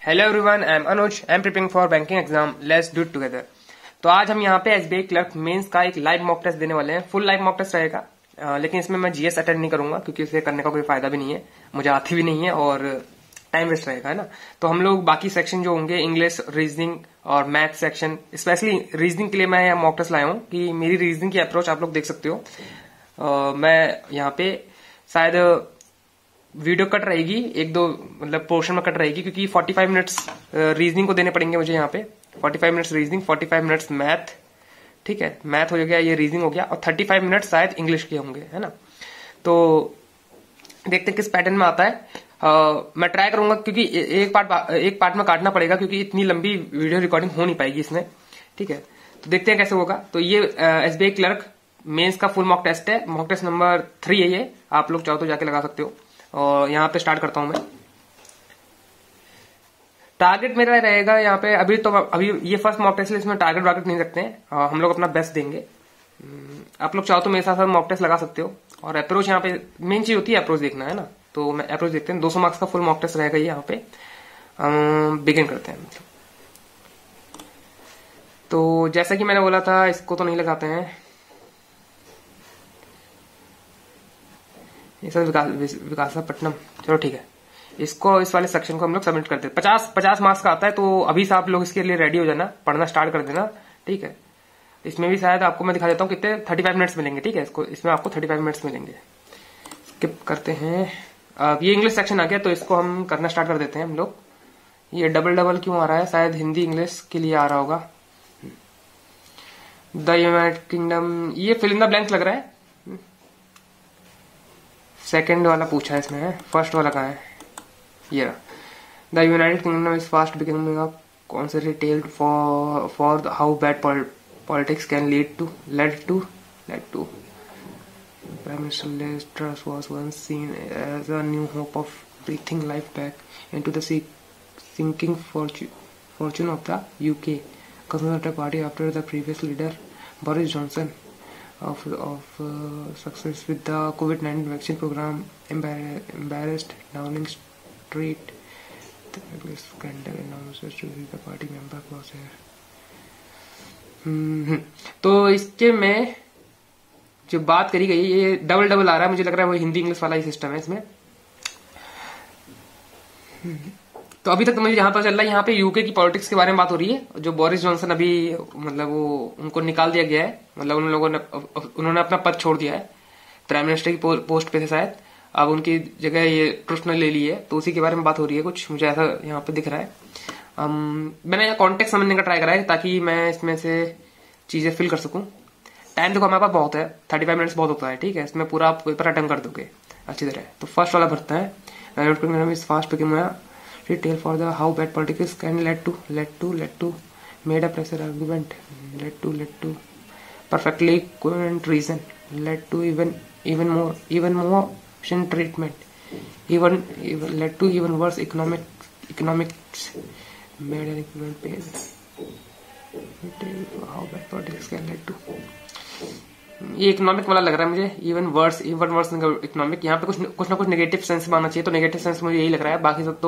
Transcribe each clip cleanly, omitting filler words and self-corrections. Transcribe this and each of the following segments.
Hello everyone, I am Anuj. I am preparing for banking exam. Let's do it together. तो आज हम यहाँ पे एसबीआई क्लर्क मेंस का एक लाइव मॉक टेस्ट देने वाले हैं। फुल लाइव मॉक टेस्ट रहेगा, लेकिन इसमें मैं जीएस अटेंड नहीं करूंगा क्योंकि उसे करने का कोई फायदा भी नहीं है, मुझे आती भी नहीं है और टाइम वेस्ट रहेगा, है ना। तो हम लोग बाकी सेक्शन जो होंगे, इंग्लिश, रीजनिंग और मैथ सेक्शन, स्पेशली रीजनिंग के लिए मैं यहाँ मॉक टेस्ट लाया हूँ कि मेरी रीजनिंग की अप्रोच आप लोग देख सकते हो। मैं यहाँ पे शायद वीडियो कट रहेगी, एक दो मतलब पोर्शन में कट रहेगी क्योंकि 45 मिनट्स रीजनिंग को देने पड़ेंगे मुझे यहाँ पे। 45 मिनट्स रीजनिंग, 45 मिनट्स मैथ, ठीक है, मैथ हो गया, ये रीजनिंग हो गया, और 35 मिनट्स शायद इंग्लिश के होंगे, है ना। तो देखते हैं किस पैटर्न में आता है। मैं ट्राई करूंगा क्योंकि एक पार्ट में काटना पड़ेगा क्योंकि इतनी लंबी वीडियो रिकॉर्डिंग हो नहीं पाएगी इसमें, ठीक है। तो देखते हैं कैसे होगा। तो ये एसबीआई क्लर्क मेंस का फुल मॉक टेस्ट है। मॉक टेस्ट नंबर 3 है ये, आप लोग चाहो तो जाके लगा सकते हो। और यहाँ पे स्टार्ट करता हूं मैं। टारगेट मेरा रहेगा यहाँ पे, अभी ये फर्स्ट मॉक टेस्ट है, इसमें टारगेट वारगेट नहीं रखते हैं, हम लोग अपना बेस्ट देंगे। आप लोग चाहो तो मेरे साथ मॉक टेस्ट लगा सकते हो। और अप्रोच यहाँ पे मेन चीज होती है, अप्रोच देखना, है ना। तो मैं अप्रोच देखते हैं। 200 मार्क्स का फुल मॉक टेस्ट रहेगा ये यहाँ पे। बिगिन करते हैं मतलब। तो जैसा कि मैंने बोला था, इसको तो नहीं लगाते हैं, ये सब विकासपट्टनम, चलो ठीक है। इसको, इस वाले सेक्शन को हम लोग सबमिट करते हैं। 50 मार्क्स का आता है, तो अभी से आप लोग इसके लिए रेडी हो जाना, पढ़ना स्टार्ट कर देना, ठीक है। इसमें भी शायद आपको मैं दिखा देता हूँ कितने 35 मिनट्स मिलेंगे, ठीक है। इसमें आपको 35 मिनट्स मिलेंगे। स्किप करते हैं। अब ये इंग्लिश सेक्शन आ गया, तो इसको हम करना स्टार्ट कर देते हैं हम लोग। ये डबल क्यों आ रहा है? शायद हिंदी इंग्लिश के लिए आ रहा होगा। द यूनाइटेड किंगडम, ये फिल इन द ब्लैंक्स लग रहा है। सेकेंड वाला पूछा है इसमें, फर्स्ट वाला कहाँ है? ये रहा। The United Kingdom is fast becoming a cautionary tale for how bad politics can lead to Prime Minister Liz Truss was once seen as a new hope of breathing life back into the sinking fortune of the UK Conservative Party after the previous leader Boris Johnson of success with the COVID-19 vaccine program embarrassed Downing Street. The scandal announces to the party member was here. तो इसके में जो बात करी गई, ये double आ रहा है, मुझे लग रहा है वो हिंदी इंग्लिश वाला ही सिस्टम है इसमें। तो अभी तक तो मुझे यहाँ पता चल रहा है, यहाँ पे यूके की पॉलिटिक्स के बारे में बात हो रही है। जो बोरिस जॉनसन अभी मतलब वो उनको निकाल दिया गया है, मतलब उन्होंने अपना पद छोड़ दिया है, प्राइम मिनिस्टर की पोस्ट पे थे शायद, अब उनकी जगह ये ट्रुस ने ले ली है, तो उसी के बारे में बात हो रही है कुछ, मुझे ऐसा यहाँ पे दिख रहा है। मैंने यहाँ कॉन्टेक्स्ट समझने का ट्राई करा है ताकि मैं इसमें से चीजें फिल कर सकूं। टाइम देखो हमारे पास बहुत है, 35 मिनट्स बहुत होता है, ठीक है। इसमें पूरा आप पेपर अटेम्प्ट कर दोगे अच्छी तरह। तो फर्स्ट वाला भरता है, fast becoming detail for the how bad politics can led to made a pressure argument led to perfectly coherent reason led to even more treatment even led to even worse economics made an equivalent pain how bad politics can lead to। ये economic वाला लग रहा है मुझे, even worse economic. यहाँ पे कुछ ना कुछ नेगेटिव सेंस में आना चाहिए, तो नेगेटिव सेंस मुझे यही लग रहा है। बाकी सब तो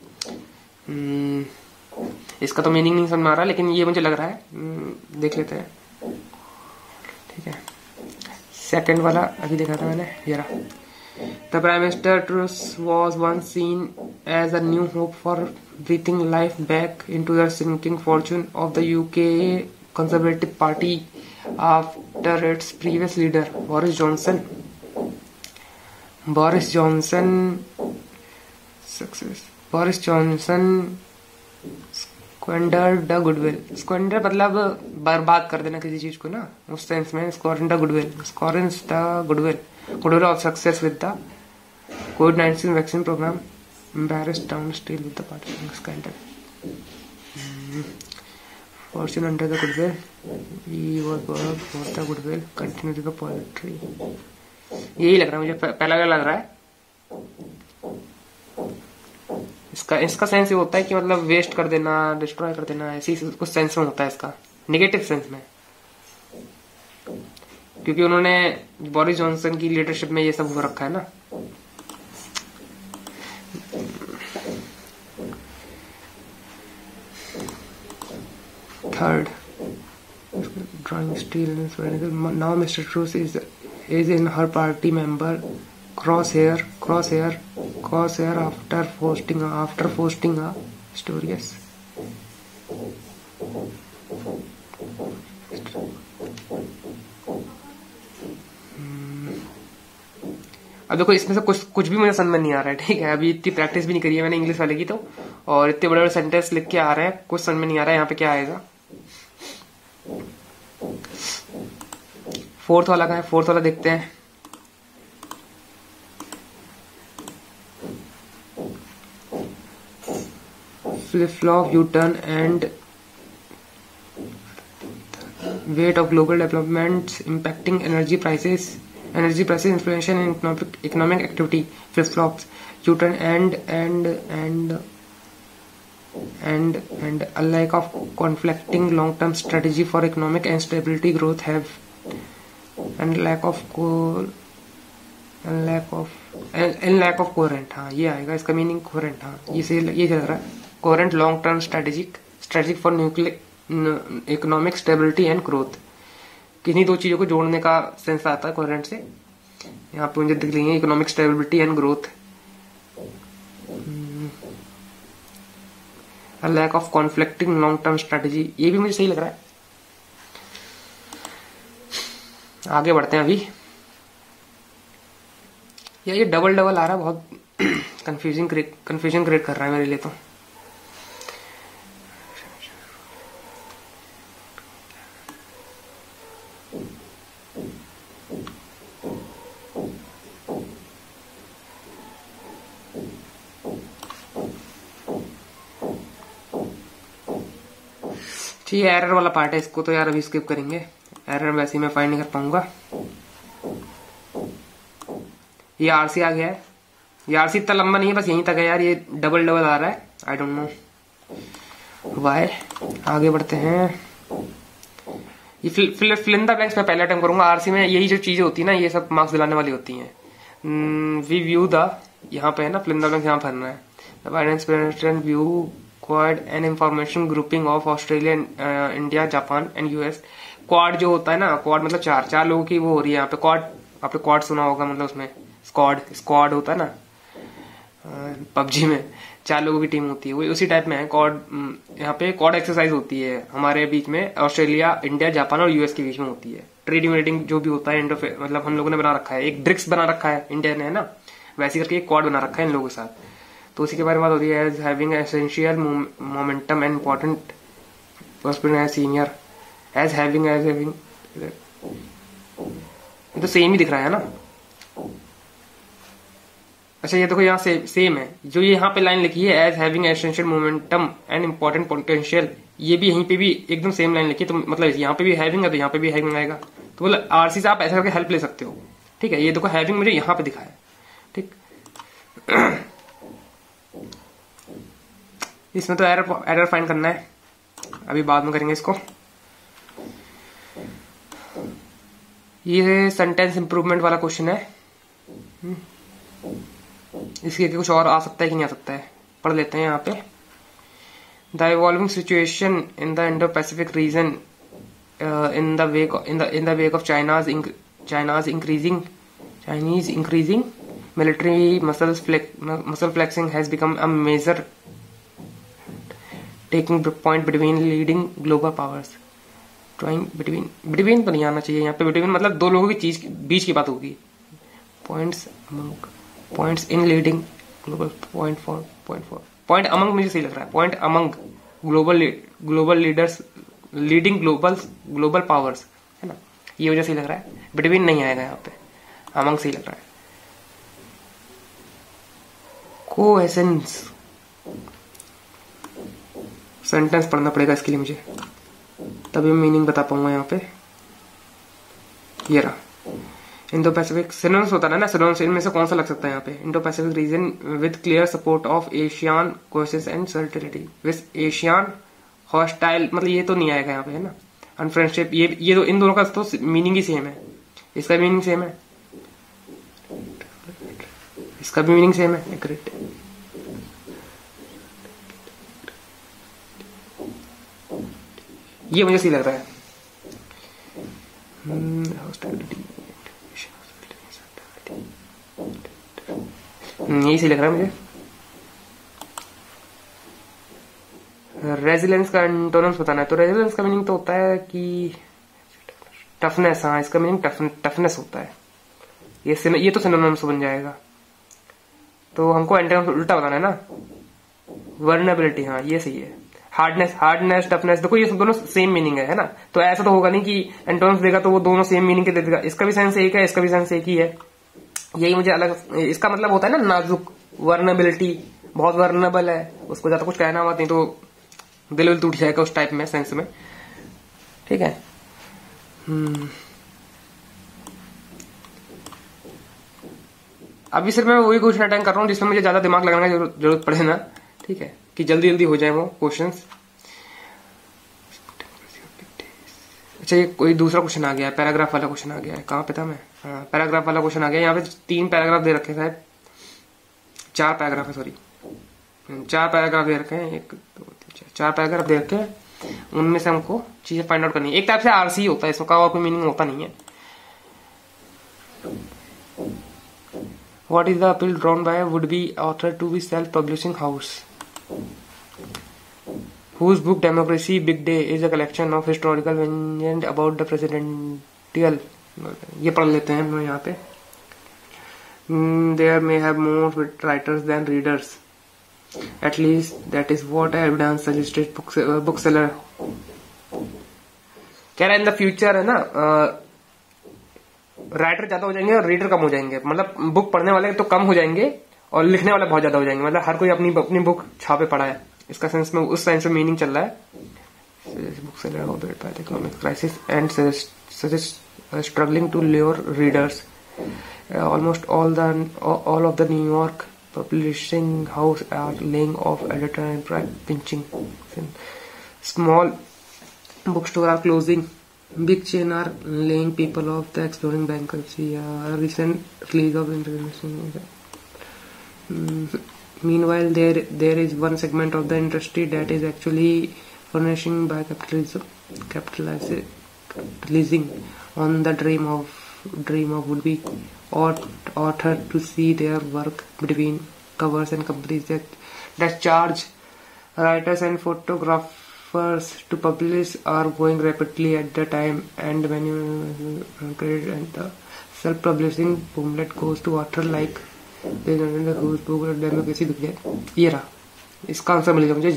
इसका तो मीनिंग नहीं समझ में आ रहा, लेकिन ये मुझे लग रहा है, देख लेते हैं, ठीक है। सेकंड वाला अभी देखा था मैंने, ये रहा। The Prime Minister Truss was once seen as a new hope for breathing life back into the sinking fortune of the UK Conservative Party after its previous leader Boris Johnson squandered the goodwill। squander मतलब बर्बाद कर देना किसी चीज को ना, उस sense में squanders the goodwill of success with the COVID-19 vaccine program embarrassed Downing Street with the party scandal। Fortune under the goodwill, he was borrowed for the goodwill continue to the poetry। यही लग रहा है मुझे, पहला वाला लग रहा है। इसका सेंस ये होता है कि मतलब वेस्ट कर देना, डिस्ट्रॉय कर देना, ऐसी कुछ सेंस में होता है इसका, नेगेटिव सेंस में, क्योंकि उन्होंने बोरिस जॉनसन की लीडरशिप में ये सब हो रखा है ना। Third drawing steel now mister Truss is in her party member crosshair after posting a story. Yes. अब देखो इसमें से कुछ भी मुझे समझ में नहीं आ रहा है, ठीक है। अभी इतनी प्रैक्टिस भी नहीं करी है मैंने इंग्लिश वाले की तो, और इतने बड़े बड़े सेंटेंस लिख के आ रहे हैं, कुछ समझ में नहीं आ रहा है यहाँ पे क्या आएगा। फोर्थ वाला का है, फोर्थ वाला देखते हैं। Flip flop, U turn and weight of global developments impacting energy prices, inflation and economic activity. Flip flops, U-turn and a lack of conflicting long-term strategy for economic and stability growth have and lack of coherent। हाँ ये आएगा इसका meaning, coherent। हाँ ये चल रहा है, coherent long term strategic for economic stability and growth। किन्हीं दो चीजों को जोड़ने का सेंस आता है कोहेरेंट से। यहाँ पे मुझे दिख रही है economic stability and growth, lack of conflicting long term strategy, ये भी मुझे सही लग रहा है। आगे बढ़ते हैं अभी। यार ये डबल आ रहा है, बहुत कंफ्यूजन क्रिएट कर रहा है मेरे लिए तो। ठीक है, एरर वाला पार्ट है, इसको तो यार अभी स्किप करेंगे, एरर वैसे ही मैं फाइंड नहीं कर पाऊंगा। ये आरसी आ गया है, ये आरसी इतना लंबा नहीं है, बस यहीं तक है यार। ये डबल आ रहा है, आई डोंट नो व्हाई। आगे बढ़ते हैं। ये फिल इन द ब्लैंक्स मैं पहले अटेम्प्ट करूंगा। आरसी में यही जो चीजें होती है ना, ये सब मार्क्स दिलाने वाली होती हैं। वी व्यू द, यहाँ पे है ना फिल इन द ब्लैंक्स, यहाँ भरना है। The finance view quad an information grouping of Australia, India, Japan and US. Quad जो होता है ना, क्वाड मतलब चार लोगों की वो हो रही है यहाँ पे। क्वाड, आपने क्वाड सुना होगा, मतलब उसमें स्क्वाड होता है ना पबजी में, 4 लोगों की टीम होती है, वो उसी टाइप में है क्वाड। यहाँ पे क्वाड एक्सरसाइज होती है हमारे बीच में, ऑस्ट्रेलिया, इंडिया, जापान और यूएस के बीच में होती है। ट्रेडिंग वेडिंग जो भी होता है, मतलब हम लोगों ने बना रखा है, एक ब्रिक्स बना रखा है इंडिया ने, है ना, वैसे करके एक क्वाड बना रखा है इन लोगों के साथ। तो उसी के बारे में बात हो रही है। As having essential momentum and important senior, as having तो सेम ही दिख रहा है ना। अच्छा ये देखो यहाँ सेम है, जो ये यहाँ पे लाइन लिखी है as having essential momentum and important potential, ये भी यहीं पे भी एकदम सेम लाइन लिखी है। तो मतलब यहाँ पे भी हैविंग है तो यहाँ पे भी हैविंग आएगा। तो मतलब आरसी से आप ऐसा करके हेल्प ले सकते हो, ठीक है। ये देखो हैविंग मुझे यहाँ पे दिखा है, ठीक। इसमें तो एरर फाइंड करना है, अभी बाद में करेंगे इसको। ये सेंटेंस इंप्रूवमेंट वाला क्वेश्चन है। इसके कुछ और आ सकता है कि नहीं आ सकता है, पढ़ लेते हैं यहाँ पे। The evolving situation in the Indo Pacific region in the wake of China's increasing military muscle flexing has become a major taking point between leading global powers. Drawing between तो नहीं आना चाहिए यहाँ पे, बिटवीन मतलब दो लोगों की बीच की बात होगी। Points in leading global, point among मुझे सही लग रहा है। Point among global leaders, leading global powers, है ना, ये मुझे सही लग रहा है। बिटवीन नहीं आएगा यहाँ पे, अमंग सही लग रहा है। कोएसेंस सेंटेंस पढ़ना पड़ेगा इसके लिए मुझे, तभी मीनिंग बता पाऊंगा यहाँ पे। ये रहा इंडो पैसिफिक, सिनोनिम्स होता है ना, सिनोनिम्स इनमें से कौन सा लग सकता है यहाँ पे। Indo Pacific region with clear support of Asian causes and centrality, with Asian hostile, मतलब ये तो नहीं आएगा यहाँ पे, है ना। अनफ्रेंडशिप, ये तो इन दोनों का तो मीनिंग ही सेम है, इसका भी मीनिंग सेम है, इसका भी मीनिंग सेम है। करेक्ट। ये मुझे सही लग रहा है। यही सही लग रहा है मुझे। रेजिलेंस का एंटोनिम्स बताना है, तो रेजिलेंस का मीनिंग तो होता है कि टफनेस। हाँ, इसका मीनिंग टफनेस होता है। ये तो सिनोनिम्स बन जाएगा। तो हमको एंटोनिम्स उल्टा बताना है ना। वर्नेबिलिटी, हाँ ये सही है। हार्डनेस टफनेस, देखो ये दोनों सेम मीनिंग है ना। तो ऐसा तो होगा नहीं कि एंटोनिम्स देगा तो वो दोनों सेम मीनिंग के दे देगा। इसका भी सेंस एक है, इसका भी सेंस एक ही है। यही मुझे अलग, इसका मतलब होता है ना नाजुक, वर्नेबिलिटी, बहुत वर्नेबल है, उसको ज्यादा कुछ कहना मत, नहीं तो दिल विल टूट जाएगा उस टाइप में, सेंस में। ठीक है। अभी सिर्फ मैं वही क्वेश्चन अटेंड कर रहा हूँ जिसमें मुझे ज्यादा दिमाग लगाने की जरूरत पड़े ना। ठीक है, कि जल्दी जल्दी हो जाए वो क्वेश्चंस। अच्छा, ये कोई दूसरा क्वेश्चन आ गया है, पैराग्राफ वाला क्वेश्चन आ गया है। कहाँ पे था मैं? हाँ, पैराग्राफ वाला क्वेश्चन आ गया। यहाँ पे 3 पैराग्राफ दे रखे हैं, 4 पैराग्राफ है, सॉरी 4 पैराग्राफ दे रखे हैं। 1 2 3 4 पैराग्राफ दे रखे हैं। उनमें से हमको चीजें फाइंड आउट करनी है। एक टाइप से आरसी होता है, इसका और कोई मीनिंग होता नहीं है। What is the appeal drawn by a would-be author to be self-publishing house, whose book Democracy Big Day is a collection of historical legends about the presidential? ये पढ़ लेते हैं हम यहाँ पे। There may have more writers than readers. At least that is what evidence suggested bookseller. कह रहा है in the future है ना, राइटर ज्यादा हो जाएंगे और रीडर कम हो जाएंगे। मतलब बुक पढ़ने वाले तो कम हो जाएंगे और लिखने वाले बहुत ज्यादा हो जाएंगे। मतलब हर कोई अपनी बुक छापे पड़ा है, इसका सेंस में, उस सेंस में मीनिंग चल रहा है। Book seller by the economic crisis and suggest struggling to lure readers. Almost all of the New York publishing house are laying off editor and pinching. Small book store are closing. Big chain are laying people off, the exploring bankruptcy. A recent release of information. Meanwhile, there is one segment of the industry that is actually furnishing by capitalizing on the dream of would-be author to see their work between covers, and companies that charge writers and photographers to publish are growing rapidly at the time, and when you credit and the self-publishing boomlet goes to author like whose book Democracy Big Day. ये रहा, इसका answer मिल गया मुझे।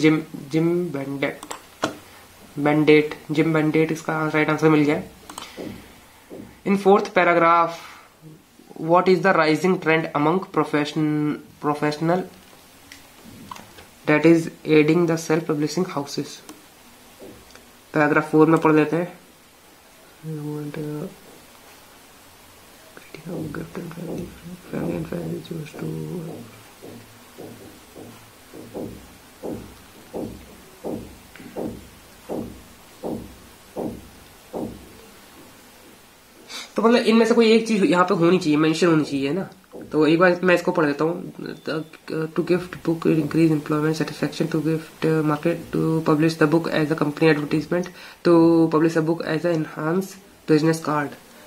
Gym बैंडेट इसका right answer मिल गया। In 4th paragraph, what is the rising trend among professional that is aiding the self-publishing houses? Paragraph 4 में पढ़ लेते हैं। तो मतलब इनमें से कोई एक चीज यहाँ पे होनी चाहिए, मेंशन होनी चाहिए ना। तो एक बार मैं इसको पढ़ देता हूँ। To gift book increase employment satisfaction, to gift market, to publish the book as a company advertisement, to publish a book as a enhance business card.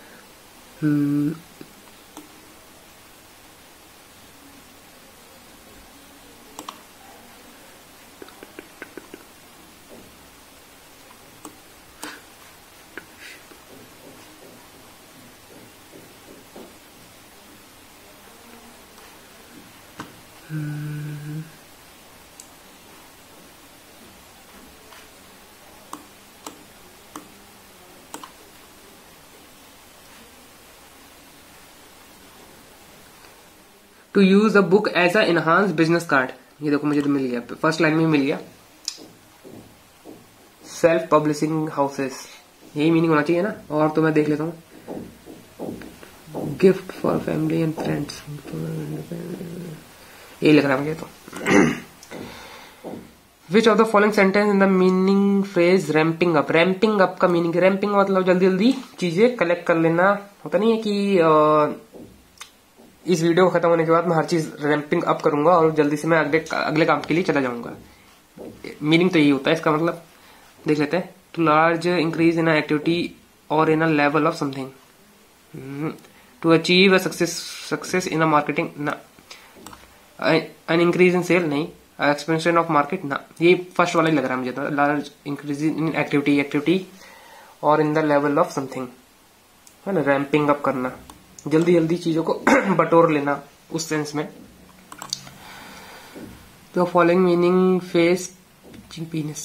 To use a book as a enhance business card. ये देखो मुझे तो मिल गया, first line में मिल गया। Self publishing houses, यही meaning होना चाहिए ना। और तो मैं देख लेता हूँ, gift for family and friends, ये लिख रहा है मुझे तो। Which of the following sentence in the meaning phrase ramping up? Ramping up का मीनिंग, रैम्पिंग मतलब जल्दी जल्दी चीजें कलेक्ट कर लेना। होता नहीं है कि इस वीडियो खत्म होने के बाद मैं हर चीज रैम्पिंग अप करूंगा और जल्दी से मैं अगले काम के लिए चला जाऊंगा। मीनिंग तो यही होता है इसका। मतलब देख लेते हैं to large increase in a activity or in a level of something. To achieve a success in a marketing ना, an increase in sale नहीं, expansion of market ना, ये फर्स्ट वाला ही लग रहा है मुझे तो, large increase in activity और in the level of something, है ना, रैम्पिंग अप करना, जल्दी जल्दी चीजों को बटोर लेना उस सेंस में. तो फॉलोइंग मीनिंग फेस पीनस,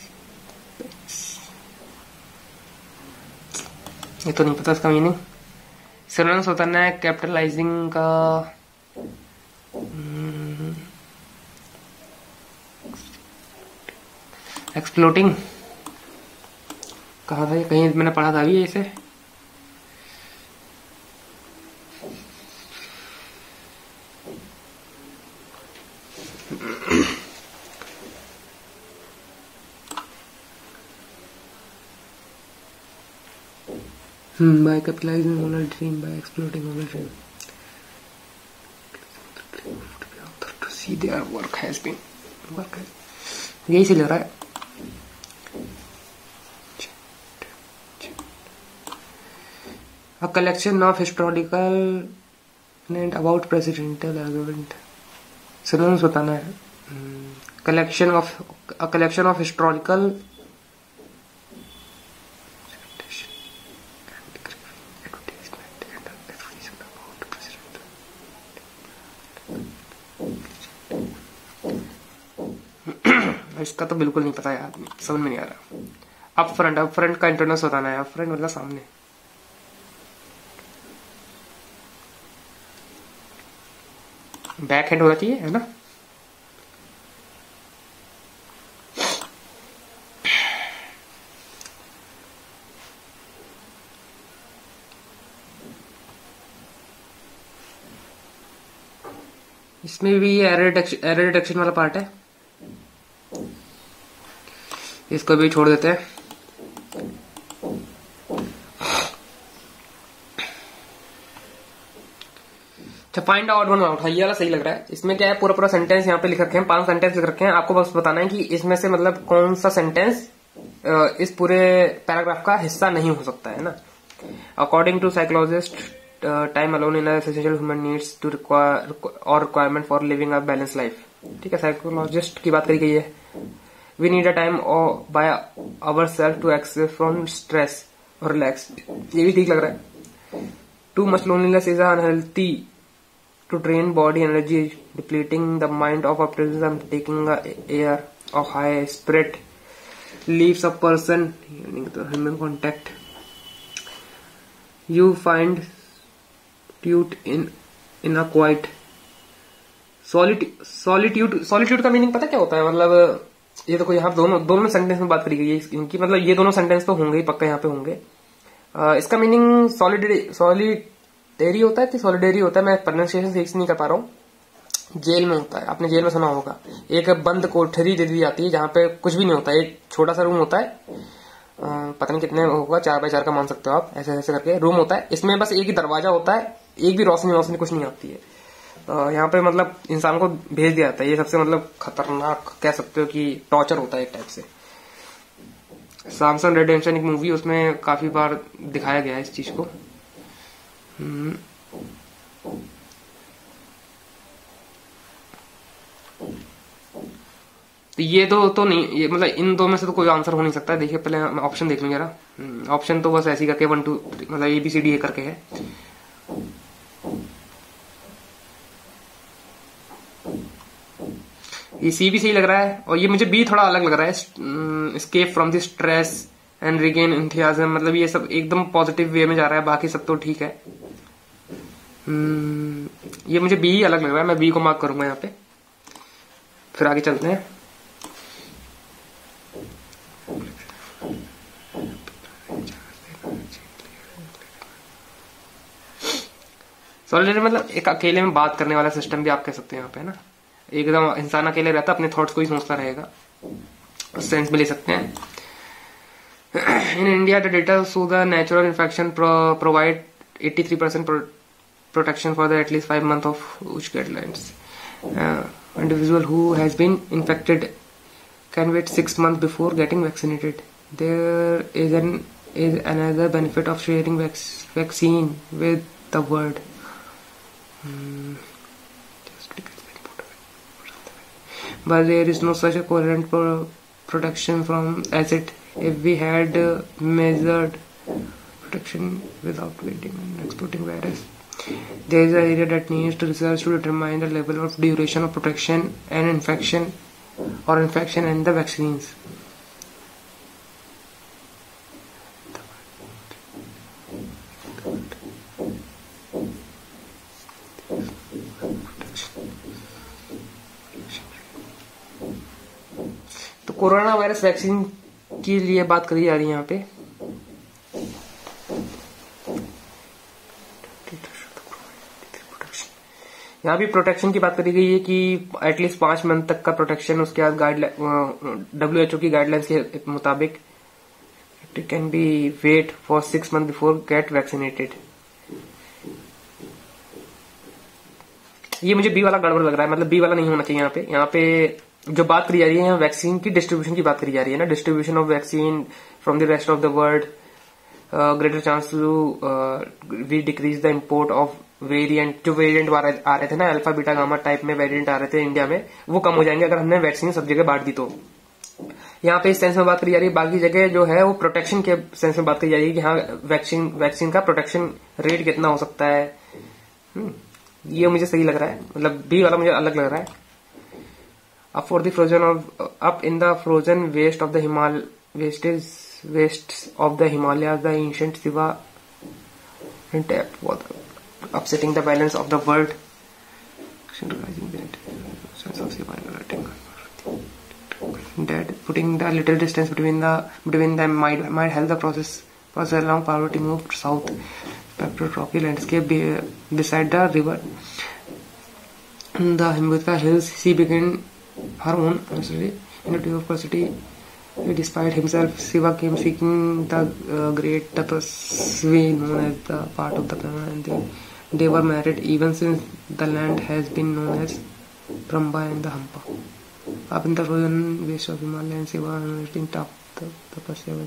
ये तो नहीं पता इसका मीनिंग. सिनोनिम्स होता है कैपिटलाइजिंग का, एक्सप्लोटिंग, कहा था ये, कहीं मैंने पढ़ा था अभी ऐसे. By capitalizing on a dream, by exploiting on a dream, to see their work has been यही से लग रहा है. A collection of historical and about presidential argument. Synonyms बताना है. A collection of historical इसका तो बिल्कुल नहीं पता यार, समझ में नहीं आ रहा. अप फ्रंट का इंटरनल्स बताना है. अप फ्रंट मतलब सामने. बैक हैंड होना चाहिए, है ना. इसमें भी ये एरर डिटेक्शन वाला पार्ट है, इसको भी छोड़ देते हैं. अच्छा, फाइंड आउट वन आउट, ये वाला सही लग रहा है. इसमें क्या है, पूरा सेंटेंस यहाँ पे लिख रखे हैं, 5 सेंटेंस लिख रखे हैं. आपको बस बताना है कि इसमें से मतलब कौन सा सेंटेंस इस पूरे पैराग्राफ का हिस्सा नहीं हो सकता है ना. According to psychologist, time alone in essential human needs to requirement for living a balance life. ठीक है, साइकोलॉजिस्ट की बात करी गई है. We need a time by ourselves to escape from stress or relax. ये भी ठीक लग रहा है. Too much loneliness is unhealthy to drain body energy, depleting the mind of optimism, taking the air of high spirit, leaves a person human contact. You find solitude in a quiet. Solitude का meaning पता क्या होता है, मतलब ये देखो यहाँ दोनों सेंटेंस में बात करी गई है इनकी, मतलब ये दोनों सेंटेंस तो होंगे ही पक्का यहाँ पे होंगे. इसका मीनिंग सॉलिडेरी होता है कि सॉलिडेरी होता है, मैं प्रोनाउंसिएशन ठीक से नहीं कर पा रहा हूँ. जेल में होता है, आपने जेल में सुना होगा, एक बंद कोठरी दे दी जाती है जहाँ पे कुछ भी नहीं होता है. एक छोटा सा रूम होता है, पता नहीं कितने होगा, 4x4 का मान सकते हो आप, ऐसे ऐसे करके रूम होता है. इसमें बस एक ही दरवाजा होता है, एक भी रोशनी कुछ नहीं आती है. यहाँ पे मतलब इंसान को भेज दिया जाता है. ये सबसे मतलब खतरनाक कह सकते हो कि टॉर्चर होता है एक टाइप से. सैमसंग रिडेम्पशन एक मूवी, उसमें काफी बार दिखाया गया है इस चीज को. तो ये तो नहीं, ये मतलब इन दो में से तो कोई आंसर हो नहीं सकता है. देखिए पहले मैं ऑप्शन देख लूं जरा. ऑप्शन तो बस ऐसे ही करके 1 2 मतलब ABCD करके है. ये सी भी सही लग रहा है, और ये मुझे बी थोड़ा अलग लग रहा है. Escape from the stress and regain enthusiasm, मतलब ये सब एकदम पॉजिटिव वे में जा रहा है, बाकी सब तो ठीक है. ये मुझे बी अलग लग रहा है, मैं बी को मार्क करूंगा यहाँ पे. फिर आगे चलते हैं. सॉलिडरी मतलब एक अकेले में बात करने वाला सिस्टम भी आप कह सकते हैं यहाँ पे, है ना. एकदम इंसान अकेले रहता, अपने थॉट्स को ही सोचता रहेगा, उस सेंस में ले सकते हैं. In India the data show the natural infection provide 83% protection for the at least 5 months of which guidelines. Individual who has been infected can wait 6 months before getting vaccinated. There is another benefit of sharing vaccine with the world. But there is no such a coherent protection from acid. If we had measured protection without waiting and exporting virus, there is an area that needs to research to determine the level of duration of protection and infection and the vaccines. तो corona virus vaccine के लिए बात करी जा रही है यहाँ पे। यहाँ भी प्रोटेक्शन की बात करी गई है कि एटलीस्ट 5 मंथ तक का प्रोटेक्शन, उसके बाद WHO की गाइडलाइंस के मुताबिक it can be wait for 6 month before get vaccinated. ये मुझे बी वाला गड़बड़ लग रहा है, मतलब बी वाला नहीं होना चाहिए। यहाँ पे जो बात करी जा रही है, यहाँ वैक्सीन की डिस्ट्रीब्यूशन की बात करी जा रही है ना, distribution of vaccine from the rest of the world, greater chance to we decrease the import of variant. जो वेरिएंट आ रहे थे ना, अल्फा बीटा गामा टाइप में वेरिएंट आ रहे थे इंडिया में, वो कम हो जाएंगे अगर हमने वैक्सीन सब जगह बांट दी तो। यहाँ पे इस सेंस में बात करी जा रही है। बाकी जगह जो है वो प्रोटेक्शन के सेंस में बात करी जा रही है कि हाँ वैक्सीन का प्रोटेक्शन रेट कितना हो सकता है। ये मुझे सही लग रहा है, मतलब बी वाला मुझे अलग लग रहा है। up in the frozen waste of the Himalayas, the ancient Shiva tap was upsetting the balance of the world. That putting the little distance between them might help the process along Parvati moved south. Spectroscopy landscape beside the river. The Himalaya hills, she began her own in a diversity. Despite himself, Shiva came seeking the great tapasvi known as the part of the Brahma, and they were married even since the land has been known as Brahma and the Hampa. Up in the frozen waste of Himalaya, and Shiva emerging top the tapasya.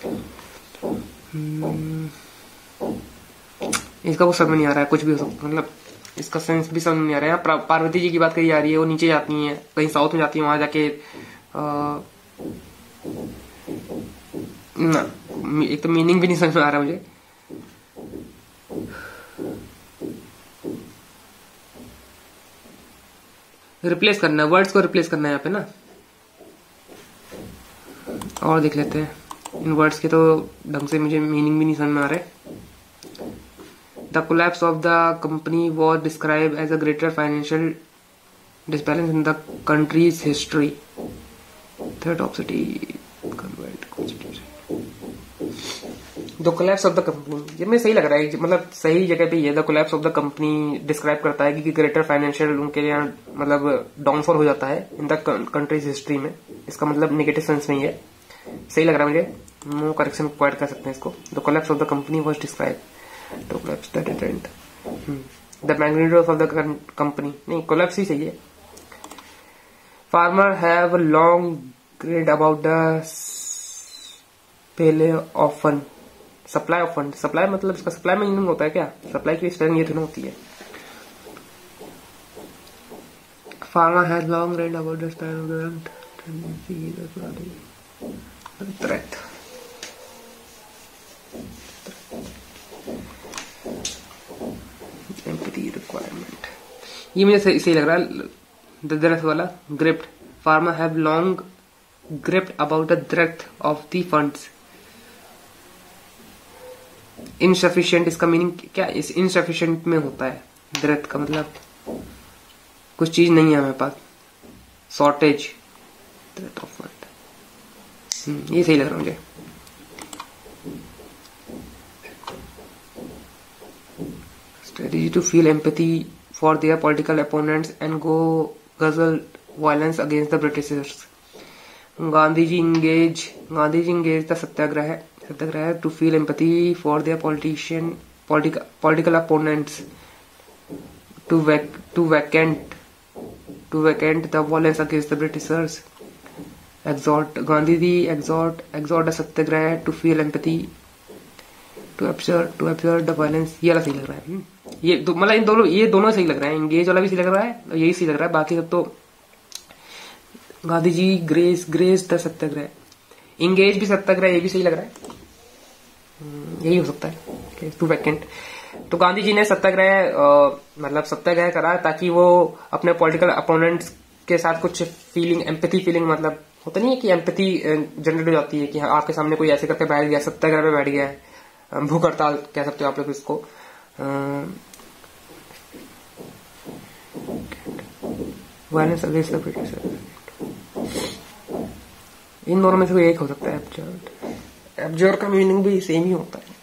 इसका वो समझ नहीं आ रहा है, कुछ भी हो सकता, मतलब इसका सेंस भी समझ नहीं आ रहा है। पार्वती जी की बात करी जा रही है, वो नीचे जाती हैं, कहीं साउथ में जाती है, वहां जाके ना, एक तो मीनिंग भी नहीं समझ में आ रहा मुझे। रिप्लेस करना है, वर्ड्स को रिप्लेस करना है यहाँ पे ना। और देख लेते हैं, इन वर्ड्स के तो ढंग से मुझे मीनिंग भी नहीं समझ में आ रहा है। The collapse of the company was described as a greater financial disbalance in the country's history. The top city convert constitution. The collapse of the company, ये मुझे सही लग रहा है, मतलब सही जगह पे ये the collapse of the company describe करता है कि greater financial उनके लिए मतलब डाउनफॉल हो जाता है in the country's history में। इसका मतलब नेगेटिव सेंस नहीं है, सही लग रहा है मुझे। नो करेक्शन क्वाइट कर सकते हैं इसको। The collapse of the company was described to collapse the deterrent. The magnitude of the company, नहीं collapse ही सही है। Farmer have long read about the supply of fund. Supply मतलब इसका supply में मीनिंग होता है क्या? Supply की स्पेलिंग ये तो होती है। Farmer has long read about the style of the threat. Empathy requirement, ये मुझे सही लग रहा है। दरख्त वाला gripped. Farmer have long gripped about the depth of the funds. Insufficient, इसका मीनिंग क्या इस insufficient में होता है? दरख्त का मतलब कुछ चीज नहीं है हमारे पास, शॉर्टेज, depth of fund। ये सही लग रहा है मुझे। Strategy to feel empathy for their political opponents and go guzzle violence against the Britishers. Gandhiji engaged the satyagraha to feel empathy for their political opponents to vacant the violence against the Britishers Gandhi ji exhort a satyagraha to feel empathy to observe the violence. ये वाला सही लग रहा है। ये मतलब ये दोनों सही लग रहा है। एंगेज वाला भी सही लग रहा है और यही सही लग रहा है। बाकी सब तो Gandhi ji grace the satyagraha, engage भी सत्याग्रह, ये भी सही लग रहा है। यही हो सकता है टू वैकेंट। तो गांधी जी ने सत्याग्रह करा ताकि वो अपने पॉलिटिकल अपोनेंट्स के साथ कुछ फीलिंग, एम्पैथी फीलिंग, मतलब होता नहीं है कि एम्पैथी जनरेट हो जाती है कि आपके सामने कोई ऐसे करके बैठ गया, सत्याग्रह पे बैठ गया है, भूख हड़ताल कह सकते हो आप लोग इसको। वायलेंस अगेंस्ट द ब्रिटिश, इन दोनों में से कोई एक हो सकता है। एब्जर्व का मीनिंग भी सेम ही होता है।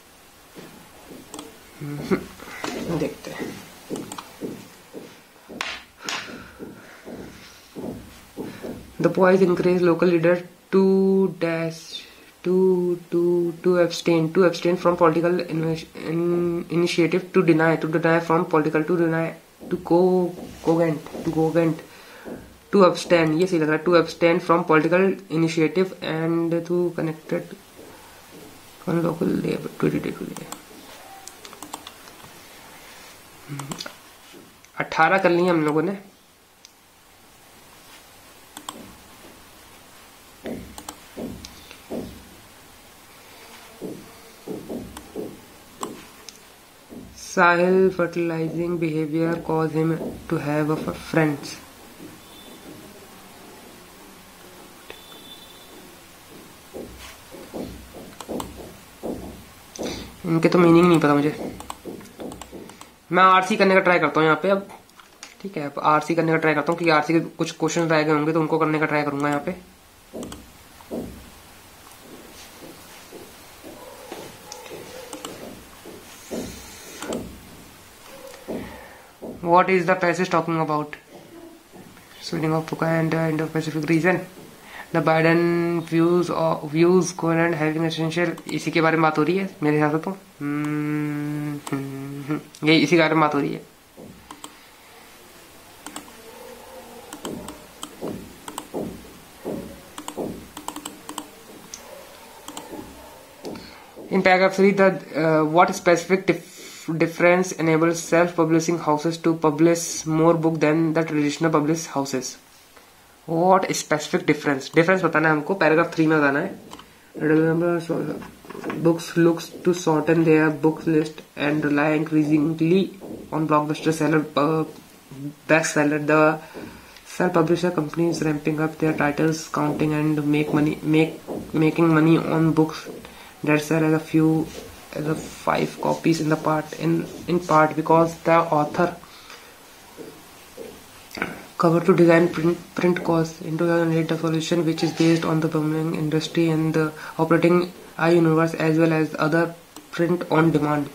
देखते हैं। The boys encourage local leaders to abstain from political initiative, to deny from political, to abstain, ये सही लग रहा है, to abstain from political initiative and to connected on local labor to 18 कर लिए हम लोगों ने। Sahil fertilizing behavior caused him to have a friends. इनके तो मीनिंग नहीं पता मुझे। मैं आरसी करने का ट्राई करता हूँ यहाँ पे अब। ठीक है, अब आरसी करने का ट्राई करता हूँ क्योंकि आरसी के कुछ क्वेश्चन रह गए होंगे तो उनको करने का ट्राई करूंगा यहाँ पे। What is the passage talking about? Swelling of Puka and the Indo-Pacific region. The Biden views coherent having essential, इसी के बारे में बात हो रही है मेरे हिसाब से तो। ये इसी के बारे में बात हो रही है। In paragraph 3, what specific difference enables self-publishing houses to publish more book than the traditional published houses? What specific difference बताना है हमको, पैराग्राफ 3 में बताना है। Books looks to shorten their book list and rely increasingly on blockbuster bestseller. The self-publisher companies ramping up their titles, counting and making money on books that sell as a 5 copies in part because the author cover to design print costs. In 2008, the solution, which is based on the publishing industry and the operating iUniverse as well as other print on demand.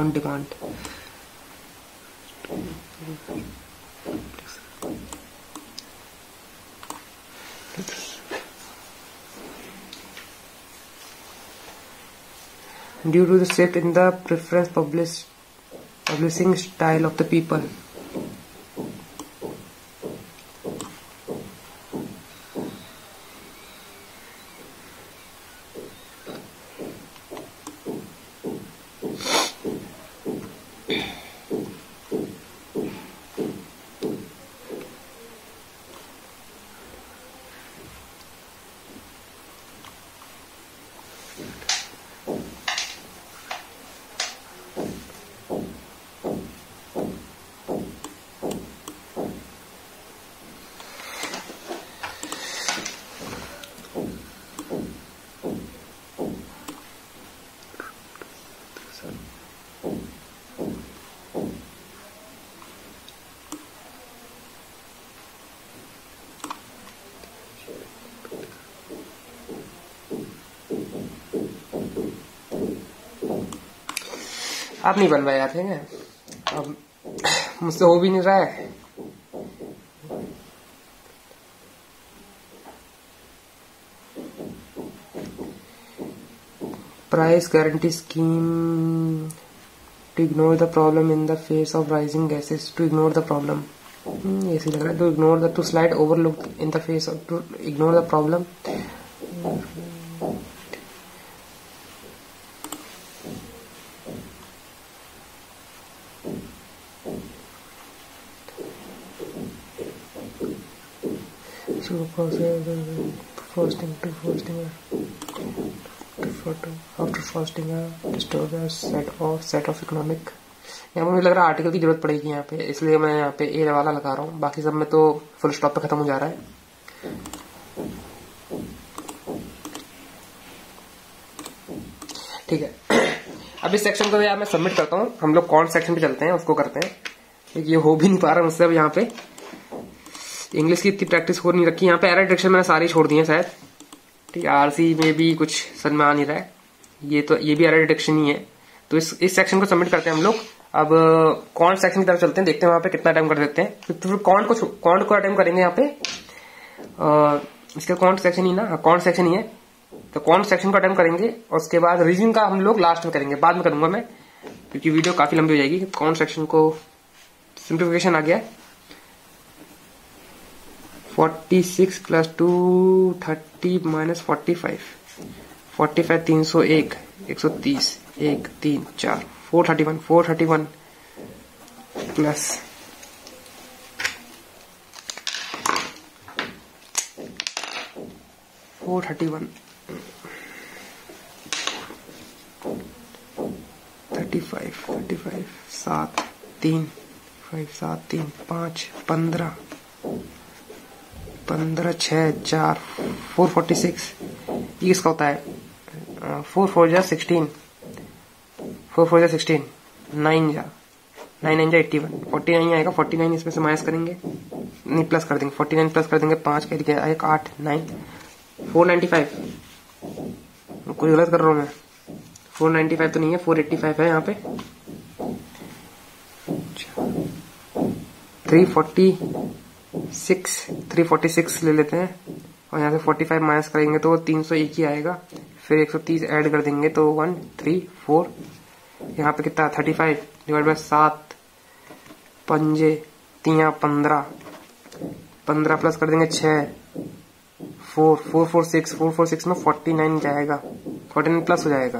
Due to the shift in the preference publishing style of the people. आप नहीं बन पाए जाते हैं, अब मुझसे हो भी नहीं रहा है। Price guarantee scheme to ignore the problem in the face of rising gases, to ignore the problem, ऐसे लग रहा है। To slide overlook in the face of, to ignore the problem after fasting set of economic. यहाँ मुझे लग रहा है article की जरूरत पड़ेगी यहाँ पे, इसलिए मैं यहाँ पे ए वाला लगा रहा हूँ। बाकी सब में तो फुल स्टॉप पे खत्म हो जा रहा है। ठीक है, अब इस सेक्शन को यार मैं सबमिट करता हूँ। हम लोग कौन सेक्शन पे चलते हैं, उसको करते हैं, क्योंकि ये हो भी नहीं पा रहा मुझसे। अब यहाँ पे इंग्लिश की इतनी प्रैक्टिस हो नहीं रखी। यहाँ पे एरर डिटेक्शन मैंने सारी छोड़ दी है शायद। ठीक है, आरसी में भी कुछ समझ में आ नहीं रहा है। ये भी एरर डिटेक्शन ही है। तो इस सेक्शन को सबमिट करते हैं हम लोग। अब कौन सेक्शन की तरफ चलते हैं, देखते हैं वहां पे कितना टाइम कर देते हैं। तो फिर कौन को अटेम्प्ट करेंगे यहाँ पे। इसका कौन सेक्शन ही ना, कौन सेक्शन ही है, तो कौन सेक्शन को अटेम्प्ट करेंगे। और उसके बाद रीजनिंग का हम लोग लास्ट में करेंगे, बाद में करूंगा मैं, क्योंकि वीडियो काफी लंबी हो जाएगी। कौन सेक्शन को सिंप्लीफिकेशन आ गया 46 + 2 30 - 45 45 301 130 1 3 4 431 431 प्लस 431 35 35 7 3 5 7 3 5 15 15 6 4 446। ये किसका होता है 4 4 जा 16 4 4 जा 16 9 जा 9 जा 81 49 आएगा। 49 इसमें से माइनस करेंगे, नहीं प्लस कर देंगे, 49 प्लस कर देंगे 5 के लिए आएगा 8 9 495। कोई गलत कर रहा हूँ मैं, 495 तो नहीं है, 485 है यहाँ पे। 346 ले लेते हैं, और यहाँ से 45 माइनस करेंगे तो 301 ही आएगा। फिर 130 ऐड कर देंगे तो 1 3 4। यहाँ पे कितना 35 डिवाइड बाय 7 पंजे 3 15 15 प्लस कर देंगे 6 4 446 में 49 जाएगा, 49 प्लस हो जाएगा।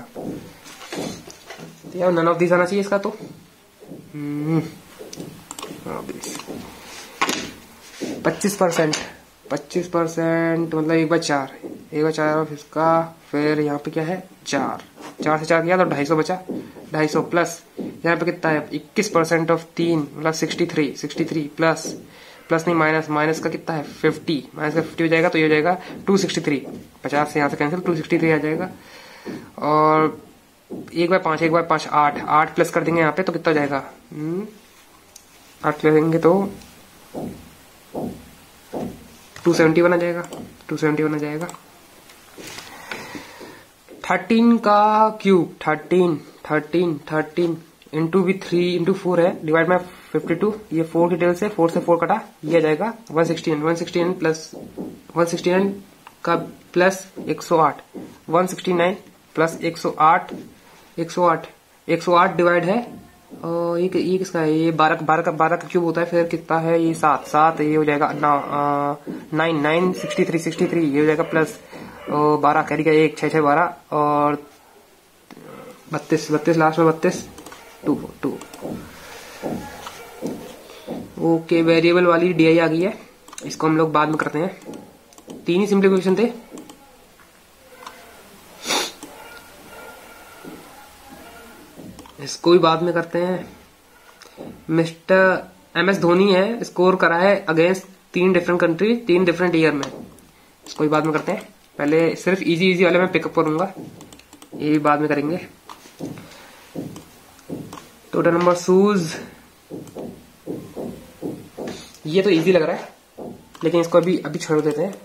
यार नन ऑफ दिस आना चाहिए इसका तो 25% मतलब 1/4 ऑफ इसका। फिर यहाँ पे क्या है 4 से 4 किया तो 250 बचा, 250 प्लस यहाँ पे कितना है 21% ऑफ 3 मतलब 63 प्लस नहीं माइनस का कितना है 50, माइनस का 50 हो जाएगा तो ये हो जाएगा 263। 50 से यहाँ से कैंसिल 263 आ जाएगा। और 1/5 8 प्लस कर देंगे यहाँ पे तो कितना हो जाएगा 8 प्लस देंगे तो 271 आ जाएगा। 13 का क्यूब 13 इंटू भी 3 इंटू 4 है, डिवाइड में 52। ये 4 की टेबल से 4 से 4 कटा, ये आ जाएगा 169 प्लस 169 का प्लस 108 169 प्लस 108 डिवाइड है। और ये किसका है, ये 12 का क्यूब होता है। फिर कितना है ये 7 ये हो जाएगा 9 63 ये हो जाएगा प्लस 12 कैरी का 1 6 6 12 और 32 लास्ट में 32 2 ओके। वेरिएबल वाली डीआई आ गई है, इसको हम लोग बाद में करते हैं। 3 ही सिंप्लीफिकेशन थे। इसको भी बाद में करते हैं। मिस्टर MS धोनी है, स्कोर करा है against 3 different country 3 different year में। इसको भी बाद में करते हैं। पहले सिर्फ इजी वाले में पिकअप करूंगा, ये भी बाद में करेंगे। टोटल नंबर शूज, ये तो इजी लग रहा है लेकिन इसको अभी छोड़ देते हैं।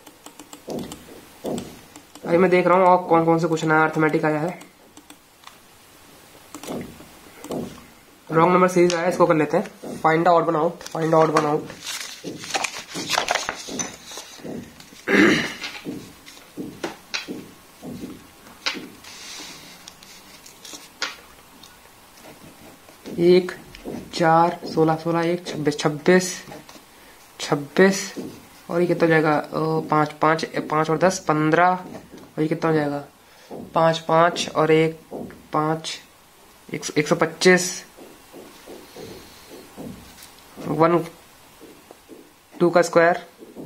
अभी मैं देख रहा हूँ और कौन कौन से क्वेश्चन आया। अर्थमेटिक आया है, रॉन्ग नंबर सीरीज आया, इसको कर लेते हैं। Find the odd one out 1 4 16 16 1 26 26 और ये कितना हो जाएगा, 5 5 5 और 10 15, और ये कितना हो जाएगा 5 5 और 1 5, 125, 1 2 का स्क्वायर,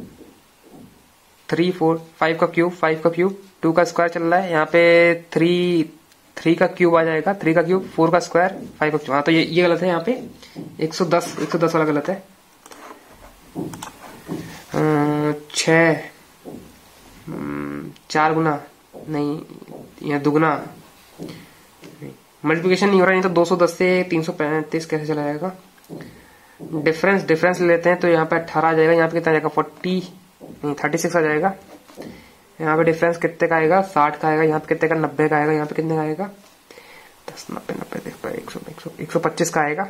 3 4 5 का क्यूब, 5 का क्यूब, 2 का स्क्वायर चल रहा है यहाँ पे, 3 का क्यूब आ जाएगा, 3 का क्यूब, 4 का स्क्वायर, 5 का क्यूब। हाँ तो ये गलत है यहाँ पे, 110 वाला गलत है। 6 4 गुना नहीं, यहाँ दुगना, मल्टीप्लिकेशन नहीं हो रहा, नहीं तो 210 से 335 कैसे चला जाएगा। डिफरेंस ले लेते हैं, तो यहाँ पे 18 आ जाएगा, यहाँ पे कितना आ जाएगा 36 आ जाएगा। यहाँ पे डिफरेंस कितने का आएगा, 60 का आएगा, यहाँ पे कितने का 90 का आएगा, यहाँ पे कितने का आएगा 10 90 90 देख पाए 125 का आएगा।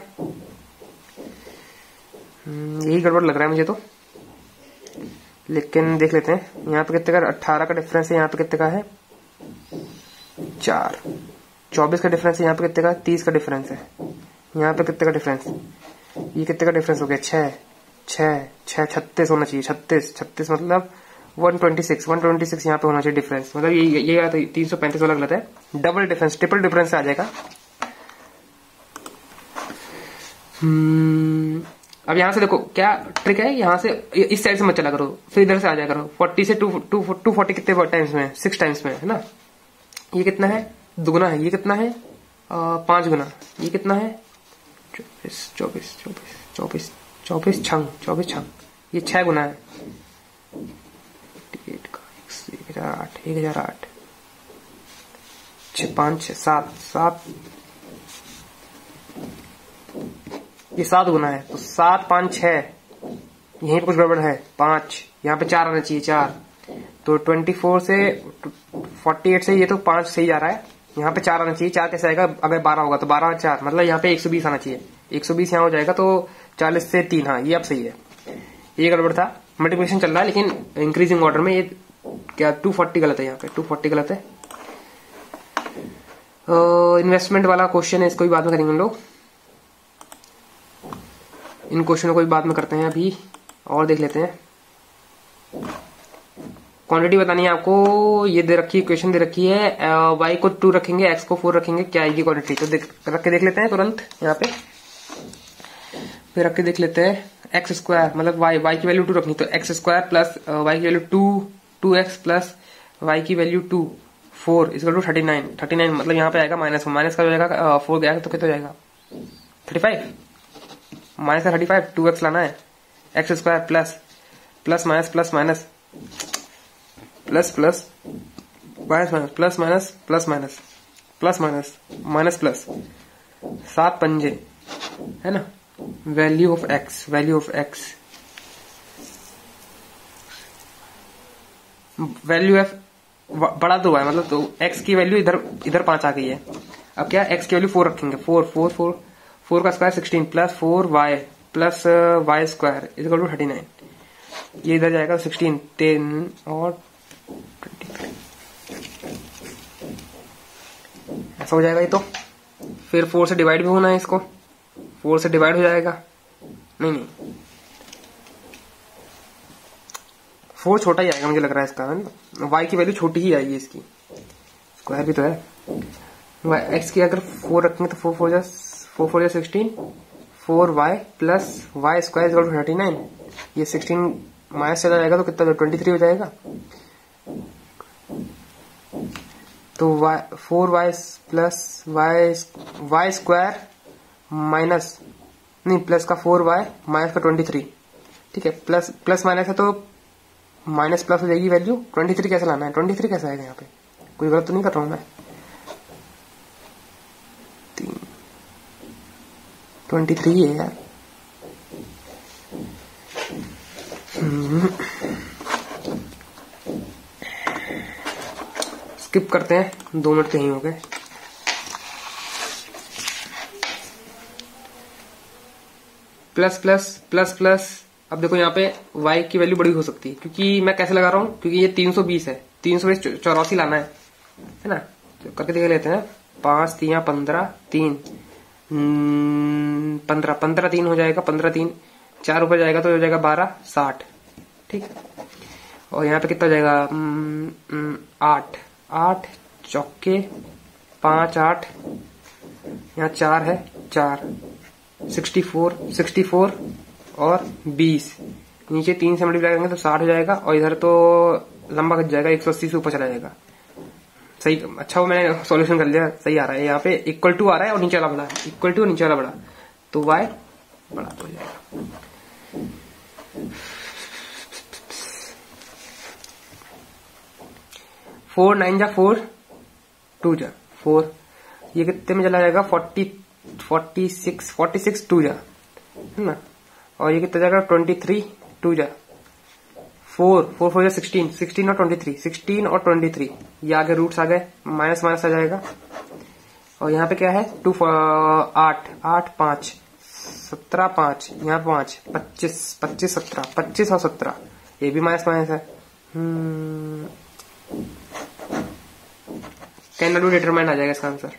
यही गड़बड़ लग रहा है मुझे तो, लेकिन देख लेते हैं। यहाँ पे कितने का 18 का डिफरेंस है, यहाँ पे कितने का है 4, 24 का डिफरेंस है, यहाँ पे कितने का 30 का डिफरेंस है, यहाँ पे कितने का डिफरेंस, ये कितने का डिफरेंस हो गया 6 36 होना चाहिए, 36 मतलब 126 यहाँ पे होना चाहिए डिफरेंस, मतलब ये 335 वाला गलत है। डबल डिफरेंस, ट्रिपल डिफरेंस आ जाएगा। अब यहाँ से देखो क्या ट्रिक है, यहाँ से इस साइड से मत चला करो, फिर इधर से आ जाया करो। 40 से 240 कितने टाइम्स में, 6 टाइम्स में है ना। ये कितना है, दुगुना है, ये कितना है 5 गुना, ये कितना है 24 छंग, ये 6 गुना है 1008 6 5 6 7 ये 7 गुना है, तो 7 5 6, यहीं पे कुछ गड़बड़ है 5, यहाँ पे 4 आना चाहिए 4, तो 24 से 48 से ये तो 5 सही जा रहा है, यहाँ पे 4 आना चाहिए, 4 कैसे आएगा, अगर 12 होगा तो 12 4, मतलब यहाँ पे 120 आना चाहिए, 120 यहाँ हो जाएगा, तो 40 से 3, हाँ ये अब सही है। ये गड़बड़ था, मल्टीप्लिकेशन चल रहा है लेकिन इंक्रीजिंग ऑर्डर में, ये क्या 240 गलत है, यहाँ पे 240 गलत है। इन्वेस्टमेंट वाला क्वेश्चन है, इसको भी बाद में करेंगे हम लोग, इन क्वेश्चनों को भी बाद में करते हैं अभी, और देख लेते हैं। क्वांटिटी बतानी है आपको, ये दे रखी है, इक्वेशन दे रखी है, y को 2 रखेंगे, x को 4 रखेंगे, क्या आएगी क्वांटिटी, तो रख के देख लेते हैं तुरंत यहाँ पे, फिर रख के देख लेते हैं। एक्स स्क्वायर मतलब y की वैल्यू 2 रखनी, तो एक्स स्क्वायर प्लस y की वैल्यू 2x प्लस y की वैल्यू 2 4 इज टू 39 मतलब यहाँ पे आएगा माइनस का हो जाएगा, 4 गया तो कितना हो जाएगा 35, माइनस का 35, 2x लाना है, x square plus minus plus minus plus plus minus plus minus plus minus plus minus minus plus 7 पंजे है ना, value of x value F बड़ा 2 है, मतलब तो एक्स की वैल्यू इधर 5 आ गई है। अब क्या एक्स की वैल्यू 4 रखेंगे, 4 का square 16 plus 4y plus y square is equal to 39, ये इधर जाएगा 16 10 और 23 ऐसा हो जाएगा ये तो। फिर 4 से डिवाइड भी होना है इसको, 4 से डिवाइड हो जाएगा, नहीं 4 छोटा ही आएगा मुझे लग रहा है इसका, y की वैल्यू छोटी ही आएगी इसकी, स्क्वायर भी तो है। x की अगर 4 रखेंगे तो 4 जा 16, 4y plus y square equal to 39, ये 16 माइनस चला जाएगा तो कितना 23 हो जाएगा, तो 4y plus y square minus नहीं प्लस का 4y माइनस का 23, ठीक है, प्लस माइनस है तो माइनस प्लस हो जाएगी वैल्यू। 23 कैसे लाना है, 23 कैसे आएगा यहाँ पे, कोई गलत तो नहीं कर रहा हूं मैं, 23 है यार, स्किप करते हैं, 2 मिनट कहीं हो गए। प्लस अब देखो यहाँ पे y की वैल्यू बड़ी हो सकती है, क्योंकि मैं कैसे लगा रहा हूँ, क्योंकि ये 320 है, 320 84 लाना है ना, तो करके देख लेते हैं। 5 3 15 3 15 3 हो जाएगा, 15 3 4 ऊपर जाएगा तो हो जाएगा 12 60, ठीक है। और यहाँ पे कितना हो जाएगा 8 8 चौके 5 8, यहाँ 4 है 4 64 और 20, नीचे 3 से मल्टीप्लाई करेंगे तो 60 हो जाएगा और इधर तो लंबा खच जाएगा 180 से ऊपर चला जाएगा। सही, अच्छा वो मैंने सॉल्यूशन कर लिया, सही आ रहा है। यहाँ पे इक्वल टू आ रहा है और नीचे वाला बड़ा है, इक्वल टू नीचे वाला बड़ा, तो y बड़ा हो जाएगा। 4 9 जा 4 2 जा 4, ये कितने में चला जाएगा 46 2 जा, है ना। और ये कितना जाएगा 23 2 जा 4 4 जा 16 और 23, 16 और 23, ये आगे रूट्स आ गए, माइनस माइनस आ जाएगा। और यहाँ पे क्या है 2 8 8 5 17 5, यहाँ 5 25 25 17 25 और 17, ये भी माइनस माइनस है। कैन नॉट बी डिटरमाइंड आ जाएगा इसका आंसर।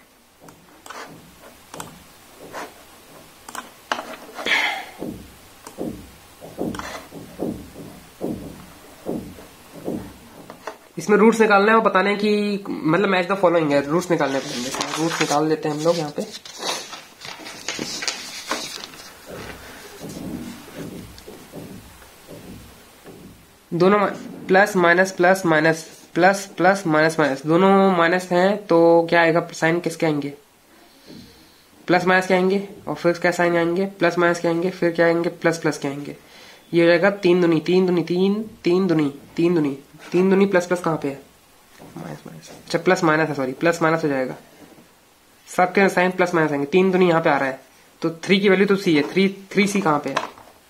इसमें रूट्स निकालना है और बताने की, मतलब मैच द फॉलोइंग है, रूट्स निकालने पड़ेंगे। रूट्स निकाल लेते हैं हम लोग यहाँ पे। दोनों plus minus plus minus plus plus minus minus, दोनों माइनस हैं तो क्या आएगा, साइन किसके आएंगे, प्लस माइनस के आएंगे, और फिर क्या साइन आएंगे, प्लस माइनस के आएंगे, फिर क्या आएंगे, प्लस प्लस के आएंगे। ये हो जाएगा 3 दूनी 3 दूनी 3 3 दूनी 3 दूनी 3 दूनी, प्लस प्लस कहाँ पे है, माइनस माइनस, अच्छा प्लस माइनस है, सॉरी प्लस माइनस हो जाएगा, सबके साइन प्लस माइनस आएंगे। 3 दूनी यहाँ पे आ रहा है तो 3 की वैल्यू तो सी है, 3 सी कहाँ पे है,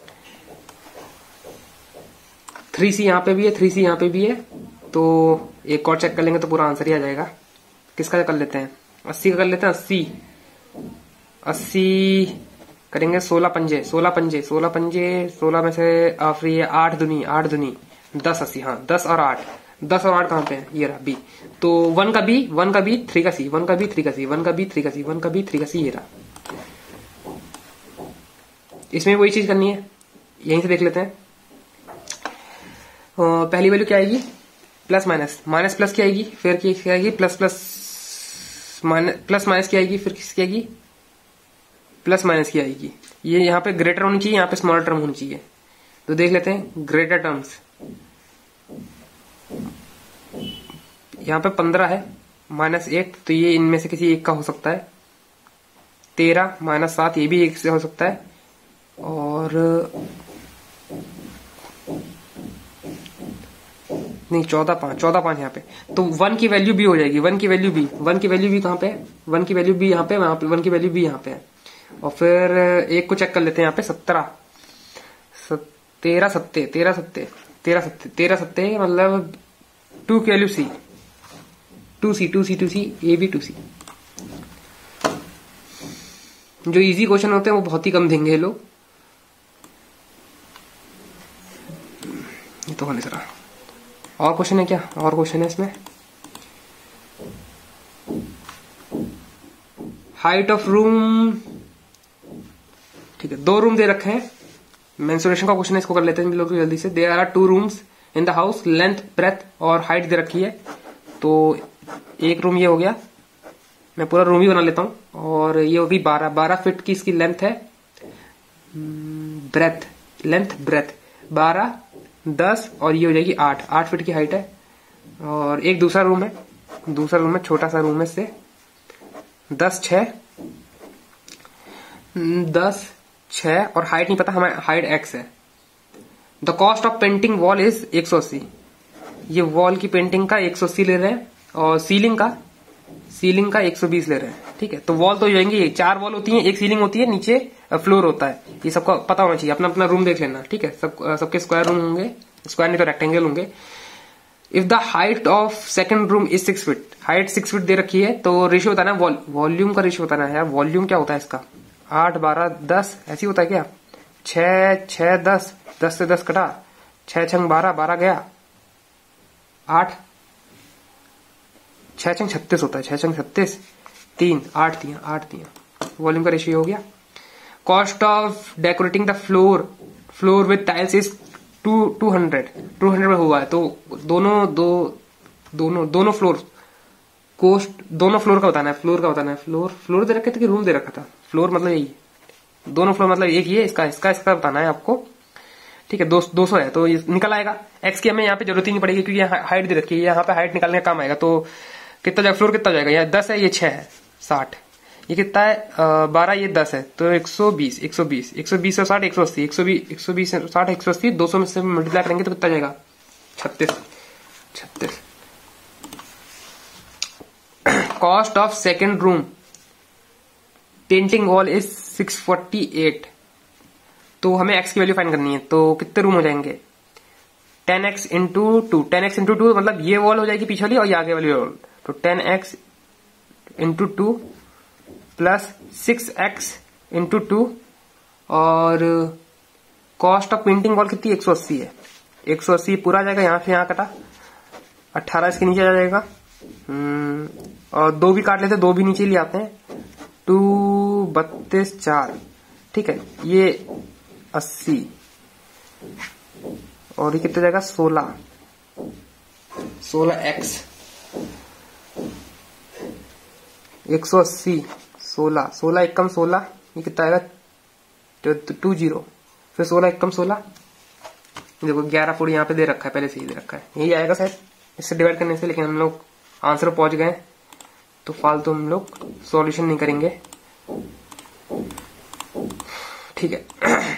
3 सी यहाँ पे भी है, 3 सी यहाँ पे भी है, तो एक और चेक कर लेंगे तो पूरा आंसर ही आ जाएगा। किसका कर लेते हैं, 80 का कर लेते हैं। 80 करेंगे 16 पंजे 16 पंजे 16 पंजे, 16 में से आखिरी है 8 दूनी 10 80, हाँ 10 और 8 कहाँ पे है, ये रहा बी। तो 1 का बी 3 का सी, 1 का बी 3 का सी, 1 का बी 3 का सी, 1 का बी 3 का सी, ये रहा। इसमें वही चीज करनी है, यहीं से देख लेते हैं। पहली वैल्यू क्या आएगी, प्लस माइनस, माइनस प्लस की आएगी, फिर क्या आएगी, प्लस माइनस की आएगी, फिर किसकी आएगी, प्लस माइनस की आएगी। ये यहाँ पे ग्रेटर होनी चाहिए, यहाँ पे स्मॉलर टर्म होनी चाहिए। तो देख लेते हैं ग्रेटर टर्म्स। यहाँ पे 15 है -1, तो ये इनमें से किसी एक का हो सकता है। 13 -7, ये भी एक से हो सकता है। और नहीं 14 5 यहाँ पे, तो 1 की वैल्यू भी हो जाएगी, 1 की वैल्यू भी कहाँ पे है, 1 की वैल्यू भी यहाँ पे, वहां पे 1 की वैल्यू भी यहाँ पे है। और फिर एक को चेक कर लेते हैं यहाँ पे 13 सत्ते मतलब 2 की वैल्यू सी, 2C, ये भी 2C। जो इजी क्वेश्चन होते हैं वो बहुत ही कम देंगे ये लोग, ये तो होने जरा। और क्वेश्चन है क्या, और क्वेश्चन है इसमें, हाइट ऑफ रूम, ठीक है 2 रूम दे रखे हैं, मेंसुरेशन का क्वेश्चन है, इसको कर लेते हैं लोग जल्दी से। There are 2 rooms in the house, length breadth और हाइट दे रखी है। तो एक रूम ये हो गया, मैं पूरा रूम ही बना लेता हूं, और ये होगी 12 फीट की इसकी लेंथ है, ब्रेथ 12 10, और ये हो जाएगी 8 फीट की हाइट है। और एक दूसरा रूम है, छोटा सा रूम है, इससे 10 6 और हाइट नहीं पता हमें, हाइट x है। The cost of painting wall is 180, ये वॉल की पेंटिंग का 180 ले रहे हैं, और सीलिंग का 120 ले रहे हैं। ठीक है, तो वॉल तो हो जाएंगे, 4 वॉल होती है, एक सीलिंग होती है, नीचे फ्लोर होता है, ये सबको पता होना चाहिए। अपना अपना रूम देख लेना, ठीक है, सबके स्क्वायर रूम होंगे, स्क्वायर नहीं तो रेक्टेंगल होंगे। If the height of second room is 6 feet, height 6 feet दे रखी है, तो रेशियो बताना है, वॉल्यूम का रेशियो बताना है यार। वॉल्यूम क्या होता है इसका, 8 12 10 ऐसी होता है क्या, 6 10 10 से 10 कटा, 6 छंग 12 12 गया 8, 6 छंग 36 होता है, 6 छंग 36 3 8 दिया, वॉल्यूम का रेशियो हो गया। Cost of decorating the floor with tiles is 200 में हुआ है, तो दोनों फ्लोर कोस्ट, दोनों फ्लोर का बताना है। फ्लोर दे रखे थे कि रूम दे रखा था? फ्लोर मतलब यही, दोनों फ्लोर मतलब एक ये इसका बताना है आपको, ठीक है। 200 है तो ये निकल आएगा। एक्स की हमें यहाँ पे जरूरत ही नहीं पड़ेगी क्योंकि यहाँ हाइट दे रखी है, यहाँ पे हाइट निकालने का काम आएगा। तो कितना जाएगा, फ्लोर कितना जाएगा? यहाँ 10 है, ये 6 है, 60, ये कितना है 12, ये 10 है, तो 120 और 60 180, 120 60 180, 200 में से मल्टीप्लाई करेंगे तो कितना जाएगा? 36। Cost of second room painting wall is 648। तो हमें एक्स की वैल्यू फाइंड करनी है, तो कितने रूम हो जाएंगे? 10x इंटू 2, 10x इंटू 2 मतलब ये वॉल हो जाएगी पीछे वाली और ये आगे वाली वॉल, तो 10x into 2 plus 6x into 2, और कॉस्ट ऑफ पेंटिंग वॉल कितनी? 180 है। 180 पूरा आ जाएगा, यहाँ से यहाँ कटा 18 इसके नीचे आ जाएगा, और 2 भी काट लेते, 2 भी नीचे ले आते हैं, 2 32 4, ठीक है, ये 80 और ये कितना जाएगा? 16x 180 16 एकम 16, ये कितना आएगा? 20, फिर 16 एकम 16, देखो 11 पूरी यहाँ पे दे रखा है, पहले से ही दे रखा है, यही आएगा शायद इससे डिवाइड करने से, लेकिन हम लोग आंसर पहुंच गए तो फालतू हम लोग सॉल्यूशन नहीं करेंगे, ठीक है।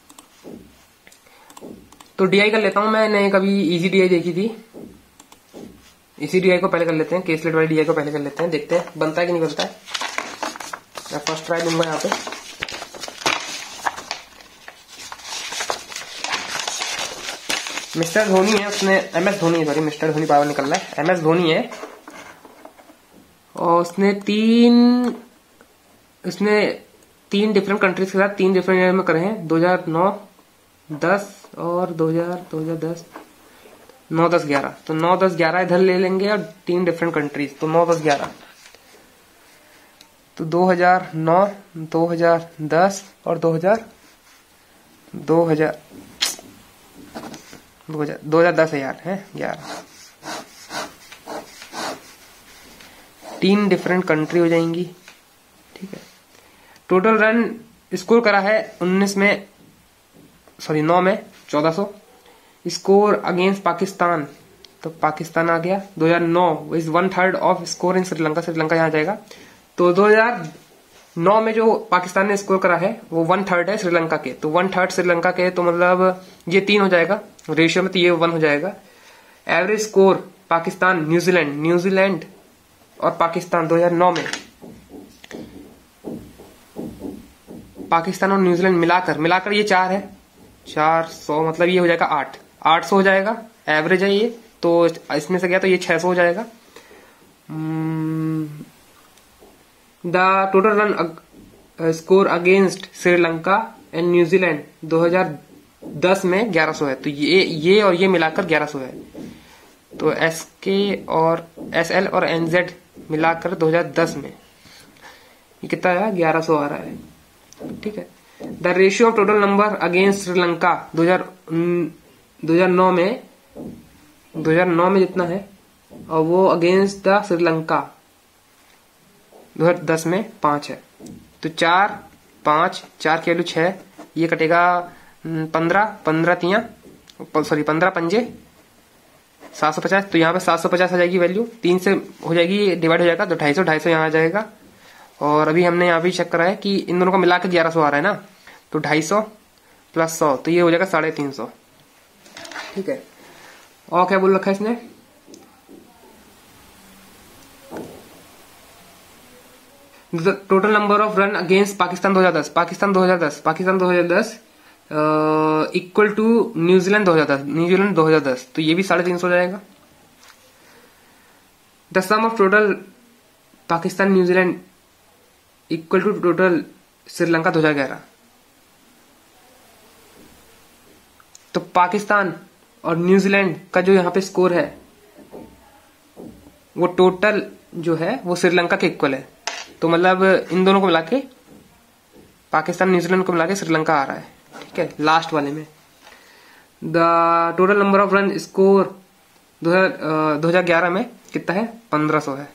तो डीआई कर लेता हूं, मैंने कभी इजी डीआई देखी थी, इसी डीआई को पहले कर लेते हैं, केसलेट वाली डीआई को पहले कर लेते हैं, देखते हैं बनता है कि नहीं बनता है। मैं फर्स्ट ट्राई दूंगा यहाँ पे। मिस्टर धोनी है, उसने MS धोनी है, सॉरी मिस्टर धोनी पावर निकल रहा है, MS धोनी है, और उसने तीन डिफरेंट कंट्रीज के साथ 3 डिफरेंट ईयर में करे हैं, 2009, 10 और 2010, 9, 10, 11, तो 9, 10, 11 इधर ले लेंगे और 3 डिफरेंट कंट्रीज, तो 9, 10, 11, तो 2009, 2010 और 2010 है यार, है 11, 3 डिफरेंट कंट्री हो जाएंगी, ठीक है। टोटल रन स्कोर करा है 9 में 1400। स्कोर अगेंस्ट पाकिस्तान, तो पाकिस्तान आ गया 2009 is 1/3 of score in Sri Lanka, Sri Lanka यहाँ जाएगा। तो 2009 में जो पाकिस्तान ने स्कोर करा है वो 1/3 है श्रीलंका के, तो 1/3 श्रीलंका के, तो मतलब ये 3 हो जाएगा रेशियो में, तो ये 1 हो जाएगा। एवरेज स्कोर पाकिस्तान न्यूजीलैंड और पाकिस्तान 2009 में, पाकिस्तान और न्यूजीलैंड मिलाकर ये 4 है, 400 मतलब ये हो जाएगा 800 हो जाएगा, एवरेज है ये, तो इसमें से गया तो ये 600 हो जाएगा। The total run score against Sri Lanka and New Zealand 2010 में 1100 है, तो ये और ये मिलाकर 1100 है। तो SK और SL और NZ मिलाकर 2010 में ये कितना है? 1100 आ रहा है, ठीक है। The ratio of total number against Sri Lanka 2009 में जितना है, और वो अगेंस्ट द श्रीलंका 2010 में 5 है, तो 4 5 4 की वैल्यू 6, ये कटेगा 15 पंजे 750, तो यहाँ पे 750 आ जाएगी वैल्यू, 3 से हो जाएगी डिवाइड हो जाएगा, तो 250 यहाँ आ जाएगा। और अभी हमने यहाँ भी चेक करा है कि इन दोनों का मिला के 1100 आ रहा है ना, तो 250 प्लस 100, तो ये हो जाएगा 350, ठीक है। और क्या बोल रखा है इसने? Total number of run against Pakistan 2010 equal to New Zealand 2010, तो ये भी 350 हो जाएगा। The sum of total Pakistan New Zealand equal to total Sri Lanka 2011, तो पाकिस्तान और न्यूजीलैंड का जो यहाँ पे स्कोर है वो टोटल जो है वो श्रीलंका के इक्वल है, तो मतलब इन दोनों को मिला के पाकिस्तान न्यूजीलैंड को मिला के श्रीलंका आ रहा है, ठीक है, लास्ट वाले में। The total number of run score 2011 में कितना है? 1500 है।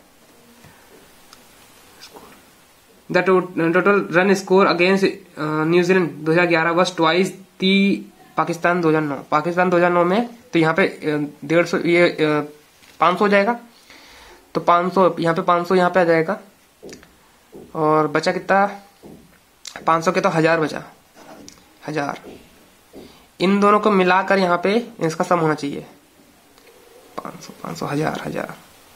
The total run score against New Zealand 2011 was twice the Pakistan 2009। Pakistan 2009 में तो यहाँ पे 150 ये 500 हो जाएगा, तो 500 यहाँ पे 500 यहाँ पे आ जाएगा, और बचा कितना? 500 के तो 1000 बचा, 1000। इन दोनों को मिलाकर यहाँ पे इसका सम होना चाहिए 500 500 1000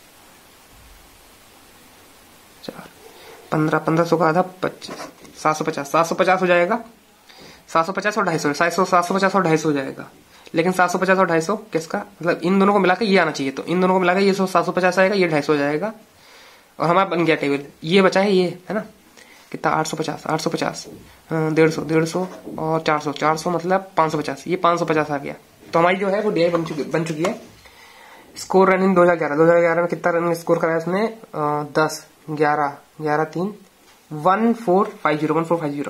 15 1500 का आधा 25 750 हो जाएगा। 750 और 250 750 और 250 हो जाएगा। लेकिन 750 और 250 किसका? मतलब इन दोनों को मिलाकर ये आना चाहिए, तो इन दोनों को मिलाकर ये 750 आएगा, ये 250 हो जाएगा, और हमारा बन गया टेबल। ये बचा है, ये है ना कितना? 850 150 और 400 मतलब 550, ये 550 आ गया। तो हमारी जो है वो डीआई बन चुकी है। स्कोर रन इन 2011 में कितना रन स्कोर कराया उसने? 10 11 3 1450।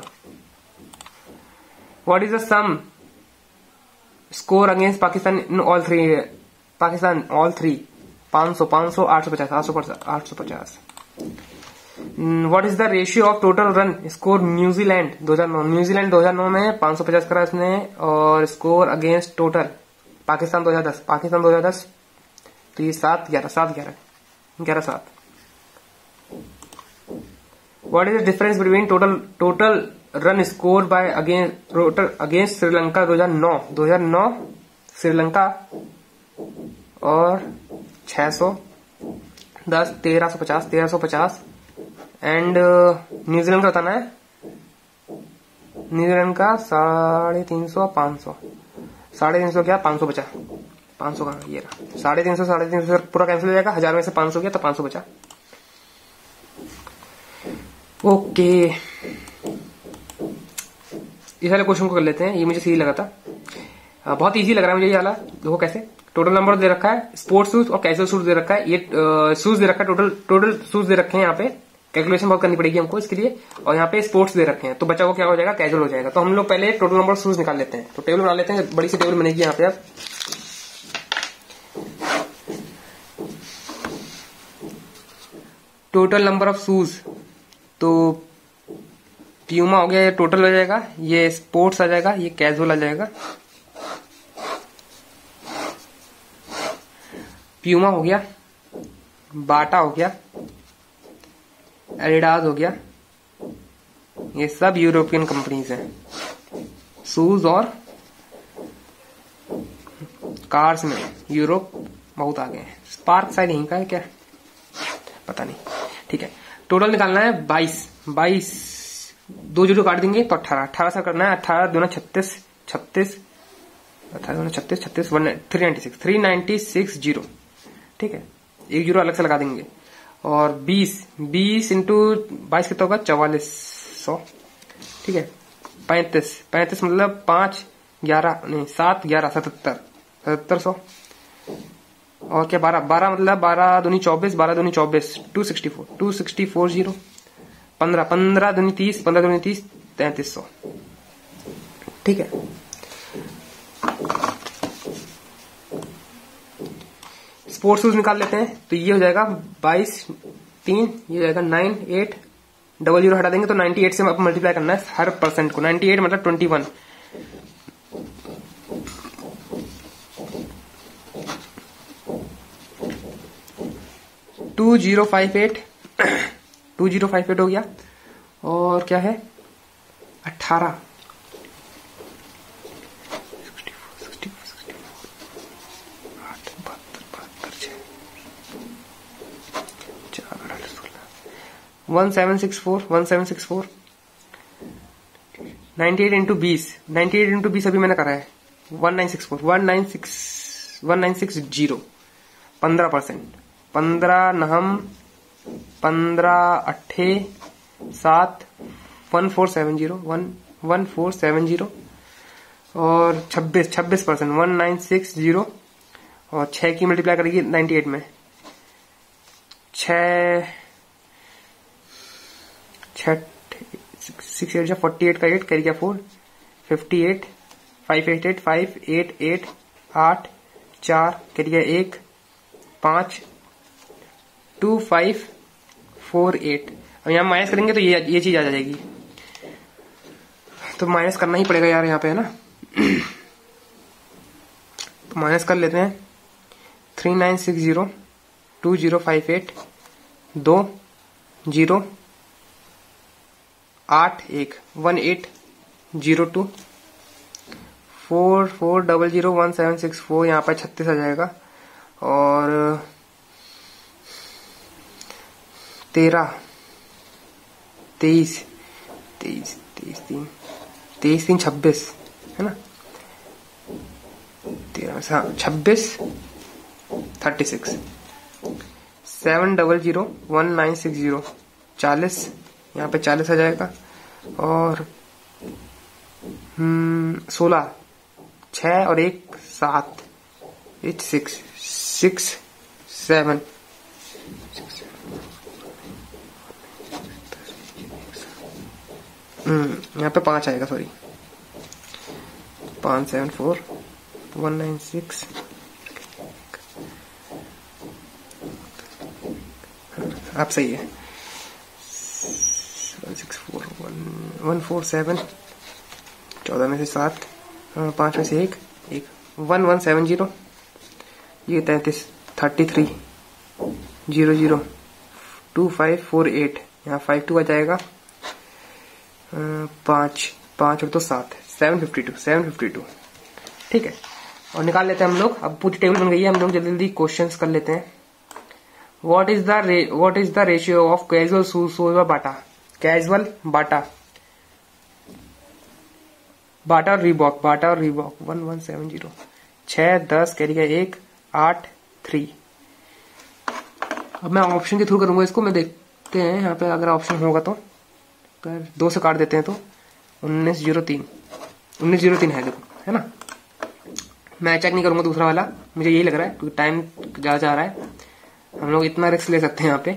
What is the sum score against Pakistan in all three? Pakistan all three 500 850। What is the ratio of total run score New Zealand 2009? New Zealand 2009 में 550 करा इसने, और स्कोर अगेंस्ट टोटल पाकिस्तान 2010 तो ये 7 11 7। What is the difference between total run score by against Sri Lanka 2009 Sri Lanka और 610 1350 and New Zealand का बताना है। न्यूजीलैंड का 350 500 350 क्या? 500 बचा, 500 का ये रहा 350 पूरा कैंसिल हो जाएगा। 1000 में से 500 गया तो 500 बचा। ओके, इस वाले क्वेश्चन को कर लेते हैं। ये मुझे सही लगा था, बहुत इजी लग रहा है मुझे ये वाला। देखो कैसे टोटल नंबर दे रखा है, स्पोर्ट्स शूज और कैजुअल शूज दे रखा है। ये शूज दे रखा है, टोटल शूज दे रखे हैं। यहाँ पे कैलकुलेशन बहुत करनी पड़ेगी हमको इसके लिए, और यहाँ पे स्पोर्ट्स दे रखे हैं, तो बचा हुआ क्या हो जाएगा? कैजुअल हो जाएगा। तो हम लोग पहले टोटल नंबर शूज निकाल लेते हैं। तो टेबल बना लेते हैं, बड़ी सी टेबल बनेगी यहाँ पे। अब टोटल नंबर ऑफ शूज, तो प्यूमा हो गया, ये टोटल हो जाएगा, ये स्पोर्ट्स आ जाएगा, ये कैजुअल आ जाएगा। प्यूमा हो गया, बाटा हो गया, एडिडास हो गया, ये सब यूरोपियन कंपनीज हैं। शूज और कार्स में यूरोप बहुत आगे है। स्पार्क शायद यहीं का है क्या, पता नहीं। ठीक है, टोटल निकालना है 22 2 जीरो काट देंगे तो 18 से करना है। 18 दूना 36 396 जीरो। ठीक है, एक जीरो अलग से लगा देंगे। और 20 इंटू 22 कितना होगा? 4400। ठीक है, 35 मतलब 5 11 नहीं 7 11 7700। और क्या 12 मतलब 12 दूनी 24 264 जीरो। 15 दूनी 30 3300। ठीक है, स्पोर्ट्स शूज निकाल लेते हैं। तो ये हो जाएगा 22 3, ये हो जाएगा 9 8 00 हटा देंगे तो 98 से मल्टीप्लाई करना है हर परसेंट को। 98 मतलब 21। 2058 हो गया। और क्या है 18 1764 98 इंटू 20 अभी मैंने करा है 1960 15%। 15 नहम 15 अट्ठे 7 1470 और 26% 1960 और 6 की मल्टीप्लाई करेगी 98 में 6 48 का 8 करेगा 4 58 588 588 8 4 करिए 1 5 2 5 4 8। अब यहाँ माइनस करेंगे तो ये चीज आ जाएगी, तो माइनस करना ही पड़ेगा यार यहाँ पे, है ना। तो माइनस कर लेते हैं। 3960 2058 2 0 8 1 1802 4400 1764, यहाँ पर 36 आ जाएगा। और 13 23 23 23 3 23 3 26, है ना। 13 हाँ 26 36 700 1960 40, यहाँ पे 40 आ जाएगा। और 16 6 और 1 7 8 6 6 7 यहाँ पे 5 आएगा, सॉरी 574 196 आप सही है। 164 147 14 में से 7 5 में से 1 1170 ये 33 33 00 2548, यहाँ 52 आ जाएगा। 5 5 और तो 7 752 ठीक है। और निकाल लेते हैं हम लोग। अब पूरी टेबल बन गई है, हम लोग जल्दी जल्दी क्वेश्चंस कर लेते हैं। What is the ratio of casual shoes sold by Bata? Casual Bata और Reebok 1170 6 10 कैरी का 1 8 3। अब मैं ऑप्शन के थ्रू करूंगा इसको, मैं देखते हैं यहाँ पे अगर ऑप्शन होगा तो। अगर 2 से काट देते हैं तो 1903 है, देखो है ना। मैं चेक नहीं करूंगा दूसरा वाला, मुझे यही लग रहा है क्योंकि टाइम ज्यादा जा रहा है, हम लोग इतना रिस्क ले सकते हैं यहाँ पे।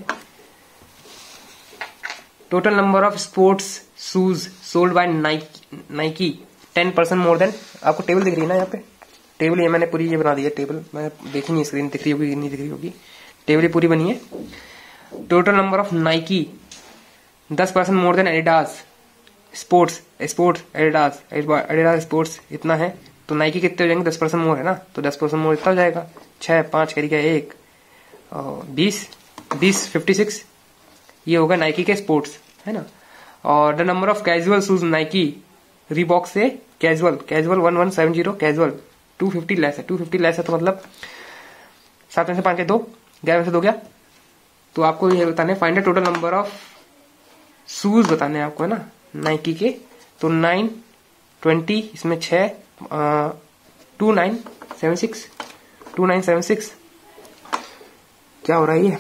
Total number of sports shoes sold by Nike 10% more than. आपको टेबल दिख रही है ना यहाँ पे, टेबल ये मैंने पूरी ये बना दी है टेबल, मैं देखी नहीं स्क्रीन दिख रही होगी नहीं दिख रही होगी, टेबल पूरी बनी है। Total number of Nike 10% more than Adidas sports Adidas sports इतना है, तो नाइकी कितने हो जाएंगे 10% मोर है ना, तो 10% मोर इतना हो जाएगा। 6 5 कैरी का 1 20 56 ये होगा नाइकी के स्पोर्ट्स, है ना। और the number of casual shoes Nike Reebok से कैजुअल 1170 कैजुअल 250 लेस है, 250 लेस है तो मतलब 7 में से 5 के 2 11 में से 2 गया। तो आपको ये बताने find the total number of shoes बताने आपको, है ना, नाइकी के। तो 9 20 इसमें 6 2976 क्या हो रहा है ये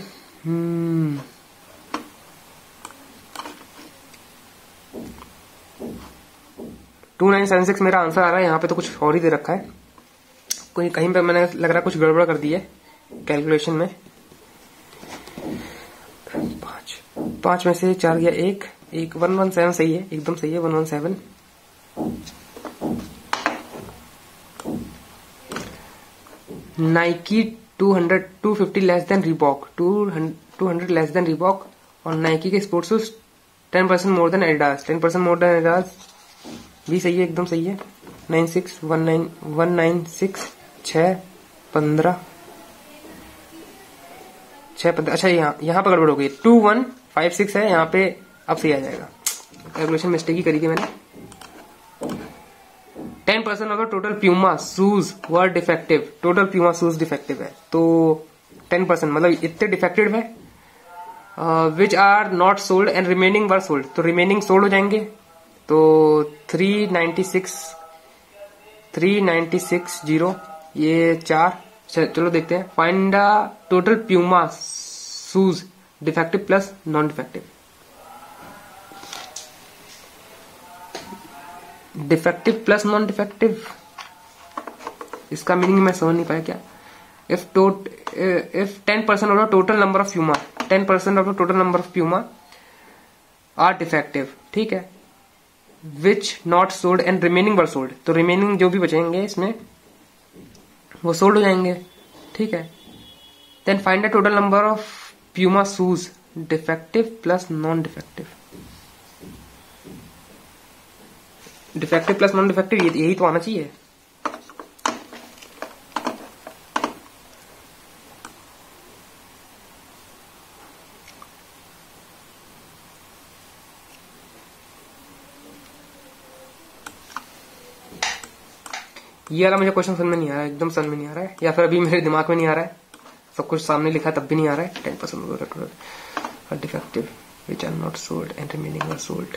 2976 मेरा आंसर आ रहा है। यहाँ पे तो कुछ और ही दे रखा है, कोई कहीं पे मैंने लग रहा है कुछ गड़बड़ कर दी है कैलकुलेशन में। 5 में से 4 गया 1 117 सही है, एकदम सही है 117। Nike 250 less than Reebok 200 less than Reebok. और नाइकी के sports shoes 10% more than Adidas 10% more than Adidas भी सही है, एकदम सही है। 96 196 6 15 अच्छा यहाँ पे गड़बड़ हो गई 2156 है यहाँ पे, अब सही आ जाएगा। कैलकुलेशन मिस्टेक ही करी थी मैंने। 10% of the total Puma shoes were defective, total Puma shoes defective है, तो 10% मतलब इतने डिफेक्टेड है। Which are not sold and remaining were sold, तो रिमेनिंग सोल्ड हो जाएंगे। तो 396 0 ये 4। चलो देखते हैं find the total Puma shoes defective plus non defective. Defective plus non defective, इसका मीनिंग मैं समझ नहीं पाया क्या। If 10% of the total number of Puma 10% of the total number of Puma are defective, ठीक है। Which not sold and remaining were sold, तो remaining जो भी बचेंगे इसमें वो सोल्ड हो जाएंगे, ठीक है। Then find the total number of Puma shoes defective plus non defective. Defective plus non defective यही तो आना चाहिए। ये वाला मुझे क्वेश्चन समझ में नहीं आ रहा है, एकदम समझ में नहीं आ रहा है, या फिर अभी मेरे दिमाग में नहीं आ रहा है, सब कुछ सामने लिखा तब भी नहीं आ रहा है। 10% defective which are not sold and remaining are sold.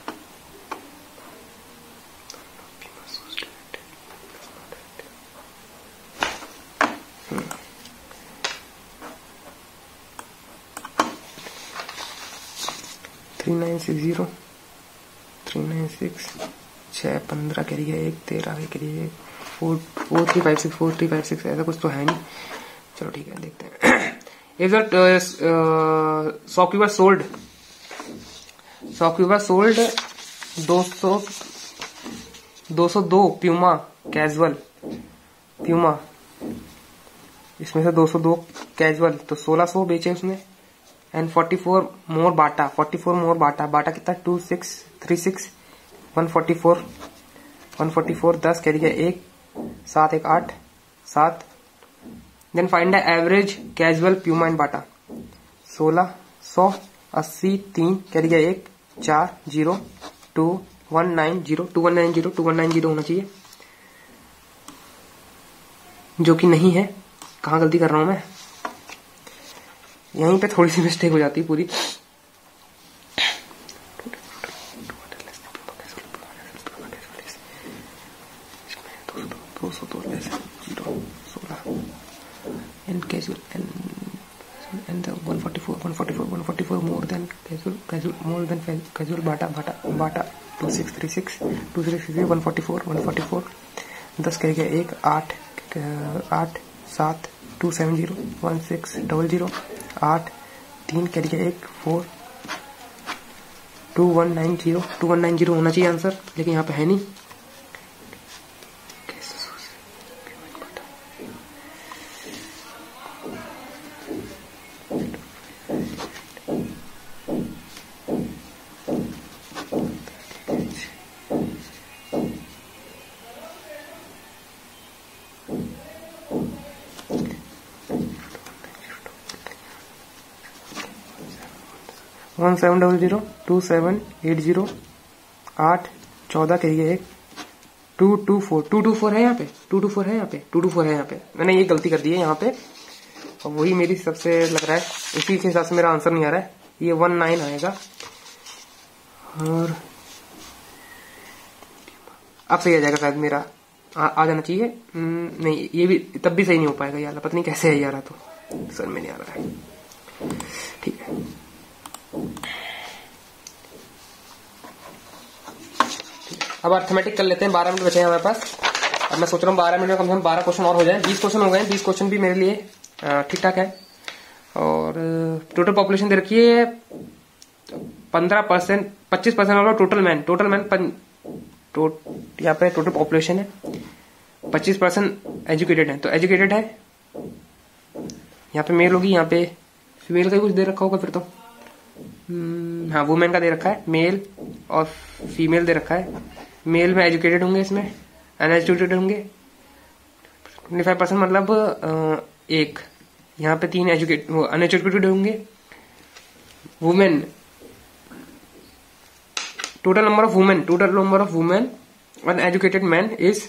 Three 6 15 करिए 1 13 करिए 4356 ऐसा कुछ तो है नहीं। चलो ठीक है देखते हैं। If shopkeeper sold 202 Puma casual Puma, इसमें से 202 कैजुअल तो 1600 बेचे उसने, एंड 44 मोर बाटा बाटा कितना 2636 144 10 कह दिया 1 7 1 8 7। Then find the average casual Puma and Bata 1680 3 कह दिया 1 4 0 2190 होना चाहिए, जो कि नहीं है। कहाँ गलती कर रहा हूं मैं, यहीं पे थोड़ी सी मिस्टेक हो जाती है पूरी। and 144 more than casual bata 2636 144 10 कह गया 1 8 7 270 1600 8 3 कह गया 1 4 2190 होना चाहिए आंसर, लेकिन यहाँ पे है नहीं। वन 700 2780 8 14 कहिए 1 224 है यहाँ पे 224 है यहाँ पे मैंने ये गलती कर दी है यहाँ पे, और वही मेरी सबसे लग रहा है, इसी के हिसाब से मेरा आंसर नहीं आ रहा है। ये 19 आएगा, और अब सही आ जाएगा शायद मेरा, आ जाना चाहिए। नहीं ये भी तब भी सही नहीं हो पाएगा यार, पता नहीं कैसे है यार, तो सर में नहीं आ रहा है। ठीक है अब अर्थमेटिक कर लेते हैं। 12 मिनट बचे हैं हमारे पास। अब मैं सोच रहा हूँ 12 मिनट में कम से कम 12 क्वेश्चन और हो जाए। 20 क्वेश्चन हो गए, 20 क्वेश्चन भी मेरे लिए ठीक ठाक है। और टोटल पॉपुलेशन दे रखी है 15%, 25% वाला टोटल मैन यहाँ पे टोटल पॉपुलेशन है 25% एजुकेटेड है, तो एजुकेटेड है यहाँ पे मेल होगी, यहाँ पे फीमेल का कुछ दे रखा होगा फिर तो। हाँ वुमेन का दे रखा है, मेल और फीमेल दे रखा है। मेल में एजुकेटेड होंगे, इसमें अनएजुकेटेड होंगे 25% मतलब एक, यहाँ पे 3 अनएजुकेटेड होंगे। Women total number of women uneducated man is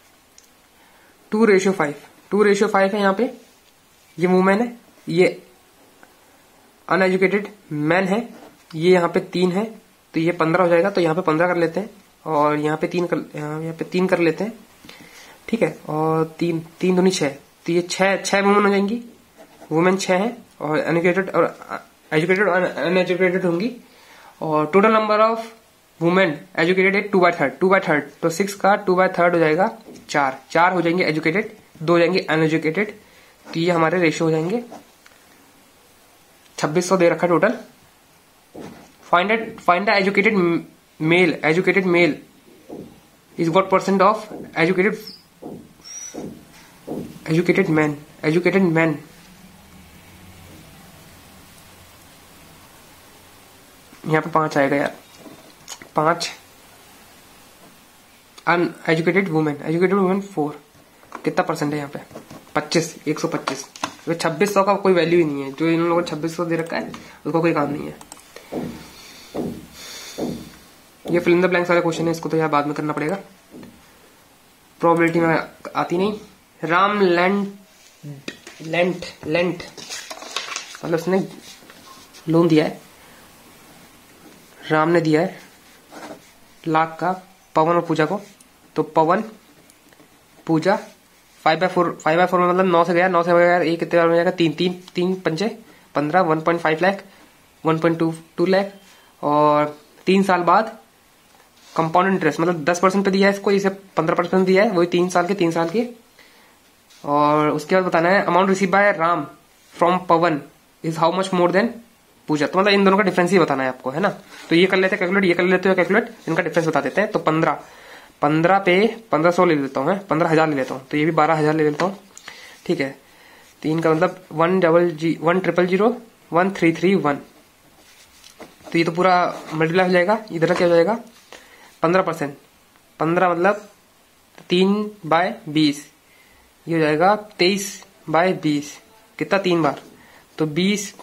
2:5। 2:5 है यहाँ पे, ये वुमेन है, ये अनएजुकेटेड मैन है, ये यहाँ पे 3 है, तो ये 15 हो जाएगा। तो यहाँ पे 15 कर लेते हैं, और यहाँ पे 3 कर लेते हैं, ठीक है। और 3 दूनी 6, तो ये 6 वुमेन हो जाएंगी। वुमेन 6 है, और अनएजुकेटेड और एजुकेटेड और अनएजुकेटेड होंगी। और total number of women educated है 2/3, तो 6 का 2/3 हो जाएगा 4 हो जाएंगे एजुकेटेड, 2 हो जाएंगे अनएजुकेटेड, तो ये हमारे रेशियो हो जाएंगे 2600 दे रखा total. Find the educated male, educated male is what percent of educated men, educated men. यहाँ पे 5 आएगा यार, 5 अनएजुकेटेड वुमेन, एजुकेटेड वुमेन 4, कितना परसेंट है यहाँ पे? 25, 125। 2600 का कोई वैल्यू ही नहीं है, जो इन लोगों को 2600 दे रखा है उसका कोई काम नहीं है। ये फिल इन द ब्लैंक्स वाला क्वेश्चन है, इसको तो यार बाद में करना पड़ेगा, प्रोबेबिलिटी में आती नहीं। राम लेंट मतलब उसने लोन दिया है, राम ने दिया है लाख का पवन और पूजा को, तो पवन पूजा 5/4 मतलब 9 से गया, 9 से गया, एक कितने बार में जाएगा? 3 पंचे 15, 1.5 लाख, 1.2 लाख, और 3 साल बाद कंपाउंड इंटरेस्ट मतलब 10% पे दिया है इसको, इसे 15% दिया है, वही 3 साल के। और उसके बाद बताना है amount receive by Ram from Pawan is how much more than Pooja. तो मतलब इन दोनों का डिफरेंस ही बताना है आपको, है ना। तो ये कर लेते हैं कैलकुलेट, ये कर लेते हो कैलकुलेट, इनका डिफरेंस बता देते हैं। तो 15 पे 1500 ले लेता हूँ मैं, 15,000 ले लेता हूँ, तो ये भी 12,000 ले लेता हूँ, ठीक है। 3 का मतलब 1,000,1,331। तो ये तो पूरा मल्टीप्लाई हो जाएगा, इधर क्या हो जाएगा? 15%, 15 मतलब 3/20, ये हो जाएगा 23/20, कितना? 3 बार, तो 20,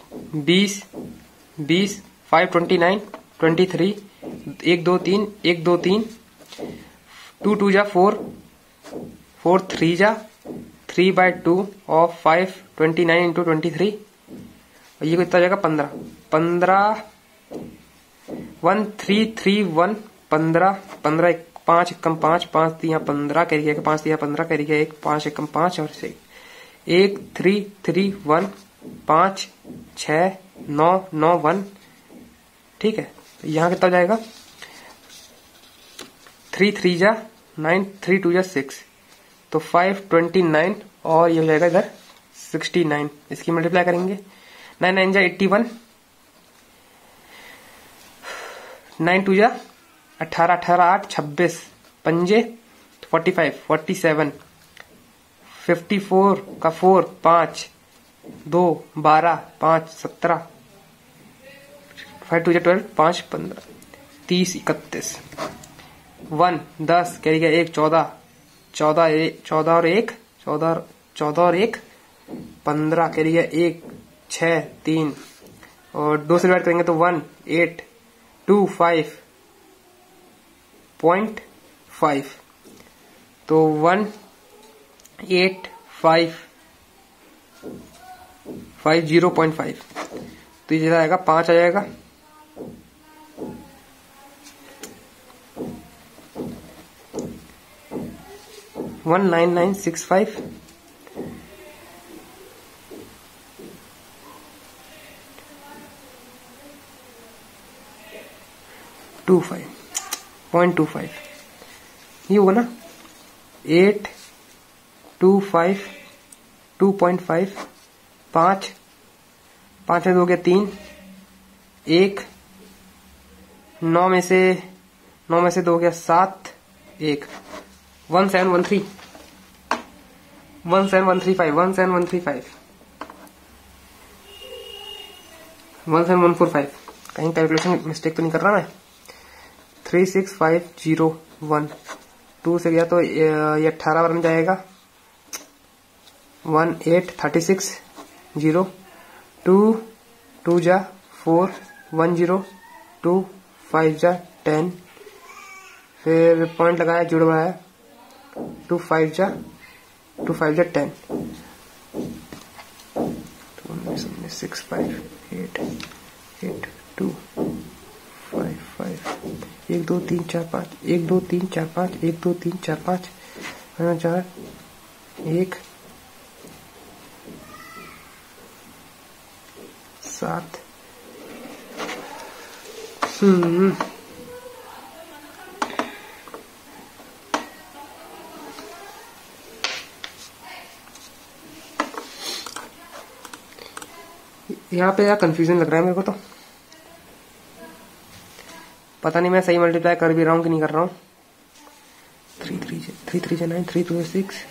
529, 23, 1 2 3, 1 2 3, 2 2 जा 4, 4 3 जा 3/2 ऑफ 5 29 इंटू 23, और ये कितना हो जाएगा? 15 1331, 15 5 एकम 5, 5 3 15 कैरी गया, 5 3 15 कैरी गया, 1 5 एकम 5 और 6, 1 3 3 1 5 6 9 9 1, ठीक है। तो यहाँ कितना हो जाएगा? 3 3 जा 9, 3 2 जा 6, तो 529, और ये हो जाएगा इधर 69, इसकी मल्टीप्लाई करेंगे, 9 9 जा 81, 9 2 जा 18, 18 8 26, पंजे 45, 47, 54 का 4 5 2 12 5 17, 5 2 12, 5 15, 30 31, 1 10 कैरी गया, 1 14, 14 और 1 15 कैरी गया, 1 6 3, और 2 से डिवाइड करेंगे तो 1 8 2 5.5, तो 18550.5, तो ये आएगा 5 आ जाएगा, 19965, टू 0.25 ये होगा ना, 8 2 5 2.5, 5 में 2 गया 3, 1 9 में से 2 गया 7, 1 17135, 17145, कहीं कैलकुलेशन मिस्टेक तो नहीं कर रहा मैं। 36501, 2 से गया तो ये 18 बार में जाएगा, 1836 0, 2 2 जा 4 1 0, 2 5 जा 10, फिर पॉइंट लगाया जुड़ बनाया, 2 5 जा 10, 6 5 8 8 2 5 5, 1 2 3 4 5, 1 2 3 4 5, 1 2 3 4 5, 4 1 7, यहाँ पे यार कंफ्यूजन लग रहा है मेरे को। तो पता नहीं मैं सही मल्टीप्लाई कर भी रहा हूँ कि नहीं कर रहा हूँ। 3 3 जा 9, 3 2 6,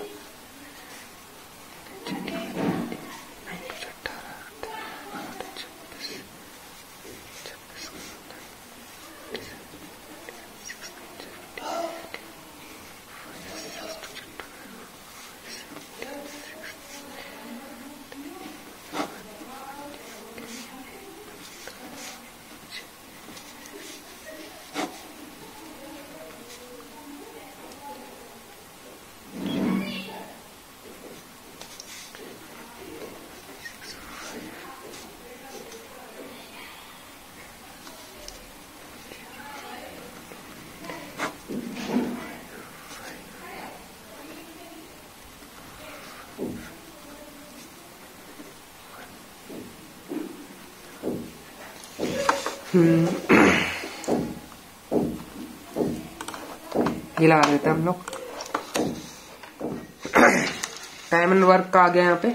ये लगा देते हैं हम लोग। टाइम एंड वर्क का आ गया यहाँ पे।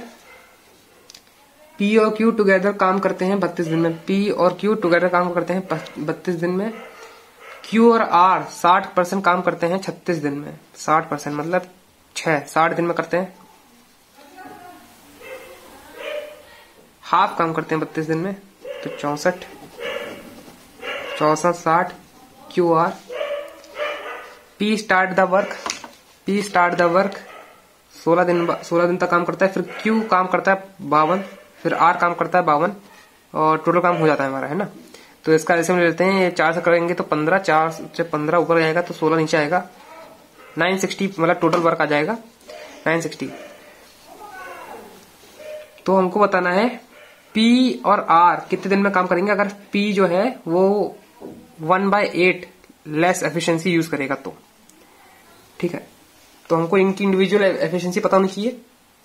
पी और क्यू टुगेदर काम करते हैं 32 दिन में। पी और क्यू टुगेदर काम करते हैं 32 दिन में। क्यू और आर 60% काम करते हैं 36 दिन में। 60% मतलब 60 दिन में करते हैं। हाफ काम करते हैं 32 दिन में, तो 64 60 Q R. P start the work 16 दिन तक काम करता है। फिर क्यू काम करता है 52, फिर आर काम करता है 52, और टोटल काम हो जाता है हमारा, है ना। तो इसका ऐसे हम लेते हैं, 4 से करेंगे तो 15, 4 से 15 ऊपर जाएगा तो 16 नीचे आएगा, 960 मतलब टोटल वर्क आ जाएगा 960। तो हमको बताना है पी और आर कितने दिन में काम करेंगे अगर पी जो है वो 1/8 लेस एफिशिएंसी यूज करेगा तो। ठीक है, तो हमको इनकी इंडिविजुअल एफिशिएंसी पता होनी चाहिए।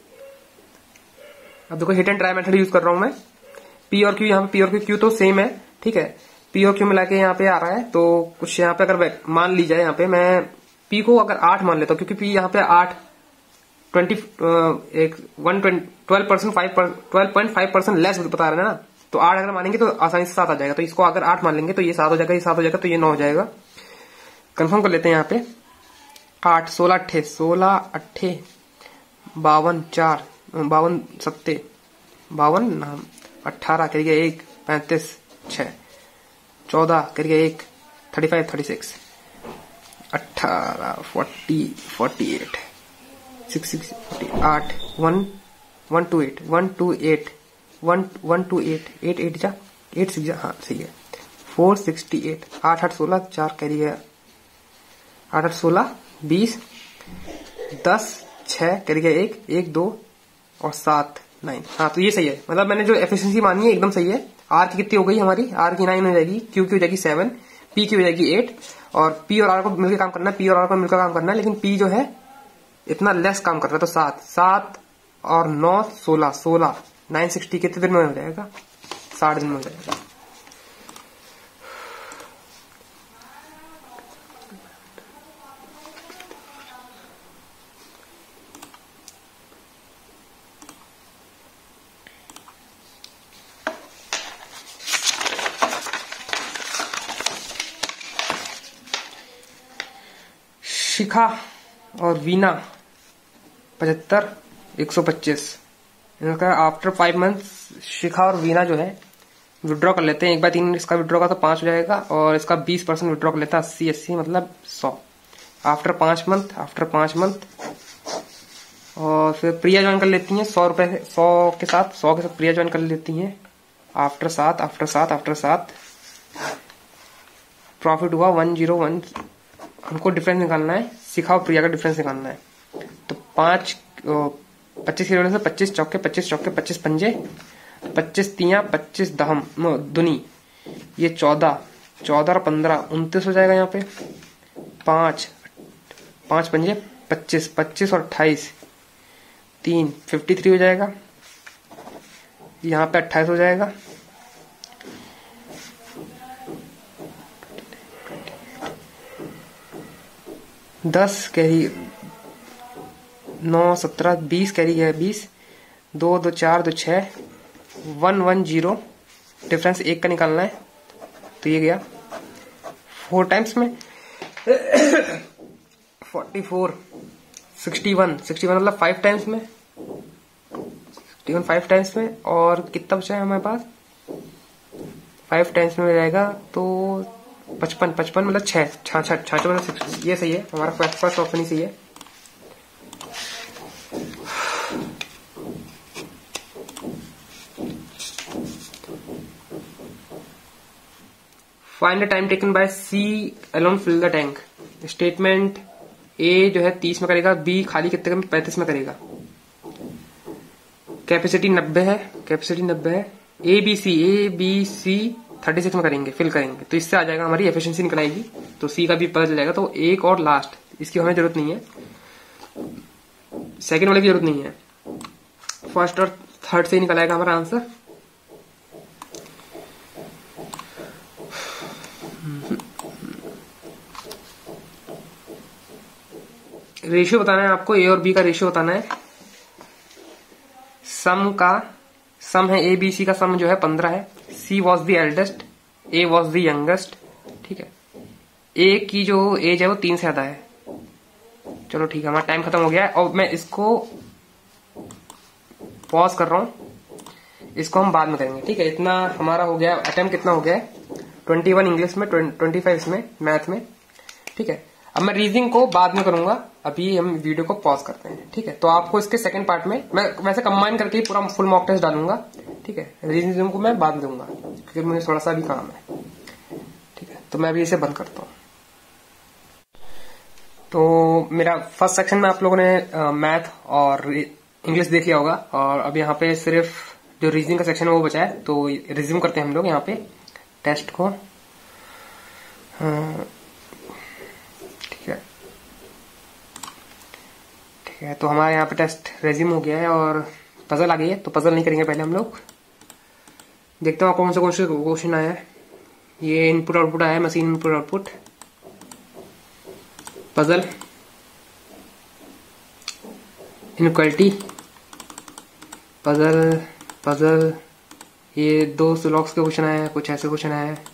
अब देखो hit and trial method use कर रहा हूं मैं। पी और क्यू, यहाँ पे पी और क्यू तो सेम है, ठीक है। पी और क्यू मिला के यहाँ पे आ रहा है, तो कुछ यहाँ पे अगर मान ली जाए, यहाँ पे मैं पी को अगर 8 मान लेता हूँ, क्योंकि पी यहाँ पे 12.5% लेस बता रहे हैं ना, तो 8 अगर मानेंगे तो आसानी से 7 आ जाएगा। तो इसको अगर 8 मान लेंगे तो ये 7 हो जाएगा, ये 7 हो जाएगा, तो ये 9 हो जाएगा। कंफर्म कर लेते हैं यहाँ पे। 8 16 8 16 8 52 4 52 7 52 18 करिए 1 35 6 14 करिए 1 35 36 18 40 48 66 48 1 128 128 1 8 जा 8 6 जा, हाँ सही है, 468 8 8 16 4 करिए 8 8 16 20 10 6 करिए 1 1 2 और 7 9। हाँ तो ये सही है, मतलब मैंने जो एफिशिएंसी मानी है एकदम सही है। आर की कितनी हो गई हमारी, आर की 9 हो जाएगी, क्यू की हो जाएगी 7, पी की हो जाएगी 8, और पी और आर को मिलकर काम करना है, पी और आर को मिलकर काम करना है, लेकिन पी जो है इतना लेस काम कर रहा है, तो 7 और 9 16 960 कितने दिन में हो जाएगा, 60 दिन में हो जाएगा। शिखा और वीना 75 125। इनका आफ्टर 5 मंथ्स शिखा और वीना जो है विड्रॉ कर लेते हैं। 1/3 इसका विड्रॉ का तो 5 हो जाएगा, और इसका 20% विड्रॉ कर लेता है, 80 मतलब 100 आफ्टर 5 मंथ। और फिर प्रिया ज्वाइन कर लेती हैं 100 रुपए 100 के साथ प्रिया ज्वाइन कर लेती हैं आफ्टर 7। प्रॉफिट हुआ 101। हमको डिफरेंस निकालना है, शिखा और प्रिया का डिफरेंस निकालना है। तो 25 की वजह से 25 चौके 25 पंजे 25 तियां 25 दहम दुनी, ये 14 और 15 29 हो जाएगा। यहाँ पे 5 पंजे 25 और 28 3 53 हो जाएगा। यहाँ पे 28 हो जाएगा। दस कैरी 9 17 20 कैरी है 20 2 2 4 2 6 110 डिफरेंस 1 का निकालना है, तो ये गया 4 टाइम्स में 44 61 मतलब 5 टाइम्स में 61 5 टाइम्स में। और कितना बचा है हमारे पास? 5 टाइम्स में जाएगा तो 55 मतलब 6 मतलब 6। ये सही है, हमारा फर्स्ट ऑप्शन ही सही है। Find the time taken by C alone fill the tank. Statement A जो है 30 में करेगा, बी खाली कितने में 35 में करेगा। कैपेसिटी 90 है। ए बी सी 36 में करेंगे, फिल करेंगे, तो इससे आ जाएगा हमारी एफिशिएंसी निकल आएगी। तो सी का भी पता चल जाएगा। तो एक और लास्ट, इसकी हमें जरूरत नहीं है, सेकंड वाले की जरूरत नहीं है, फर्स्ट और थर्ड से ही निकल आएगा हमारा आंसर। रेशियो बताना है आपको, ए और बी का रेशियो बताना है। सम है ए बी सी का सम जो है 15 है। C was the eldest, A was the youngest. ठीक है, ए की जो एज है वो 3 से ज्यादा है। चलो ठीक है, हमारा टाइम खत्म हो गया है और मैं इसको पॉज कर रहा हूं, इसको हम बाद में करेंगे। ठीक है, इतना हमारा हो गया। अटेम्प्ट कितना हो गया है? 21 इंग्लिश में, 25 इसमें मैथ में। ठीक है, अब मैं रीजनिंग को बाद में करूंगा, अभी हम वीडियो को पॉज करते हैं। ठीक है, तो आपको इसके सेकंड पार्ट में मैं वैसे कंबाइन करके ही पूरा फुल मॉक टेस्ट डालूंगा। ठीक है, रीजनिंग को मैं बाद में दूंगा क्योंकि मुझे थोड़ा सा भी काम है। ठीक है, तो मैं अभी इसे बंद करता हूं। तो मेरा फर्स्ट सेक्शन में आप लोगों ने मैथ और इंग्लिश देख लिया होगा, और अब यहाँ पे सिर्फ जो रीजनिंग का सेक्शन है वो बचा है। तो रिज्यूम करते हैं हम लोग यहाँ पे टेस्ट को। ठीक है, तो हमारे यहाँ पे टेस्ट रेज्यूम हो गया है और पजल आ गई है। तो पजल नहीं करेंगे, पहले हम लोग देखते हैं कौन सा क्वेश्चन आया है। ये इनपुट आउटपुट आया है, machine input output. Puzzle, inequality, puzzle ये 2 ब्लॉक्स के क्वेश्चन आए हैं, कुछ ऐसे क्वेश्चन आए हैं।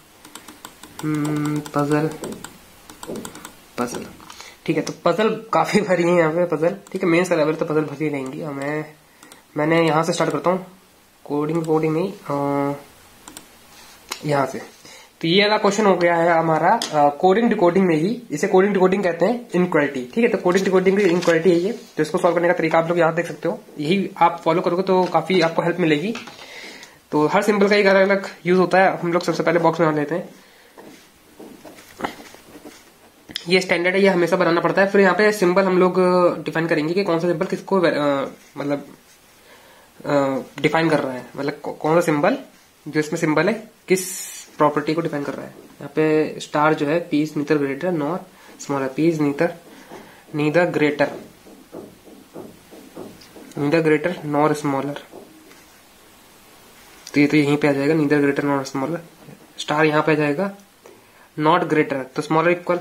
पजल ठीक है, तो पजल काफी भरी है यहाँ पे पजल। ठीक है, मेंस का लेवल तो पजल भरी रहेंगी। मैंने यहाँ से स्टार्ट करता हूँ, कोडिंग नहीं, यहाँ से। तो ये वाला क्वेश्चन हो गया है हमारा कोडिंग डिकोडिंग में ही। इसे कोडिंग डिकोडिंग कहते हैं, इनक्वालिटी। ठीक है, तो कोडिंग डिकोडिंग की इनक्वालिटी है ये। तो इसको सॉल्व करने का तरीका आप लोग यहाँ देख सकते हो, यही आप फॉलो करोगे तो काफी आपको हेल्प मिलेगी। तो हर सिंबल का एक अलग अलग यूज होता है। हम लोग सबसे पहले बॉक्स बना लेते हैं। ये स्टैंडर्ड है, ये हमेशा बनाना पड़ता है। फिर यहाँ पे सिंबल हम लोग डिफाइन करेंगे कि कौन सा सिंबल किसको मतलब डिफाइन कर रहा है, मतलब कौन सा सिंबल जो इसमें सिंबल है किस प्रॉपर्टी को डिफाइन कर रहा है। यहाँ पे स्टार जो है, P is neither greater nor smaller, P is neither greater nor smaller. तो ये तो यहीं पे आ जाएगा, neither greater nor smaller. Star यहाँ पे आ जाएगा, नॉट ग्रेटर तो स्मॉलर इक्वल,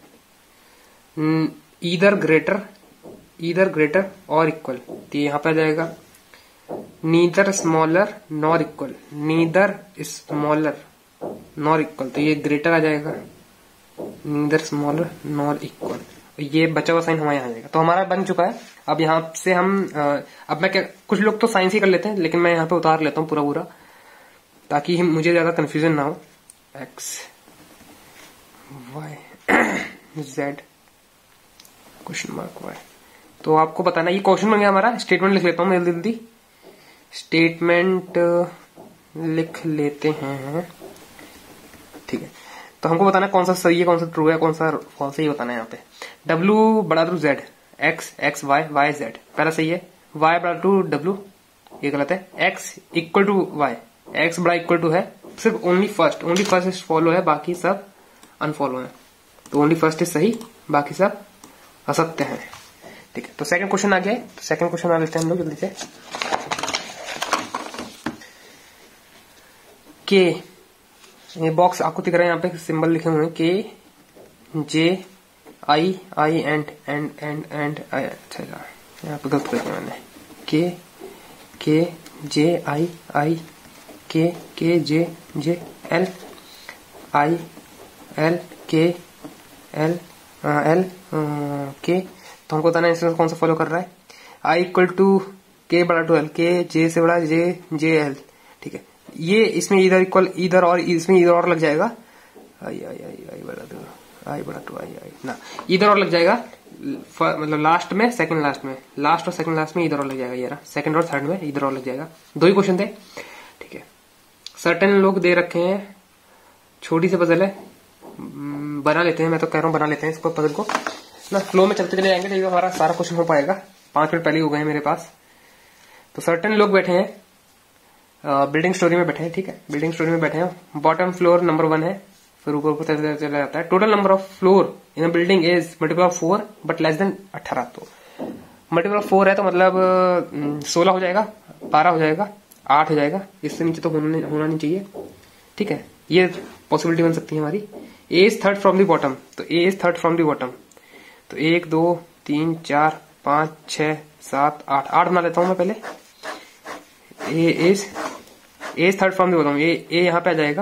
ईदर ग्रेटर और इक्वल, तो यहाँ पे आ जाएगा neither smaller nor equal, neither smaller nor equal, तो ये ग्रेटर आ जाएगा, नीदर स्मॉलर नॉर इक्वल। ये बचा हुआ साइन हमारे यहाँ आ जाएगा। तो हमारा बन चुका है। अब यहाँ से हम अब मैं क्या, कुछ लोग तो साइंस ही कर लेते हैं, लेकिन मैं यहाँ पे उतार लेता हूँ पूरा ताकि मुझे ज्यादा कंफ्यूजन ना हो। X Y Z question mark Y. तो आपको बताना, ये क्वेश्चन बन गया हमारा। स्टेटमेंट लिख लेता हूँ मैं जल्दी, स्टेटमेंट लिख लेते हैं। ठीक है, तो हमको बताना कौन सा सही है, कौन सा ट्रू है, कौन सा फॉल्स है, ये बताना है। यहाँ पे W बड़ा to Z, X Y Z पहला सही है, Y बड़ा टू W ये गलत है, X equal to Y, X बड़ा इक्वल टू है, सिर्फ ओनली फर्स्ट फॉलो है, बाकी सब अनफॉलो है। तो ओनली फर्स्ट इज सही, बाकी सब असत्य है। ठीक है, तो सेकंड क्वेश्चन आ गया। तो सेकंड क्वेश्चन आ लेते हैं हम लोग जल्दी से। के ये बॉक्स आपको दिख रहा है, यहाँ पे सिंबल लिखे हुए हैं के जे आई एंड अच्छा यहाँ पे गलत कर दिया मैंने, के J I K J L I L K L L K, तो हमको बताना है इसमें कौन सा फॉलो कर रहा है। आई इक्वल टू के बड़ा टू एल, के जे से बड़ा जे जे एल, ठीक है। ये इसमें इधर इक्वल इधर और इसमें इधर और लग जाएगा, आई आई आई आई बड़ा टू आई बड़ा टू आई आई ना, इधर और लग जाएगा, मतलब लास्ट में सेकंड लास्ट में, लास्ट और सेकंड लास्ट में इधर और लग जाएगा, ये रहा सेकंड और थर्ड में इधर और लग जाएगा। दो ही क्वेश्चन थे, ठीक है। सर्टेन लोग दे रखे हैं, छोटी सी पजल है, बना लेते हैं, मैं तो कह रहा हूँ बना लेते हैं इसको पजल को ना, फ्लो में चलते चले जाएंगे तो हमारा सारा क्वेश्चन हो पाएगा। 5 मिनट पहले हो गए मेरे पास। तो सर्टेन लोग बैठे हैं, बिल्डिंग स्टोरी में बैठे हैं, ठीक है, बिल्डिंग स्टोरी में बैठे हैं। बॉटम फ्लोर नंबर 1 है, फिर ऊपर ऊपर चला जाता है। Total number of floor in a building is multiple of 4 but less than 18। तो मल्टीपल ऑफ 4 है तो मतलब 16 हो जाएगा, 12 हो जाएगा, 8 हो जाएगा, इससे नीचे तो होना नहीं चाहिए, ठीक है। ये पॉसिबिलिटी बन सकती है हमारी। A is third from the bottom, तो A is third from the bottom, तो 1 2 3 4 5 6 7 8, 8 बना लेता हूं मैं पहले। A is third from the bottom, A यहां पे आ जाएगा,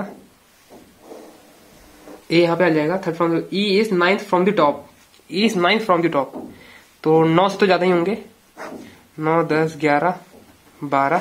ए यहां पे आ जाएगा third from the. E is 9th from the top, E is 9th from the top, तो 9 से तो ज्यादा ही होंगे, 9 10 11 12।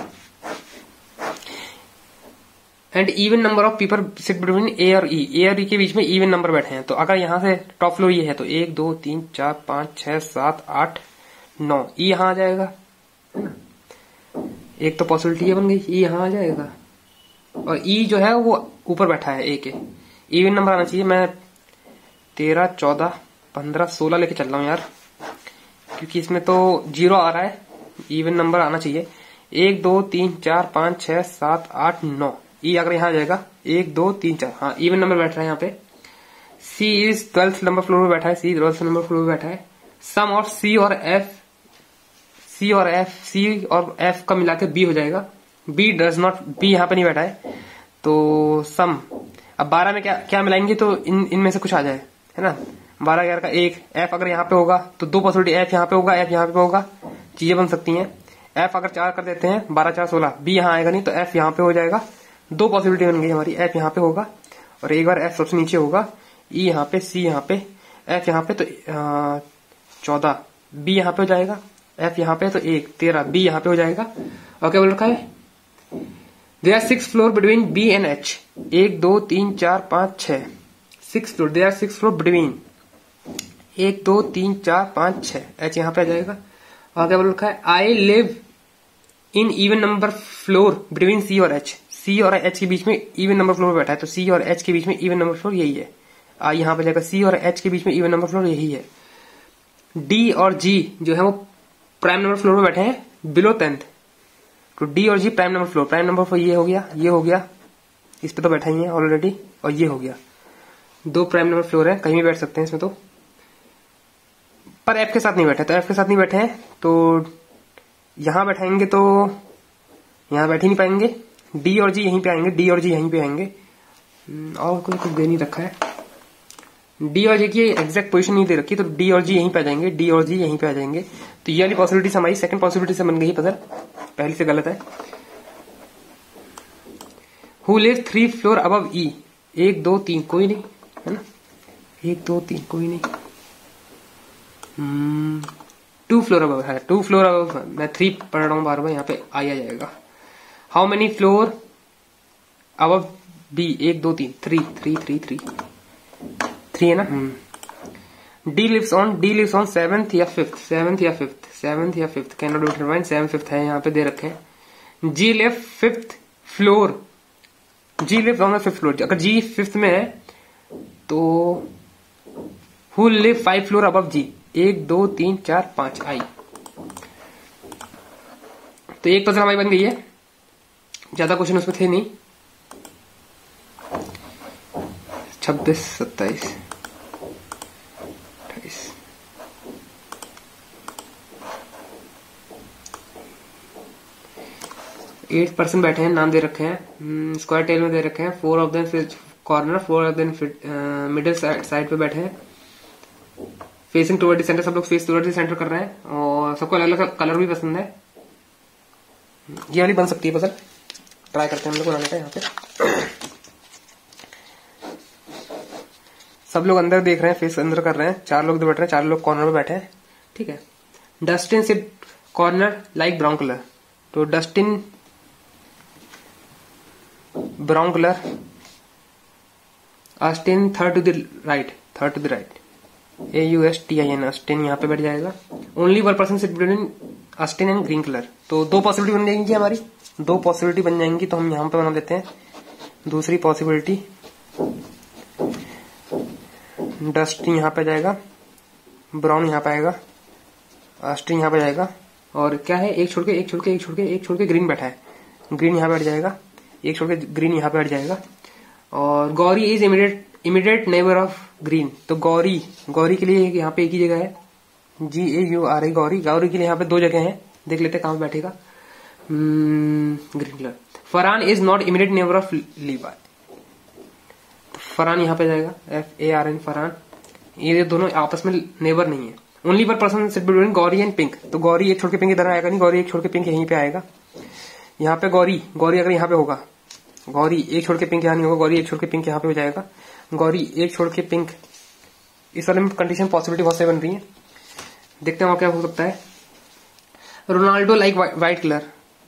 And even number of people sit between A और ई, ए और ई के बीच में इवन नंबर बैठे हैं। तो अगर यहां से टॉप फ्लोर ये है तो 1 2 3 4 5 6 7 8 9, ई यहां आ जाएगा, है ना। एक तो पॉसिबिलिटी ये बन गई, ई यहां आ जाएगा, और ई जो है वो ऊपर बैठा है ए के। इवन नंबर आना चाहिए, मैं 13 14 15 16 लेके चल रहा हूं यार, क्योंकि इसमें तो 0 आ रहा है, इवन नंबर आना चाहिए। 1 2 3 4 5 6 7 8 9, ई अगर यहां आ जाएगा 1 2 3 4, हाँ इवन नंबर बैठ रहा है यहाँ पे। सी इज 12th नंबर फ्लोर में बैठा है, सी 12th नंबर फ्लोर में बैठा है। सम ऑफ सी और एफ, सी और एफ का मिलाकर बी हो जाएगा। बी डज नॉट, बी यहाँ पे नहीं बैठा है, तो सम। अब 12 में क्या मिलाएंगे तो इनमें से कुछ आ जाए, है ना। 12 11 का 1, एफ अगर यहाँ पे होगा तो 2 पॉसिबिलिटी, एफ यहाँ पे होगा, एफ यहाँ पे होगा, चीजें बन सकती हैं। एफ अगर 4 कर देते हैं, 12 4 16, बी यहाँ आएगा नहीं तो एफ यहाँ पे हो जाएगा। 2 पॉसिबिलिटी बन गई हमारी, एफ यहाँ पे होगा और एक बार एफ सबसे नीचे होगा, ई यहाँ पे, सी यहाँ पे, एफ यहाँ पे, तो 14, बी यहाँ पे हो जाएगा, एफ यहाँ पे तो 1 13, बी यहाँ पे हो जाएगा। और क्या बोल रखा है, there are 6 floor between B and H, 1 2 3 4 5 6, 6 floor, there are 6 floor between 1 2 3 4 5 6, H यहाँ पे आ जाएगा। और क्या बोल रखा है, I live in even number floor between C और एच, सी और एच के बीच में इवन नंबर फ्लोर बैठा है, तो सी और एच के बीच में इवन नंबर फ्लोर यही है। यहाँ पे जाएगा सी और एच के बीच में इवन नंबर फ्लोर यही है। डी और जी जो है वो प्राइम नंबर फ्लोर में बैठे हैं बिलो 10th, तो डी और G prime number floor, prime number floor ये हो गया, ये हो गया, इस पे तो बैठा ही है ऑलरेडी, और ये हो गया। 2 प्राइम नंबर फ्लोर है, कहीं भी बैठ सकते हैं इसमें तो, पर एफ के साथ नहीं बैठे, तो एफ के साथ नहीं बैठे हैं तो यहां बैठाएंगे तो यहां बैठ ही नहीं पाएंगे। डी और जी यहीं पे आएंगे, डी और जी यहीं पे आएंगे, और कोई कुछ दे नहीं रखा है। डी और जी की एग्जैक्ट पोजीशन नहीं दे रखी, तो डी और जी यहीं पे आ जाएंगे, डी और जी यहीं पे आ जाएंगे। तो ये वाली पॉसिबिलिटी हमारी सेकंड पॉसिबिलिटी से बन गई पजल, पहली से गलत है। Who lives 3 floor above E, 1 2 3 कोई नहीं, है ना, 1 2 3 कोई नहीं। 2 फ्लोर अबव है, 2 फ्लोर अबव, मैं 3 पढ़ रहा हूँ बार बार, यहाँ पे आई आ जाएगा। How many floor above B, 1 2 3 3 3 3 3 3 है ना। डी लिव्स ऑन 7th या 5th, 7th या 5th, 7th या 5th, can not be determined, 7th 5th है यहाँ पे दे रखे हैं। G live 5th floor, G lives on the 5th floor, अगर जी 5th में है तो who live 5 floor above G, 1 2 3 4 5 I. तो एक पजल हमारी बन गई है, ज्यादा क्वेश्चन उसमें थे नहीं। 26 27 28 8% बैठे हैं, नाम दे रखे हैं, स्क्वायर टेल में दे रखे हैं। 4 of them corner, 4 of them middle side पे बैठे हैं, फेसिंग टुवर्ड द सेंटर, सब लोग फेस टुवर्ड द सेंटर कर रहे हैं, और सबको अलग अलग कलर भी पसंद है। ये वाली बन सकती है पजल, ट्राई करते हैं हम लोग बनाने का यहाँ पे। सब लोग अंदर देख रहे हैं, फेस अंदर कर रहे हैं, 4 लोग बैठ रहे हैं, 4 लोग कॉर्नर में बैठे हैं, ठीक है। Dustin sit corner like brown colour, तो Dustin brown colour, Austin third to the right, AUSTIN, Austin यहाँ पे बैठ जाएगा। Only 1 person sit between Austin and green colour, तो 2 पॉसिबिलिटी बन जाएंगी हमारी, 2 पॉसिबिलिटी बन जाएंगी, तो हम यहाँ पे बना लेते हैं दूसरी पॉसिबिलिटी। डस्टिन यहाँ पे जाएगा, ब्राउन यहाँ पे आएगा, अस्टिन यहाँ पे जाएगा, और क्या है, एक छोड़ के ग्रीन बैठा है, ग्रीन यहाँ बैठ जाएगा, एक छोड़ के ग्रीन यहाँ पे बैठ जाएगा। और Gauri is immediate neighbour of green, तो गौरी के लिए यहाँ पे एक ही जगह है, GAURI, गौरी के लिए यहाँ पे 2 जगह है, देख लेते हैं कहाँ पे बैठेगा। Green colour. Farhan is not immediate neighbour of Levi, तो फरहान यहाँ पे जाएगा, FARN, फरहान। ये दोनों आपस में नेबर नहीं है। Only 1 person sit between Gauri and pink, तो गौरी एक छोड़ के पिंक इधर आएगा नहीं, गौरी एक छोड़ के पिंक यहीं पे आएगा। यहाँ पे गौरी अगर यहाँ पे होगा, गौरी एक छोड़ के पिंक यहाँ नहीं होगा, गौरी एक छोड़ के पिंक यहाँ पे हो जाएगा, गौरी एक छोड़ के पिंक। इस वाले में कंडीशन पॉसिबिलिटी बहुत सारी बन रही है, देखते हैं और क्या हो सकता है। Ronaldo like white colour,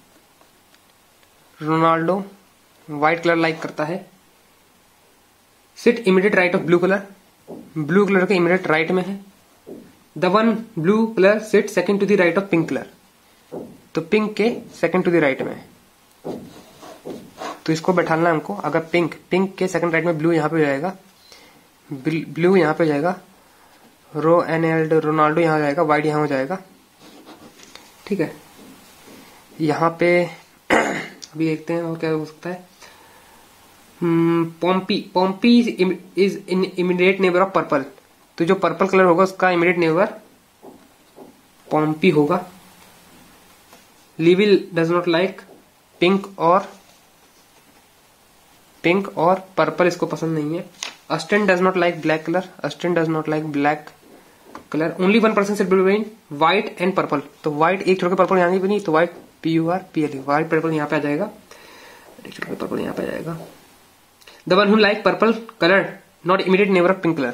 Ronaldo white colour like करता है। Sit immediate right of blue colour, blue colour के इमीडिएट राइट में है। The one blue colour sit second to the right of pink colour, तो पिंक के second to the right में है, तो इसको बैठाना है हमको। अगर पिंक के सेकंड राइट में ब्लू यहाँ पे हो जाएगा, ब्लू यहाँ पे हो जाएगा, रोनाल्डो यहाँ जाएगा, व्हाइट यहाँ हो जाएगा, ठीक है। यहाँ पे अभी देखते हैं और क्या हो सकता है। Pompi is immediate neighbour of purple, तो जो पर्पल कलर होगा उसका इमीडिएट नेबर पॉम्पी होगा। Levi does not like pink और पर्पल, इसको पसंद नहीं है। Austin does not like black colour, only 1 person sit between white and purple, तो व्हाइट एक छोड़ के पर्पल यहाँ नहीं, तो व्हाइट PURPLE, व्हाइट पर्पल यहाँ पे आ जाएगा, एक छोड़ के पर्पल यहाँ पे आ जाएगा। The one who like purple colour not immediate neighbour of pink colour,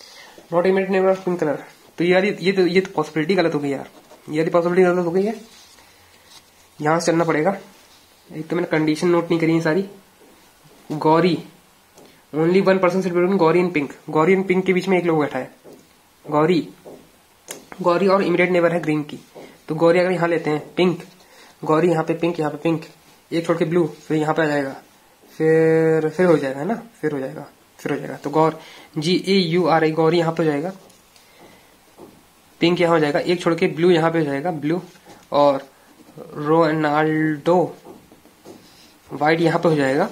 तो यार ये तो पॉसिबिलिटी गलत हो गई यार, ये पॉसिबिलिटी गलत हो गई है, यहां से चलना पड़ेगा। एक तो मैंने कंडीशन नोट नहीं करी है सारी। Gauri only 1 person sit between Gauri and pink के बीच में एक लोग बैठा है, गौरी और इमीडिएट नेबर है ग्रीन की, तो गौरी अगर यहाँ लेते हैं पिंक, गौरी यहाँ पे पिंक, एक छोड़ के ब्लू, फिर यहाँ पे आ जाएगा, फिर हो जाएगा ना, फिर हो जाएगा, तो GAURI गौरी यहाँ पे हो जाएगा, पिंक यहाँ हो जाएगा, एक छोड़ के ब्लू यहाँ पे हो जाएगा, ब्लू, और रोनाल्डो व्हाइट यहाँ पे हो जाएगा।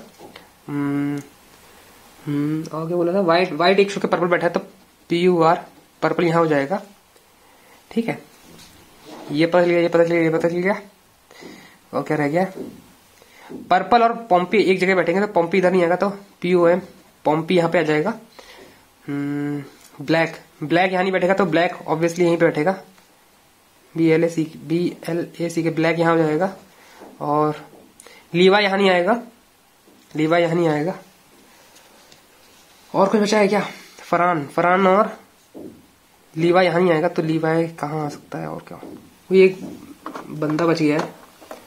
और क्या बोला था, व्हाइट एक छोड़ के पर्पल बैठा है, तो PUR पर्पल यहाँ हो जाएगा, ठीक है। ये पता चल गया। और क्या रह गया, पर्पल और पॉम्पी एक जगह बैठेंगे, तो पॉम्पी इधर नहीं आएगा, तो POM पॉम्पी यहाँ पे आ जाएगा। ब्लैक यहाँ नहीं बैठेगा, तो ब्लैक ऑब्वियसली यहीं पे बैठेगा, BLAC के ब्लैक यहाँ हो जाएगा। और लीवा यहाँ नहीं आएगा, और कुछ बचा है क्या, फरहान और लीवा यहाँ नहीं आएगा, तो लीवा कहाँ आ सकता है, और क्या, वो एक बंदा बच गया है,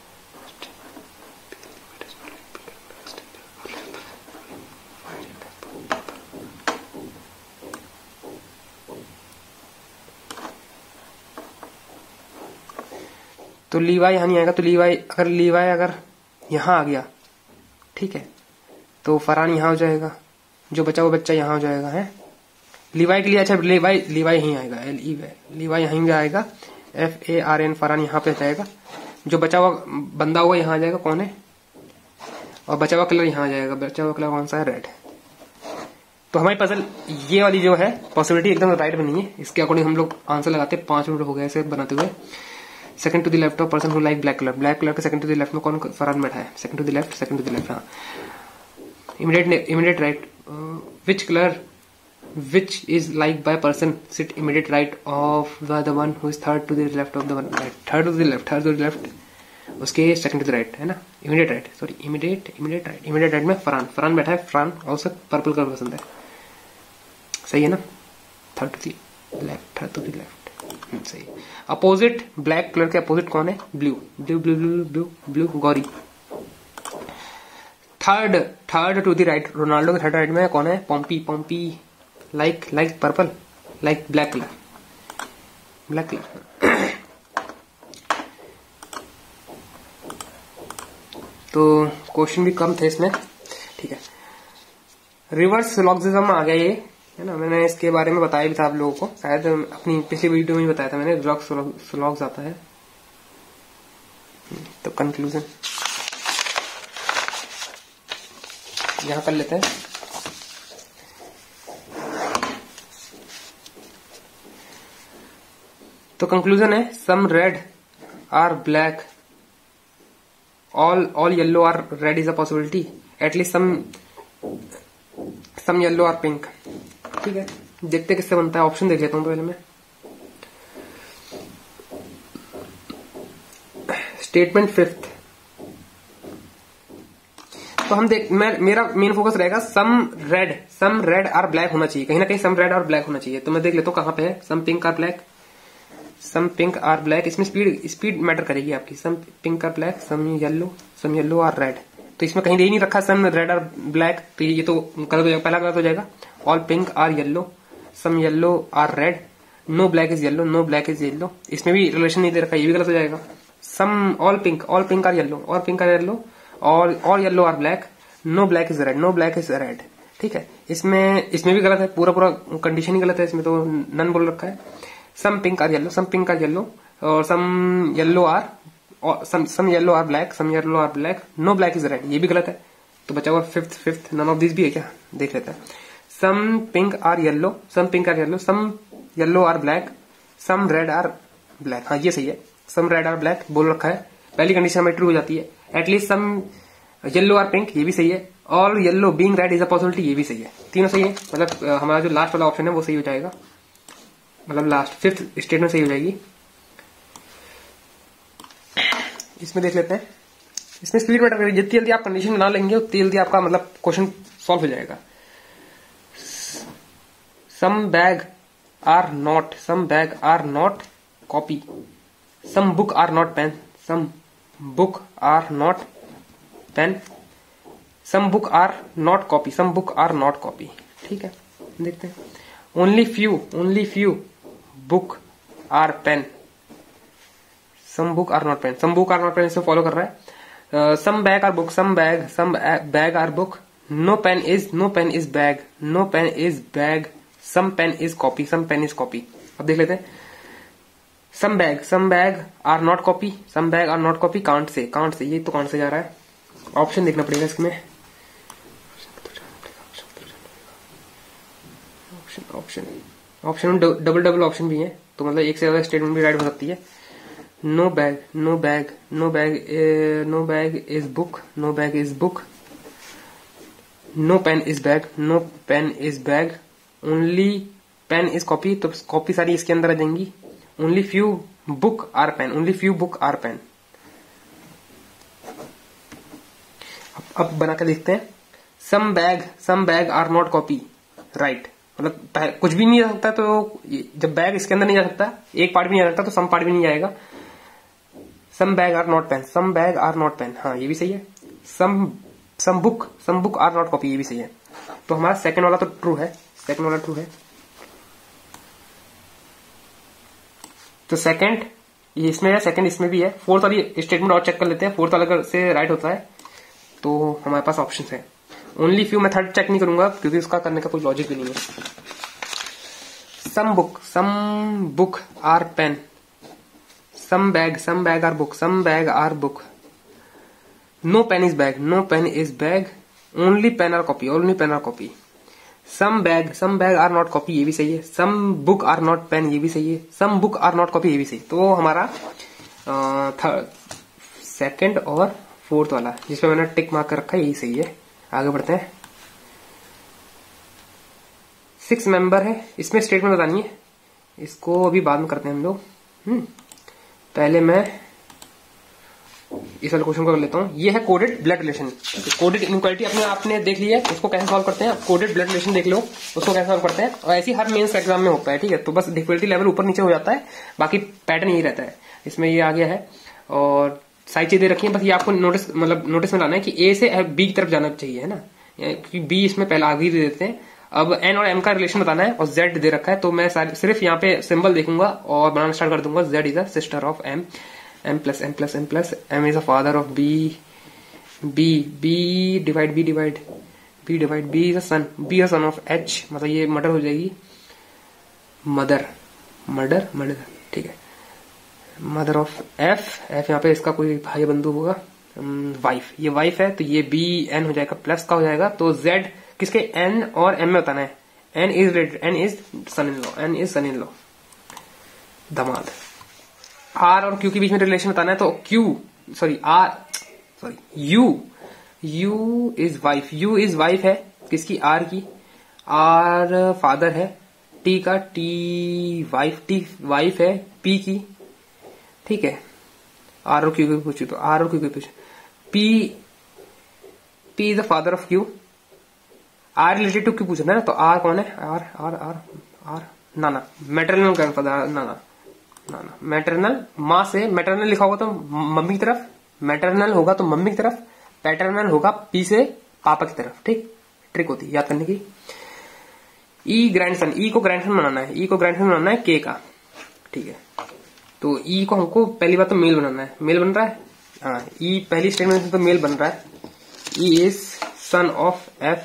तो लीवाई यहाँ नहीं आएगा, तो लीवाई अगर यहाँ आ गया, ठीक है, तो फरहान यहाँ हो जाएगा, जो बचा वो बच्चा यहाँ हो जाएगा, है लीवाई के लिए। अच्छा, लीवाई यहीं आएगा, लीवाई यहीं आएगा, FARN फरहान यहाँ पे जाएगा, जो बचा हुआ बंदा हुआ यहाँ आ जाएगा, कौन है, और बचा हुआ कलर यहाँ आ जाएगा, बचा हुआ कलर कौन सा है, रेड। तो हमारी पजल ये वाली जो है पॉसिबिलिटी एकदम राइट बनी है, इसके अकॉर्डिंग हम लोग आंसर लगाते हैं। 5 मिनट हो गए ऐसे बनाते हुए। Second to the left of person who like black colour के सेकंड टू द लेफ्ट में कौन फरहान बैठा है, सेकंड टू द लेफ्ट, हाँ। Immediate right, which colour which is liked by person sit immediate right of the one who is third to the left of the one right, third to the left उसके second to the right है ना, immediate right में फरहान बैठा है, फरहान और उसे purple colour पसंद है। सही है ना, third to the left, third to the left, सही है। अपोजिट, ब्लैक कलर के अपोजिट कौन है, blue, blue blue blue blue blue, Gauri. Third to the right, Ronaldo के थर्ड राइट में कौन है, Pompi, Pompi like purple, like black colour, black colour. तो क्वेश्चन भी कम थे इसमें, ठीक है। रिवर्स सिलोगिज्म आ गया ये, है ना, मैंने इसके बारे में बताया भी था आप लोगों को, शायद अपनी पिछली वीडियो में बताया था मैंने, रिवर्स सिलोग्स आता है। तो कंक्लूजन यहां कर लेते हैं। तो कंक्लूजन है, some red are black, all yellow or red is a possibility, at least some yellow or pink। ठीक है, देखते किससे बनता है, ऑप्शन देख लेता हूं पहले मैं। स्टेटमेंट फिफ्थ, तो हम देख, मेरा मेन फोकस रहेगा सम रेड और ब्लैक होना चाहिए, कहीं ना कहीं सम रेड और ब्लैक होना चाहिए। तो मैं देख लेता हूं कहां पे है, सम पिंक और ब्लैक, सम पिंक और ब्लैक, इसमें स्पीड मैटर करेगी आपकी, सम पिंक और ब्लैक, सम येलो और रेड। तो इसमें कहीं दे ही नहीं रखा सम रेड और ब्लैक, तो ये तो गलत हो जाएगा, पहला गलत हो जाएगा। ऑल पिंक और येलो, सम येलो और red, no black is yellow, no black is yellow, इसमें भी रिलेशन नहीं दे रखा, ये भी गलत हो जाएगा। सम ऑल पिंक और येलो, और पिंक और येलो, और येलो और black, no black is red, no black is red. ठीक है, इसमें भी गलत है, पूरा कंडीशन ही गलत है, इसमें तो नन बोल रखा है। सम पिंक और येलो, और सम येलो और ब्लैक, सम येलो और black, no black is red, ये भी गलत है। तो बचा हुआ फिफ्थ, नन ऑफ दिस भी है क्या, देख लेते हैं। सम पिंक और येलो, सम येलो और ब्लैक, सम रेड और ब्लैक, हाँ ये सही है, सम रेड और ब्लैक बोल रखा है, पहली कंडीशन हमें ट्रू हो जाती है। एटलीस्ट सम येलो और पिंक, ये भी सही है। All yellow being red is a possibility, ये भी सही है, तीनों सही है। मतलब हमारा जो लास्ट वाला ऑप्शन है वो सही हो जाएगा, मतलब लास्ट फिफ्थ स्टेटमेंट सही हो जाएगी। इसमें देख लेते हैं, इसमें स्पीड मैटर करेगी, जितनी जल्दी आप कंडीशन बना लेंगे उतनी जल्दी आपका मतलब क्वेश्चन सॉल्व हो जाएगा। Some bag are not copy, some book are not pen, some book are not pen, some book are not copy, ठीक है, देखते हैं। Only few book are pen, some book are not pen, इसे follow कर रहा है। Some bag are book, some bag are book, no pen is bag, some pen is copy. अब देख लेते हैं, some bag are not copy, can't से, ये तो कांट से जा रहा है, ऑप्शन देखना पड़ेगा इसमें। ऑप्शन में डबल ऑप्शन भी है, तो मतलब एक से ज्यादा स्टेटमेंट भी राइट हो सकती है। No bag is book, no pen is bag, only pen is copy, तो कॉपी सारी इसके अंदर आ जाएंगी। Only few book are pen, अब बना के देखते हैं। Some bag are not copy, right, मतलब कुछ भी नहीं जा सकता, तो जब बैग इसके अंदर नहीं जा सकता, एक पार्ट भी नहीं जा सकता, तो सम पार्ट भी नहीं जाएगा। Some bag are not pen, हाँ ये भी सही है। Some book are not copy, ये भी सही है। तो हमारा सेकंड वाला तो ट्रू है, तो सेकंड इसमें है, सेकंड इसमें भी है। फोर्थ वाली स्टेटमेंट और चेक कर लेते हैं, फोर्थ वाला से राइट होता है तो हमारे पास ऑप्शन है। ओनली फ्यू, मैं थर्ड चेक नहीं करूंगा क्योंकि उसका करने का कोई लॉजिक भी नहीं है। Some book are pen, some bag are book, no pen is bag, only pen are copy. Some bag are not copy, ये भी सही है। Some book are not pen, ये भी सही है। Some book are not copy, ये भी सही। तो हमारा सेकंड और फोर्थ वाला जिसपे मैंने टिक मार्क कर रखा है, यही सही है। आगे बढ़ते हैं। 6 मेंबर है, इसमें स्टेटमेंट बतानी है, इसको अभी बाद में करते हैं हम लोग। पहले मैं इस वाले क्वेश्चन को कर लेता हूँ। ये है coded blood relation. Coded inequality अपने आपने देख ली है, उसको कैसे सॉल्व करते हैं। कोडेड ब्लड रिलेशन देख लो, उसको कैसे सॉल्व करते हैं। और ऐसी हर मेंस एग्जाम में होता है, ठीक है। तो बस डिफिकल्टी लेवल ऊपर नीचे हो जाता है, बाकी पैटर्न यही रहता है। इसमें ये आ गया है और सारी चीजें रखी है, बस ये आपको नोटिस में लाना है कि ए से बी की तरफ जाना चाहिए, है ना, क्योंकि बी इसमें पहला आगे दे देते हैं। अब एन और एम का रिलेशन बताना है और जेड दे रखा है, तो मैं सिर्फ यहाँ पे सिंबल देखूंगा और बनाना स्टार्ट कर दूंगा। Z is a sister of M, M plus M plus M plus M is a father of B, B divide B is a son, B a son of H, मतलब ये murder हो जाएगी, murder, ठीक है। Mother of F, F यहाँ पे इसका कोई भाई बंधु होगा, वाइफ, ये वाइफ है, तो ये बी एन हो जाएगा, प्लस का हो जाएगा। तो जेड किसके, एन और एम में बताना है। N is related, N is son in law, दामाद। आर और क्यू के बीच में रिलेशन बताना है, तो यू इज वाइफ है किसकी, आर की, आर फादर है, टी का, टी वाइफ है पी की, ठीक है। आर और क्यू को पूछू तो आर और क्यू को पूछू, P is the father of Q, R related to Q पूछना है ना, तो आर कौन है, are Nana, maternal grandfather, Nana, maternal, माँ से मैटरनल लिखा होगा तो मम्मी की तरफ, मैटरनल होगा तो मम्मी की तरफ, पैटर्नल होगा पी से पापा की तरफ, ठीक। ट्रिक होती है याद करने की। ई ग्रैंडसन, ई को ग्रैंडसन बनाना है के का, ठीक है। तो ई को हमको पहली बात तो मेल बनाना है, मेल बन रहा है, हाँ, ई पहली स्टेटमेंट में तो मेल बन रहा है। E is son of F,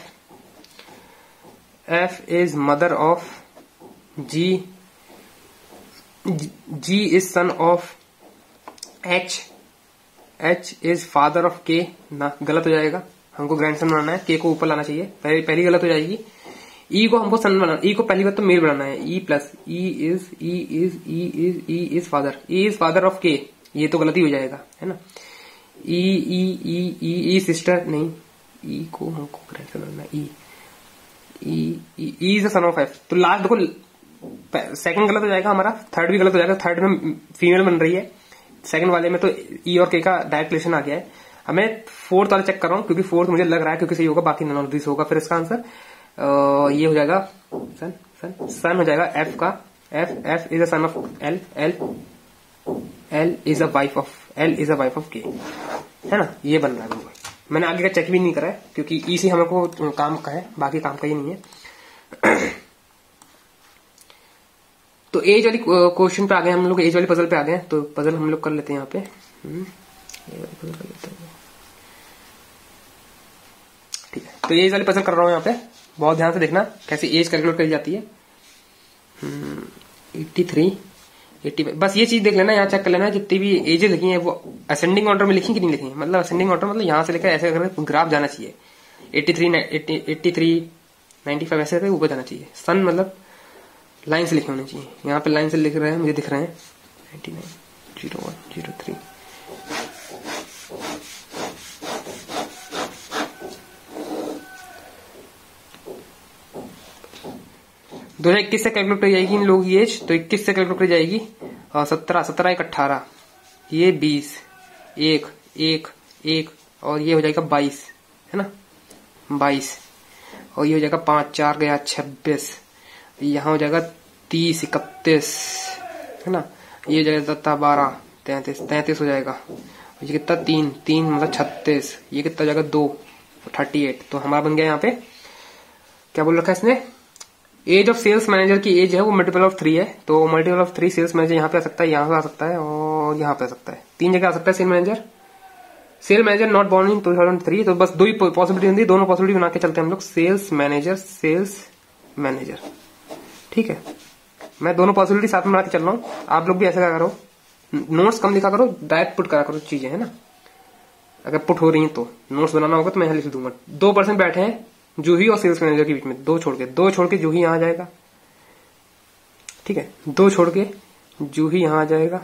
F is mother of G, G is son of H, H is father of K, ना गलत हो जाएगा, हमको ग्रैंडसन बनाना है, के को ऊपर लाना चाहिए, पहली गलत हो जाएगी। ई को हमको सन बनाना, ई को पहली बात तो मेल बनाना है, E plus E is father of K, ये तो गलती हो जाएगा, है ना। ई सिस्टर नहीं, ई को हमको ग्रैंडसन बनाना है, E is the son of F, तो लास्ट देखो सेकंड गलत हो जाएगा हमारा, थर्ड भी गलत हो जाएगा, थर्ड में फीमेल बन रही है, सेकंड वाले में तो ई और के का डायरेक्ट रिलेशन आ गया है। हमें फोर्थ वाला चेक कर रहा हूं, क्योंकि फोर्थ मुझे लग रहा है क्योंकि सही होगा, बाकी नॉन ऑफ दिस होगा। फिर इसका आंसर ये हो जाएगा सन हो जाएगा एफ का, F is a son of L, L is a wife of K, है ना। ये बन रहा है बिल्कुल, मैंने आगे का चेक भी नहीं करा है क्योंकि ई से हमको काम का है, बाकी काम का ही नहीं है। तो एज वाली क्वेश्चन पे आ गए हम लोग, एज वाली पजल पे आ गए, तो पजल हम लोग कर लेते हैं यहाँ पे। ठीक है, तो एज वाली पजल कर रहा हूँ यहाँ पे, बहुत ध्यान से देखना कैसे एज कैलकुलेट करी जाती है। 83, 80, बस ये चीज देख लेना, यहाँ चेक कर लेना जितनी भी एजेस लिखी हैं वो असेंडिंग ऑर्डर में लिखी कि नहीं लिखी, मतलब असेंडिंग ऑर्डर मतलब यहाँ से लेकर ऐसे करके ग्राफ जाना चाहिए। 83, 95 ऐसे करके ऊपर जाना चाहिए। सन मतलब लाइन से लिखे होने चाहिए, यहाँ पे लाइन से लिख रहे हैं, मुझे दिख रहे हैं 99, 01, 03। दो 2021 से कैलकुलेट कर जाएगी इन लोगों की एज, तो 21 से कैलकुलेट कर जाएगी 17, 1 18, ये 20, 1 और ये हो जाएगा 22, है ना, 22, और ये हो जाएगा 5, 4 गया 26, यहाँ हो जाएगा 30, 31, है ना, ये हो जाएगा 12, 33 हो जाएगा, ये कितना 3 मतलब 36, ये कितना हो जाएगा 2, 38। तो हमारा बन गया यहाँ पे क्या बोल रखा है इसने, एज ऑफ सेल्स मैनेजर की एज है वो मल्टीपल ऑफ 3 है, तो मल्टीपल ऑफ 3 सेल्स मैनेजर यहाँ पे आ सकता है, यहाँ पे आ सकता है और यहाँ पे आ सकता है, 3 जगह आ सकता है sale manager not born in 2003। तो बस 2 ही पॉसिबिलिटी होती है, दोनों पॉसिबिलिटी बना के चलते हैं हम लोग, सेल्स मैनेजर, ठीक है। मैं दोनों पॉसिबिलिटी साथ में बना के चल रहा हूँ, आप लोग भी ऐसा करो, नोट्स कम लिखा करो, डायरेक्ट पुट करा करो चीजें, है ना। अगर पुट हो रही है तो नोट्स बनाना होगा तो मैं लिख दूंगा। 2% बैठे हैं जूही और सेल्स मैनेजर के बीच में, 2 छोड़ के जूही यहां आ जाएगा, ठीक है, 2 छोड़ के जूही यहां आ जाएगा।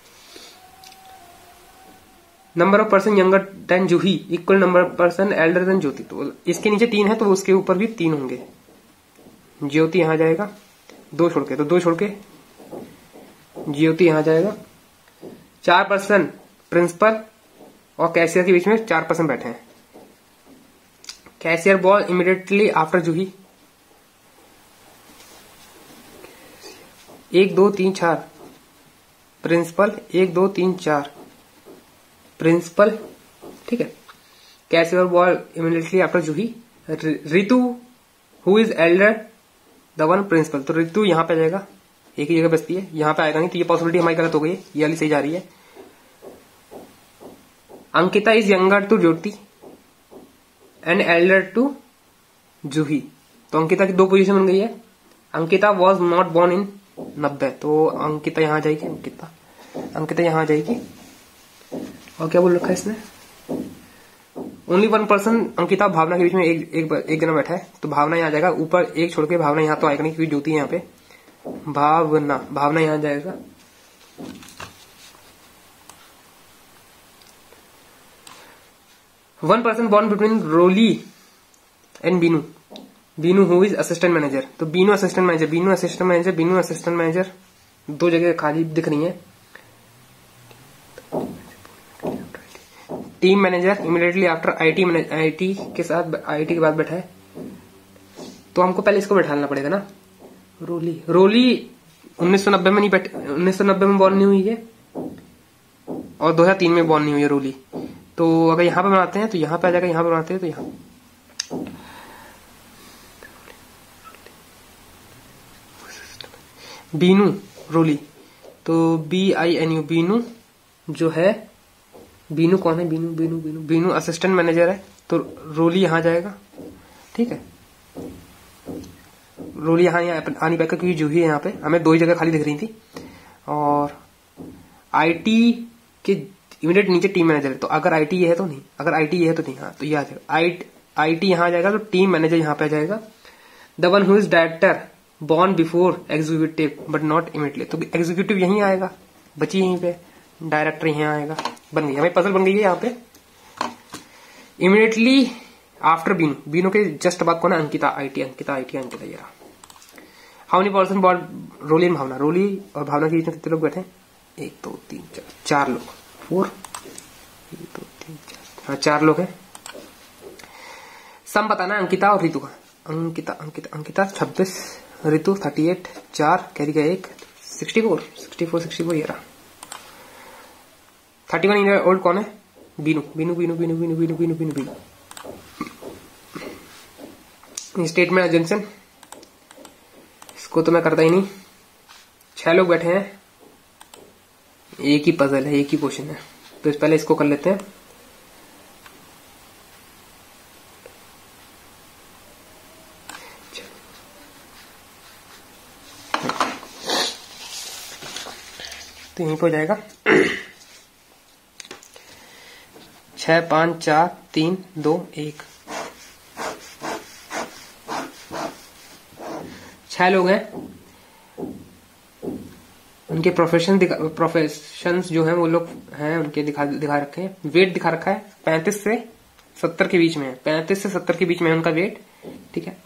Number of person younger than Juhi equal number of person elder than Jyoti, तो इसके नीचे 3 है तो उसके ऊपर भी 3 होंगे। ज्योति यहां आ जाएगा 2 छोड़ के, तो 2 छोड़ के ज्योति यहां आ जाएगा। 4 पर्सन प्रिंसिपल और कैशियर के बीच में 4 पर्सन बैठे हैं। Cashier ball immediately after Juhi. 1 2 3 4 principal, 1 2 3 4 principal, ठीक है। Cashier ball immediately after Juhi. Ritu who is elder the one principal, तो रितु यहां पे आ जाएगा, एक ही जगह बचती है, यहां पे आएगा नहीं, तो ये पॉसिबिलिटी हमारी गलत हो गई है, ये वाली सही जा रही है। Ankita is younger to Jyoti and elder to Juhi, तो अंकिता की 2 पोजीशन बन गई है। Ankita was not born in 90, तो अंकिता यहां आ जाएगी, अंकिता यहां आ जाएगी। और क्या बोल रखा है इसने, ओनली 1 पर्सन अंकिता भावना के बीच में एक जना बैठा है, तो भावना यहां आ जाएगा, ऊपर एक छोड़ के भावना यहां तो आएगा नहीं क्योंकि ज्योति है यहाँ पे, भावना यहां आ जाएगा। One person born between Roli and Binu who is assistant manager, तो बीनू असिस्टेंट मैनेजर 2 जगह खाली दिख रही है। Team manager immediately after it के बाद बैठा है, तो हमको पहले इसको बैठाना पड़ेगा ना। रोली 1990 में नहीं 1990 में बॉर्न नहीं हुई है और 2003 में बॉर्न नहीं हुई है रोली, तो अगर यहां पे बनाते हैं तो यहां पे आ जाएगा, यहां पे बनाते हैं तो यहां बीनू रोली, तो BINU बीनू जो है, बीनू कौन है, बीनू असिस्टेंट मैनेजर है, तो रोली यहां जाएगा, ठीक है। रोली यहां आ नहीं पाएगा क्योंकि जूही है यहाँ पे, हमें 2 ही जगह खाली दिख रही थी। और आईटी के इमीडिएट नीचे टीम मैनेजर है, तो अगर आईटी ये है तो नहीं, अगर आईटी ये है तो नहीं, हाँ तो ये आ जाएगा, आईटी यहां आ जाएगा, तो टीम मैनेजर यहां पे आ जाएगा। The one who is director born before executive but not immediately, तो एग्जीक्यूटिव यहीं आएगा, बची यहीं पे, डायरेक्टर यहां आएगा, बन गई हमें पजल बन गई है यहाँ पे। इमीडिएटली आफ्टर बीनू के जस्ट बाद कौन है, अंकिता ये रहा। How many person born Roli and Bhavna, Roli और भावना के बीच में कितने लोग बैठे हैं, 1 2 3 4 लोग, 4 1 2 3 4, हाँ 4 लोग हैं। सम बताना अंकिता और रितु का, अंकिता 26, रितु 38, 4 कैरी का 1, 64 ये रहा। 31 ईयर ओल्ड कौन है, बीनू। स्टेटमेंट जंक्शन, इसको तो मैं करता ही नहीं। 6 लोग बैठे हैं, एक ही पजल है, एक ही क्वेश्चन है, तो पहले इसको कर लेते हैं। तो यहीं पर हो जाएगा 6 5 4 3 2 1, 6 लोग हैं, उनके प्रोफेशंस जो हैं वो लोग हैं, उनके दिखा रखे हैं। वेट दिखा रखा है 35 से 70 के बीच में है, 35 से 70 के बीच में है उनका वेट, ठीक है,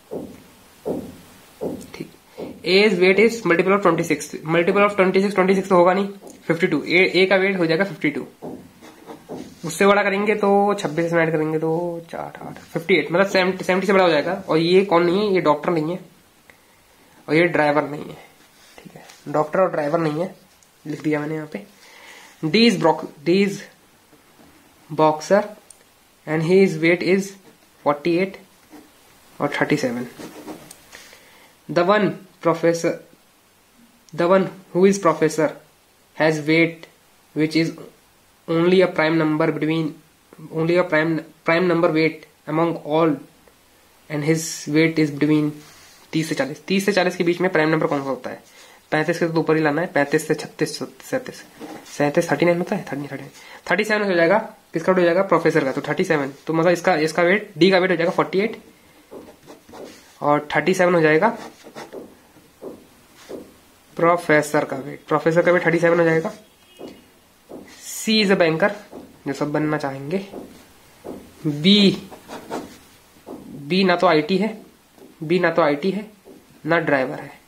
ठीक। A's weight is multiple of 26 तो होगा नहीं, 52, ए का वेट हो जाएगा 52, उससे बड़ा करेंगे तो 26 में ऐड करेंगे तो 4 8 58, मतलब 70 से बड़ा हो जाएगा। और ये कौन नहीं है, ये डॉक्टर नहीं है और ये ड्राइवर नहीं है, ठीक है, डॉक्टर और ड्राइवर नहीं है, लिख दिया मैंने यहाँ पे। D is boxer and his weight is 48 और 37। The one who is professor has weight which is only a prime number weight among all and his weight is between 30 से 40 के बीच में प्राइम नंबर कौन सा होता है, 35 के तो ऊपर ही लाना है, 35 से 36 37 39 होता है, 37 हो जाएगा, किसका हो जाएगा, प्रोफेसर का, तो 37, तो मतलब इसका वेट, डी का वेट हो जाएगा 48 और 37 हो जाएगा प्रोफेसर का वेट 37 हो जाएगा। सी इज अ बैंकर, जो सब बनना चाहेंगे। बी ना तो आईटी है, ना ड्राइवर है।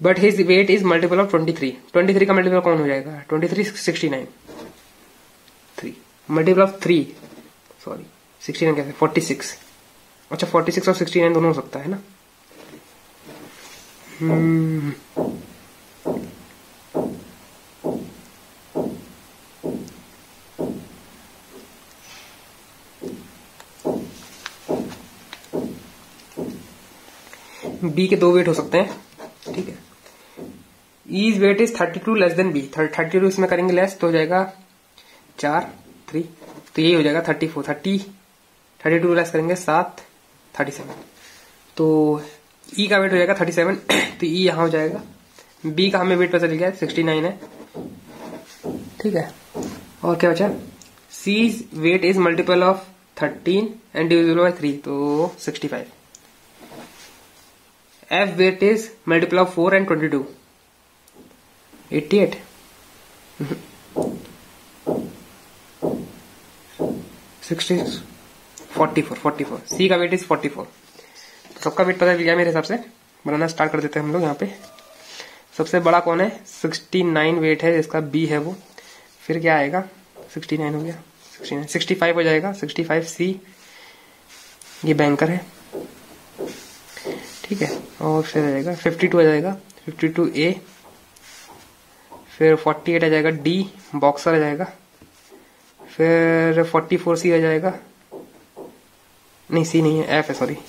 But his weight is multiple of 23। 23 का मल्टीपल कौन हो जाएगा? 23 69, 3 मल्टीपल ऑफ 3, सॉरी 69 कैसे? 46। अच्छा 46 और 69 दोनों हो सकता है ना। बी के 2 वेट हो सकते हैं, ठीक है। E's weight is 32 less than B. 32 इसमें करेंगे लेस तो हो जाएगा 4 3, तो यही हो जाएगा 34। 32 लेस करेंगे 7 37, तो ई का वेट हो जाएगा 37 तो ई यहां हो जाएगा। बी का हमें वेट पता चल गया 69 है, ठीक है। और क्या बचा? C's weight is multiple of 13 and divisible by 3, तो 65। F weight is multiple of 4 and 22, 88 60 44। C का वेट इज 44। तो सबका वेट पता चल गया मेरे हिसाब से। बनाना स्टार्ट कर देते हैं हम लोग। यहाँ पे सबसे बड़ा कौन है? 69 वेट है जिसका बी है वो। फिर क्या आएगा? 69 हो गया, 69 65 हो जाएगा। 65 सी, ये बैंकर है, ठीक है। और फिर आ जाएगा 52 आ जाएगा, 52 ए। फिर 48 आ जाएगा डी, बॉक्सर आ जाएगा। फिर 44 सी आ जाएगा, नहीं सी नहीं है, एफ है, सॉरी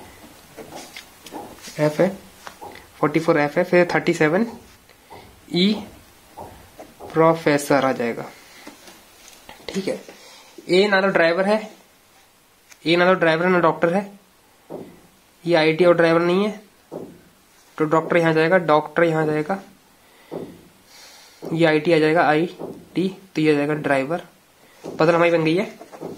एफ है, 44 एफ है। फिर 37 ई, प्रोफेसर आ जाएगा, ठीक है। ए ना तो ड्राइवर है, ए ना तो ड्राइवर है ना डॉक्टर है, ये आईटी और ड्राइवर नहीं है, तो डॉक्टर यहां जाएगा, डॉक्टर यहां जाएगा, ये आईटी आ जाएगा, आई टी, तो ये आ जाएगा ड्राइवर। पजल हमारी बन गई है।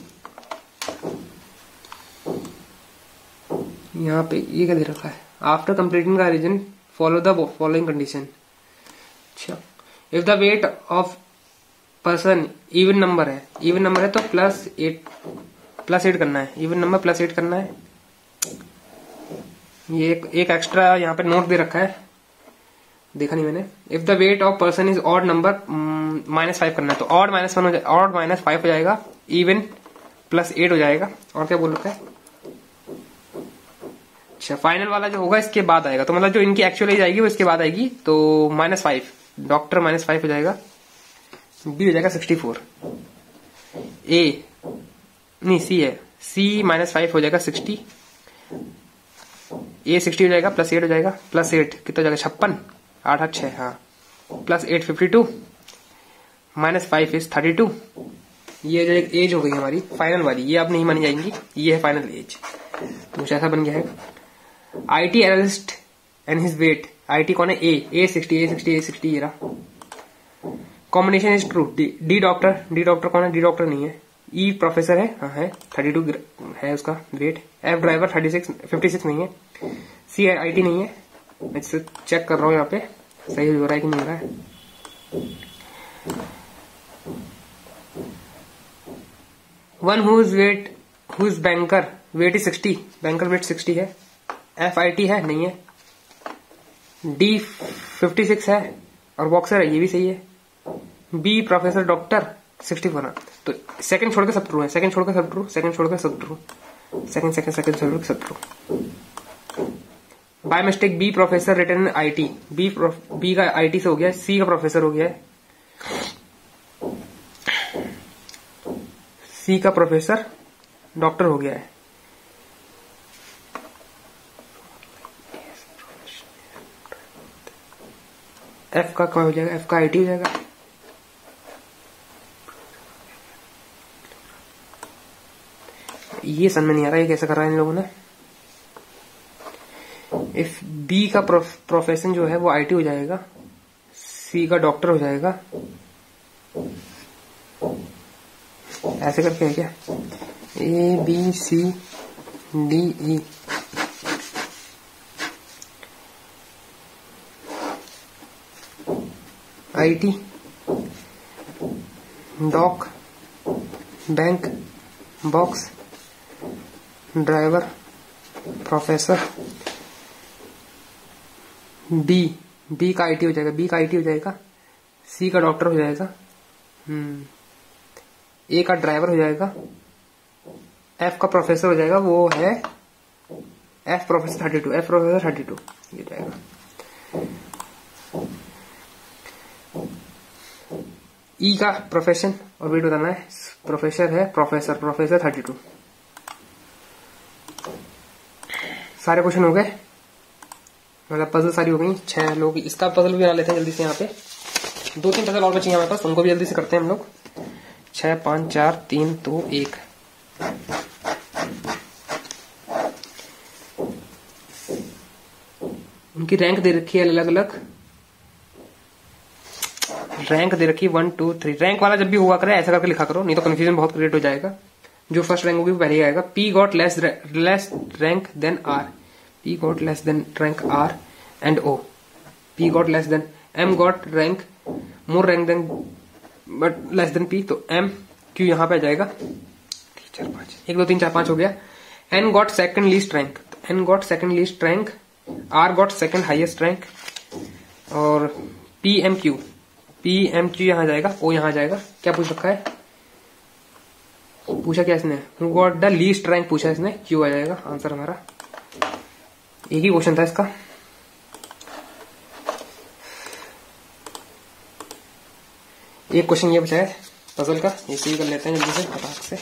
यहाँ पे ये क्या दे रखा है? After completing the reason follow the following condition. अच्छा, if the weight of person even number है, इवन नंबर है तो +8 करना है, इवन नंबर +8 करना है। ये एक एक्स्ट्रा यहाँ पे नोट दे रखा है, देखा नहीं मैंने। If the weight of person is odd number -5 करना है, तो ऑड -1 हो जाएगा, ऑड -5 हो जाएगा, इवन +8 हो जाएगा। और क्या बोल रखा है? अच्छा, फाइनल वाला जो होगा इसके बाद आएगा, तो मतलब जो इनकी एक्चुअल एज आएगी वो इसके बाद आएगी, तो -5, डॉक्टर -5 हो जाएगा, बी हो जाएगा 64, ए नहीं सी है, सी -5 हो जाएगा 60, ए 60 हो जाएगा, +8 हो जाएगा, +8 कितना हो जाएगा? 56, 8 8 6, हाँ, +8 52, -5 इज 32। ये जो एक एज हो गई हमारी फाइनल वाली, ये अब नहीं मानी जाएंगी, ये है फाइनल एज। तो कुछ ऐसा बन गया है। IT analyst and his weight, IT कौन है? ए 60 ये रहा। Combination is true, D doctor कौन है? डी डॉक्टर नहीं है। ई प्रोफेसर है, हाँ है, 32 है उसका वेट। एफ ड्राइवर 56 नहीं है। सी आईटी नहीं है। मैं इसे चेक कर रहा हूँ यहाँ पे सही हो रहा है कि नहीं हो रहा है। One whose banker weight is 60, banker weight 60 है। एफ आईटी है, नहीं है। डी 56 है और बॉक्सर है, ये भी सही है। बी प्रोफेसर डॉक्टर 64 है, तो सेकंड छोड़ के सब ट्रू है, सेकंड छोड़ के सब ट्रू, सेकंड छोड़ के सब ट्रू, सेकंड छोड़ के सब ट्रू। By mistake B professor written IT, B का आईटी से हो गया, सी का प्रोफेसर हो गया है, सी का प्रोफेसर डॉक्टर हो गया है। एफ का क्या हो जाएगा? एफ का आईटी हो जाएगा। ये समझ में नहीं आ रहा है कैसे कर रहा है इन लोगों ने। इफ बी का प्रोफेशन जो है वो आईटी हो जाएगा, सी का डॉक्टर हो जाएगा, ऐसे करके है क्या? A B C D E, IT, doc, bank, box, driver, professor, B B का आईटी हो जाएगा, बी का आईटी हो जाएगा, सी का डॉक्टर हो जाएगा, ए का ड्राइवर हो जाएगा, एफ का प्रोफेसर हो जाएगा, वो है एफ प्रोफेसर 32, एफ प्रोफेसर 32 ये जाएगा। ई का प्रोफेशन और वेट बताना है, प्रोफेसर है प्रोफेसर 32। सारे क्वेश्चन हो गए, मतलब पजल सारी हो गई। 6 लोग, इसका पजल भी बना लेते हैं जल्दी से। यहाँ पे 2-3 पजल और बची हमारे पास, उनको भी जल्दी से करते हैं हम लोग। 6 5 4 3 2 1। उनकी रैंक दे रखी है अलग अलग, रैंक दे रखी है 1 2 3। रैंक वाला जब भी हुआ करे ऐसा करके लिखा करो, नहीं तो कंफ्यूजन बहुत क्रिएट हो जाएगा। जो फर्स्ट रैंक होगी वो पहले ही आएगा। P got less rank than R, P got less than rank R and O, P got less than, M got rank more rank than but less than P, तो M Q यहाँ पे आ जाएगा। 4 5 1 2 3 4 5 हो गया। N got second least rank, N got second least rank, R got second highest rank, और P M Q यहाँ जाएगा, ओ यहाँ जाएगा। क्या पूछ रखा है, पूछा क्या इसने, who got the least rank पूछा इसने, क्यू आ जाएगा आंसर हमारा। एक ही क्वेश्चन था इसका। एक क्वेश्चन ये बचा है पजल का, इसे ही कर लेते हैं जल्दी से फटाक से।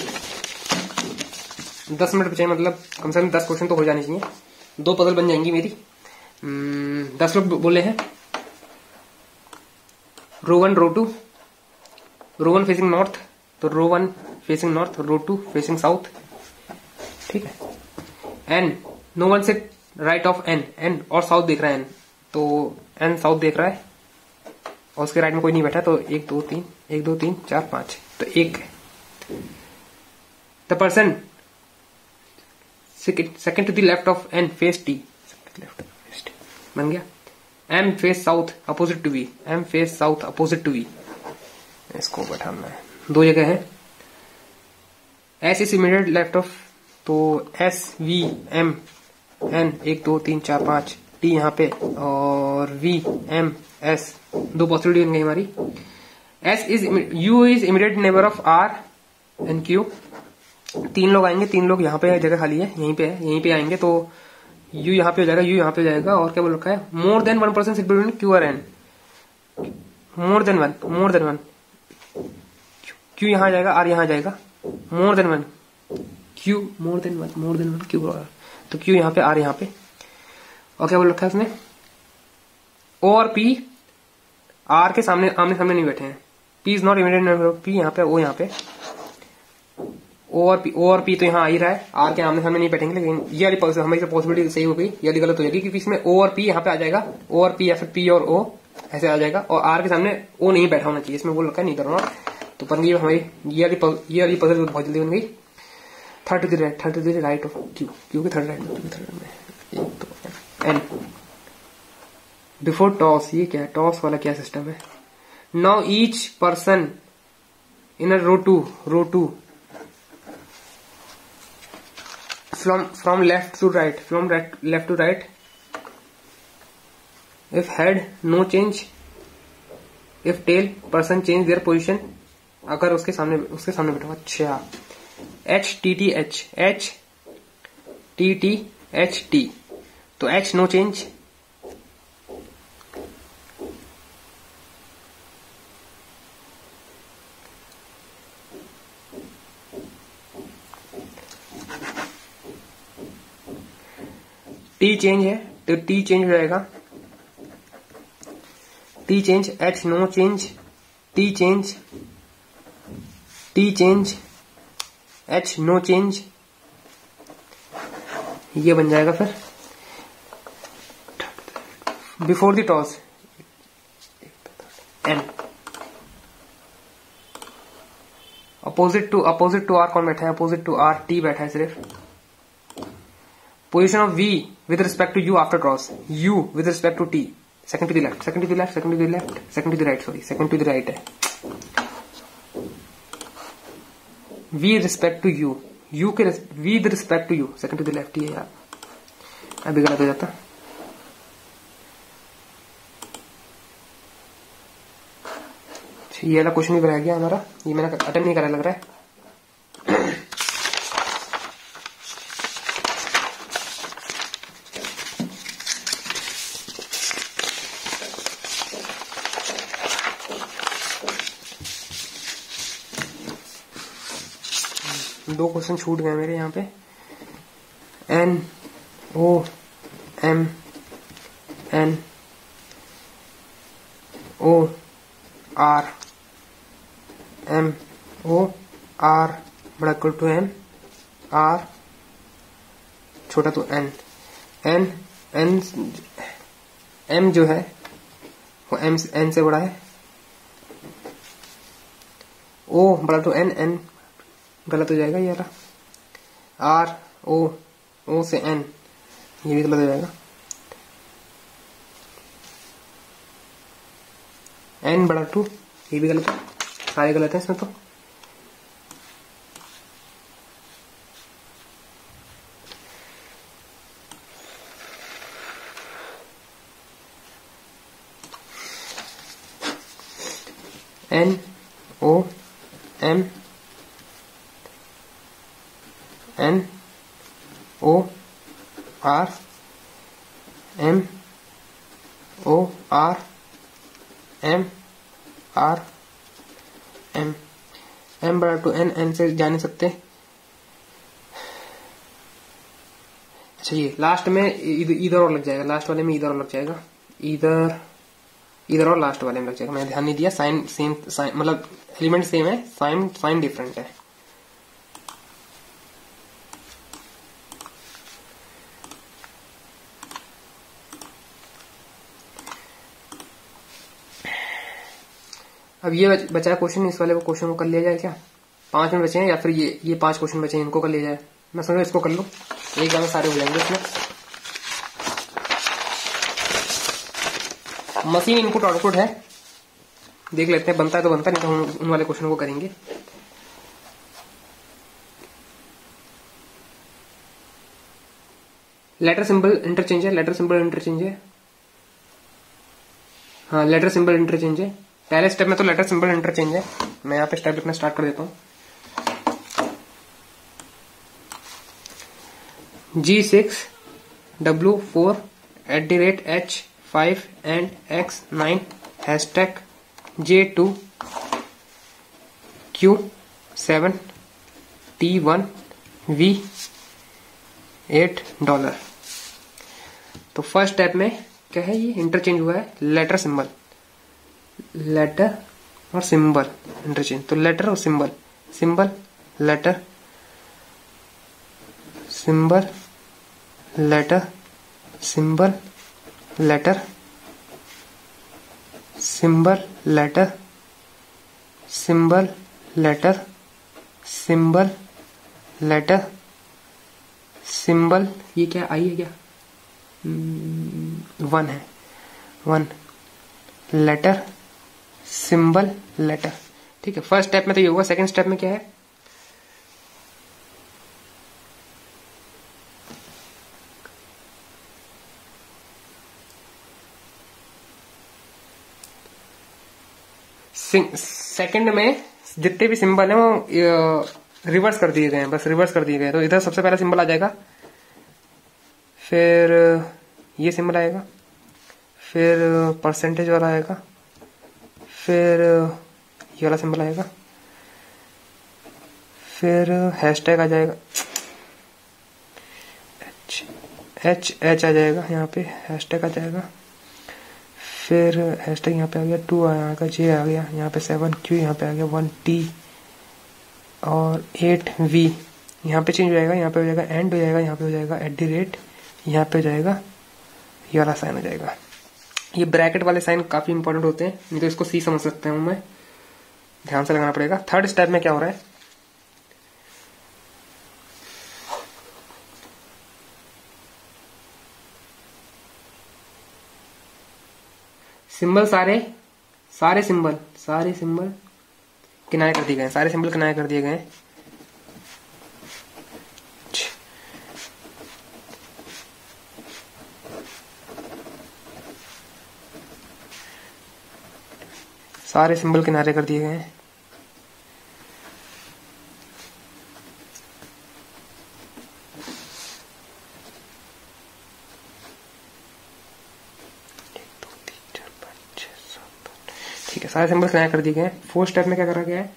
10 मिनट बचे, मतलब कम से कम 10 क्वेश्चन तो हो जाने चाहिए, 2 पजल बन जाएंगी मेरी। 10 लोग बोले हैं। रो 1 रो 2, रो 1 फेसिंग नॉर्थ, तो row 1 facing north, row 2 facing south, ठीक है। एन, नो वन से राइट ऑफ एन, एन और साउथ देख रहा है एन, तो एन साउथ देख रहा है और उसके राइट में कोई नहीं बैठा, तो 1 2 3 1 2 3 4 5, तो 1 है। The person second to the left of N face T, बन गया। M face south opposite to V, M face south opposite to V, इसको बैठाना है। 2 जगह है। S is immediate left of, तो S V M N 1 2 3 4 5, T यहाँ पे, और वी एम एस, 2 पॉसिबिलिटी बन गई हमारी। S is U is immediate neighbour of R and Q, 3 लोग आएंगे, 3 लोग यहाँ पे जगह खाली है, यहीं पे है, यहीं पे आएंगे, तो यू यहाँ पे हो जाएगा, यू यहाँ पे हो जाएगा। और क्या बोल रखा है, more than 1% sit between Q और N, more than one, Q यहाँ जाएगा, आर यहाँ जाएगा, more than 1 Q, more than one Q, तो क्यू यहाँ पे, आर यहाँ पे। और क्या बोल रखा है उसने, ओ और पी आर के सामने आमने सामने नहीं बैठे हैं, P is not immediate neighbour of P यहाँ पे, ओ यहाँ पे। ओ और पी तो यहाँ आ ही रहा है, आर के आमने सामने नहीं बैठेंगे, लेकिन ये वाली हमारी पॉसिबिलिटी सही हो गई, ये वाली गलत हो जाएगी, क्योंकि इसमें ओ और पी यहाँ पे आ जाएगा, ओ और पी या फिर पी और ओ ऐसे आ जाएगा, और आर के सामने ओ नहीं बैठा होना चाहिए, इसमें बोल रखा है नहीं करना। तो बन गई हमारी ये वाली पजल बहुत जल्दी बन गई। Third to the right of Q, Q के थर्ड राइट में एन बिफोर टॉस, ये क्या है, टॉस वाला क्या सिस्टम है। Now each person in a row to from left to right, if head no change, if tail person change their position, अगर उसके सामने बैठा। अच्छा, H T T H T, तो H no change, T change है तो T change हो जाएगा, T change, H no change, T change H no change, ये बन जाएगा फिर before the toss N. Opposite to R कौन बैठा है, अपोजिट टू आर टी बैठा है सिर्फ। Position of V with respect to U after toss, U with respect to T, second to the left, second to the right, sorry, second to the right है। V respect to U, U के V with respect to U, second to the left, ये यार अभी गलत हो जाता। ये वाला क्वेश्चन भी रह गया हमारा, ये मैंने अटेम्प्ट नहीं करा लग रहा है। दो क्वेश्चन छूट गए मेरे यहाँ पे। N O M N O R M O R बड़ा इक्वल टू एम आर छोटा तो एन एन एन एम जो है वो एम एन से बड़ा है। ओ बड़ा टू एन एन गलत हो जाएगा ये वाला। आर ओ ओ से एन ये भी गलत हो जाएगा। एन बड़ा टू ये भी गलत है, सारे गलत है इसमें तो। N O M N O R M O R M R M M बड़ा टू एन एन से जा नहीं सकते। अच्छा ये लास्ट में इधर और लग जाएगा, लास्ट वाले में इधर और लग जाएगा, इधर इधर और लास्ट वाले में लग जाएगा। मैंने ध्यान नहीं दिया, साइन सेम साइन मतलब एलिमेंट सेम है, साइन साइन डिफरेंट है। अब ये बचा है क्वेश्चन, इस वाले को क्वेश्चन को कर लिया जाए क्या? 5 मिनट बचे हैं, या फिर ये 5 क्वेश्चन बचे हैं इनको कर लिया जाए। मैं समझ इसको कर लूं, एक बार में सारे हो जाएंगे इसमें। मशीन इनपुट आउटपुट है, देख लेते हैं बनता है तो बनता, नहीं तो हम उन वाले क्वेश्चन को करेंगे। लेटर सिंबल इंटरचेंज है, लेटर सिंबल इंटरचेंज है। हाँ लेटर सिंबल इंटरचेंज है, पहले स्टेप में तो लेटर सिंबल इंटरचेंज है। मैं यहाँ पे स्टेप लिखना स्टार्ट कर देता हूँ। G6 W4 @H5 and X9 hashtag J2 Q7 T1 V $8। तो फर्स्ट स्टेप में क्या है, ये इंटरचेंज हुआ है लेटर सिंबल, लेटर और सिंबल इंटरचेंज। तो लेटर और symbol, symbol letter symbol letter symbol letter symbol letter symbol letter symbol letter symbol, ये क्या आई है क्या? 1 है, 1 लेटर सिंबल लेटर। ठीक है, फर्स्ट स्टेप में तो ये होगा। सेकंड स्टेप में क्या है, सेकंड में जितने भी सिंबल हैं वो रिवर्स कर दिए गए हैं, बस रिवर्स कर दिए गए। तो इधर सबसे पहला सिंबल आ जाएगा, फिर ये सिंबल आएगा, फिर परसेंटेज वाला आएगा, फिर ये वाला सिंबल आएगा, फिर हैशटैग आ जाएगा, एच आ जाएगा यहाँ पे, हैशटैग आ जाएगा, फिर हैशटैग यहाँ पे आ गया, 2 आएगा, जे आ गया यहाँ पे, 7Q यहाँ पे आ गया, 1T और 8V यहाँ पे चेंज हो जाएगा, यहाँ पे हो जाएगा एंड हो जाएगा, यहाँ पे हो जाएगा @ यहाँ पे हो जाएगा ये वाला साइन हो जाएगा। ये ब्रैकेट वाले साइन काफी इंपॉर्टेंट होते हैं, नहीं तो इसको सी समझ सकते हूँ मैं, ध्यान से लगाना पड़ेगा। थर्ड स्टेप में क्या हो रहा है, सिंबल सारे सिंबल किनारे कर दिए गए, सारे सिंबल किनारे कर दिए गए। सारे सिंबल किनारे कर दिए गए हैं। ठीक है, सारे सिंबल किनारे कर दिए गए हैं। 4 स्टेप में क्या करा गया है,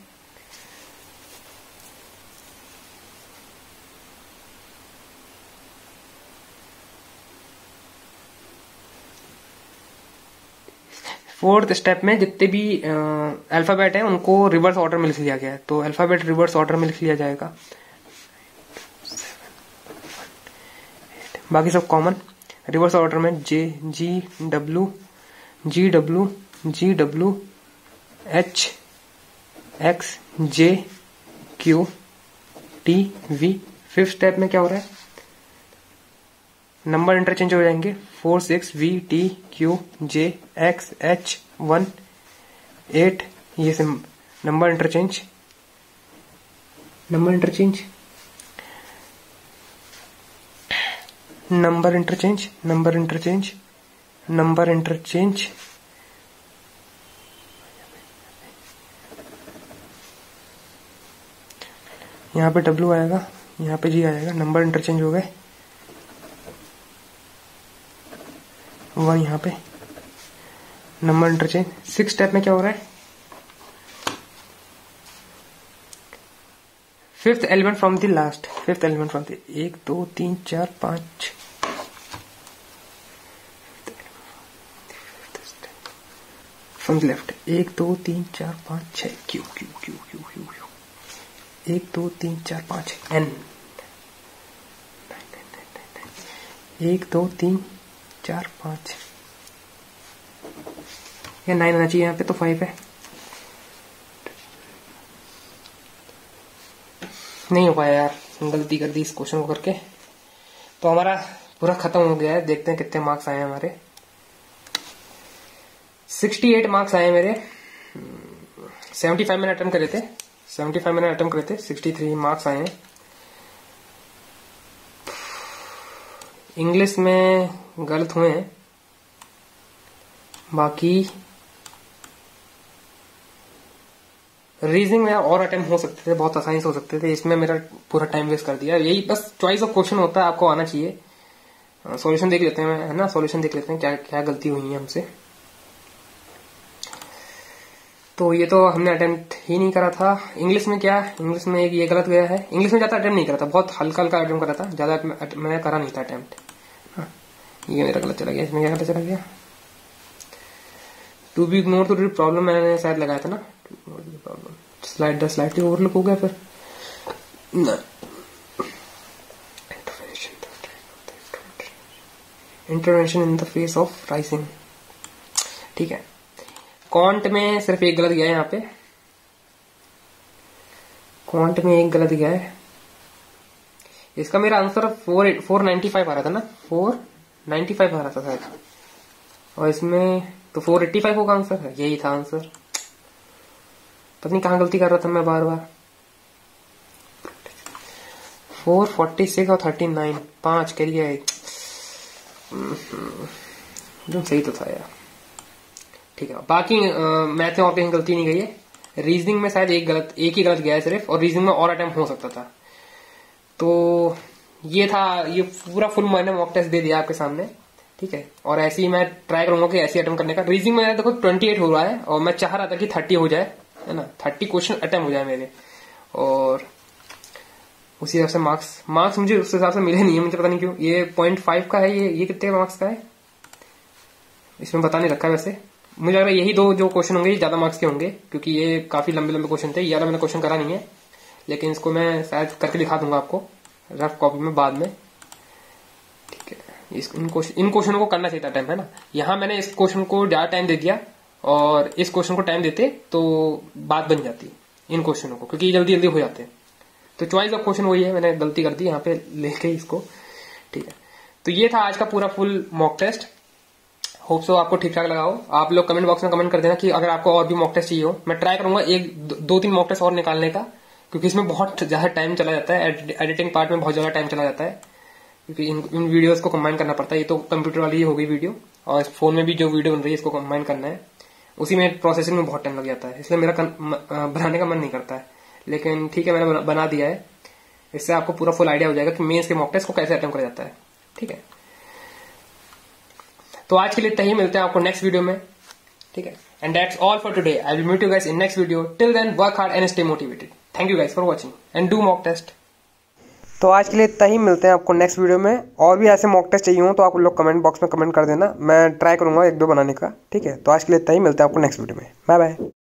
फोर्थ स्टेप में जितने भी अल्फाबेट है उनको रिवर्स ऑर्डर में लिख लिया गया है। तो अल्फाबेट रिवर्स ऑर्डर में लिख लिया जाएगा, बाकी सब कॉमन रिवर्स ऑर्डर में। J G W G W G W H X J Q T V. 5th step में क्या हो रहा है, नंबर इंटरचेंज हो जाएंगे। 4 6 V T Q J X H 1 8, ये से number interchange number interchange number interchange number interchange number interchange. यहाँ पे W आएगा, यहाँ पे G आएगा, नंबर इंटरचेंज हो गए। वह यहाँ पे नंबर इंटरचेंज। 6th स्टेप में क्या हो रहा है, 5th element from the last, 5th element from the 1 2 3 4 5 from the left 1 2 3 4 5 6 Q Q Q Q Q Q 1 2 3 4 5 N 1 2 3 4 5, या 9 आना चाहिए यहाँ पे, तो 5 है। नहीं हो पाया यार, गलती कर दी इस क्वेश्चन को करके। तो हमारा पूरा खत्म हो गया है। देखते हैं कितने मार्क्स आए हमारे। 68 मार्क्स आए मेरे। 75 मैंने अटेम्प्ट करे थे, 75 मैंने अटेम्प्ट करे थे, 63 मार्क्स आए हैं। इंग्लिश में गलत हुए हैं, बाकी रीजनिंग में और अटेम्प्ट हो सकते थे, बहुत आसानी से हो सकते थे। इसमें मेरा पूरा टाइम वेस्ट कर दिया। यही बस चॉइस ऑफ क्वेश्चन होता है, आपको आना चाहिए। सॉल्यूशन देख लेते हैं, है ना, सॉल्यूशन देख लेते हैं क्या क्या गलती हुई है हमसे। तो ये तो हमने अटेम्प्ट ही नहीं करा था। इंग्लिश में क्या, इंग्लिश में एक ये गलत गया है। इंग्लिश में ज्यादा अटेम्प्ट नहीं करा था, बहुत हल्का हल्का अटेम्प्ट करा था, ज्यादा मैंने करा नहीं था अटेम्प्ट। ये मेरा गलत चला गया। इसमें क्या गलत चला गया, to be ignore to problem मैंने शायद लगाया था ना, प्रॉब्लम स्लाइड स्लाइडली ओवरलुक हो गया फिर ना। Intervention in the face of rising, ठीक है। क्वांट में सिर्फ एक गलत गया है, यहाँ पे क्वांट में एक गलत गया है। इसका मेरा आंसर 495 आ रहा था ना, 495 आ रहा था शायद, और इसमें तो 485 होगा आंसर है। यही था आंसर, पता नहीं कहाँ गलती कर रहा था मैं बार बार। 446 और 39 5 करिए, एकदम सही तो था यार। ठीक है, बाकी मैथ में और कहीं गलती नहीं गई है। रीजनिंग में शायद एक ही गलत गया है सिर्फ, और रीजनिंग में और अटेम्प्ट हो सकता था। तो ये था, ये पूरा फुल मैंने मॉक टेस्ट दे दिया आपके सामने, ठीक है। और ऐसे ही मैं ट्राई करूंगा कि ऐसे अटेम्प्ट करने का। रीजनिंग में देखो 28 हो रहा है, और मैं चाह रहा था कि 30 हो जाए, है ना, 30 क्वेश्चन अटेम्प्ट हो जाए मेरे, और उसी हिसाब से मार्क्स मुझे उस हिसाब से मिले नहीं है, मुझे पता नहीं क्यों। ये 0.5 का है, ये कितने मार्क्स का है इसमें बता नहीं रखा है। वैसे मुझे लग रहा है यही दो जो क्वेश्चन होंगे ये ज्यादा मार्क्स के होंगे, क्योंकि ये काफी लंबे लंबे क्वेश्चन थे। ये वाला मैंने क्वेश्चन करा नहीं है, लेकिन इसको मैं शायद करके दिखा दूंगा आपको रफ कॉपी में बाद में, ठीक है। इन क्वेश्चनों को करना चाहिए था टाइम, है ना। यहाँ मैंने इस क्वेश्चन को ज्यादा टाइम दे दिया, और इस क्वेश्चन को टाइम देते तो बात बन जाती इन क्वेश्चनों को, क्योंकि जल्दी जल्दी हो जाते हैं। तो चॉइस ऑफ क्वेश्चन वही है, मैंने गलती कर दी यहाँ पे लेके इसको, ठीक है। तो ये था आज का पूरा full mock test. Hope so आपको ठीक ठाक लगा हो। आप लोग कमेंट बॉक्स में कमेंट कर देना कि अगर आपको और भी मॉक टेस्ट चाहिए हो। मैं ट्राई करूंगा 1-2-3 मॉक टेस्ट और निकालने का, क्योंकि इसमें बहुत ज्यादा टाइम चला जाता है, एडिटिंग पार्ट में बहुत ज्यादा टाइम चला जाता है, क्योंकि इन वीडियोस को कंबाइन करना पड़ता है। ये तो कंप्यूटर वाली ही हो गई वीडियो, और फोन में भी जो वीडियो बन रही है इसको कंबाइन करना है, उसी में प्रोसेसिंग में बहुत टाइम लग जाता है, इसलिए मेरा बनाने का मन नहीं करता है। लेकिन ठीक है, मैंने बना दिया है। इससे आपको पूरा फुल आइडिया हो जाएगा कि मेंस के मॉक टेस्ट को कैसे अटेम्प्ट करा जाता है। ठीक है, तो आज के लिए इतना ही, मिलते हैं आपको नेक्स्ट वीडियो में। ठीक है, and that's all for today. I will meet you guys in next video. Till then work hard and stay motivated. Thank you guys for watching and do mock test. तो आज के लिए इतना ही, मिलते हैं आपको नेक्स्ट वीडियो में। और भी ऐसे मॉक टेस्ट चाहिए हो तो आप लोग कमेंट बॉक्स में कमेंट कर देना, मैं ट्राई करूंगा 1-2 बनाने का। ठीक है, तो आज के लिए इतना ही, मिलते हैं आपको नेक्स्ट वीडियो में। Bye bye.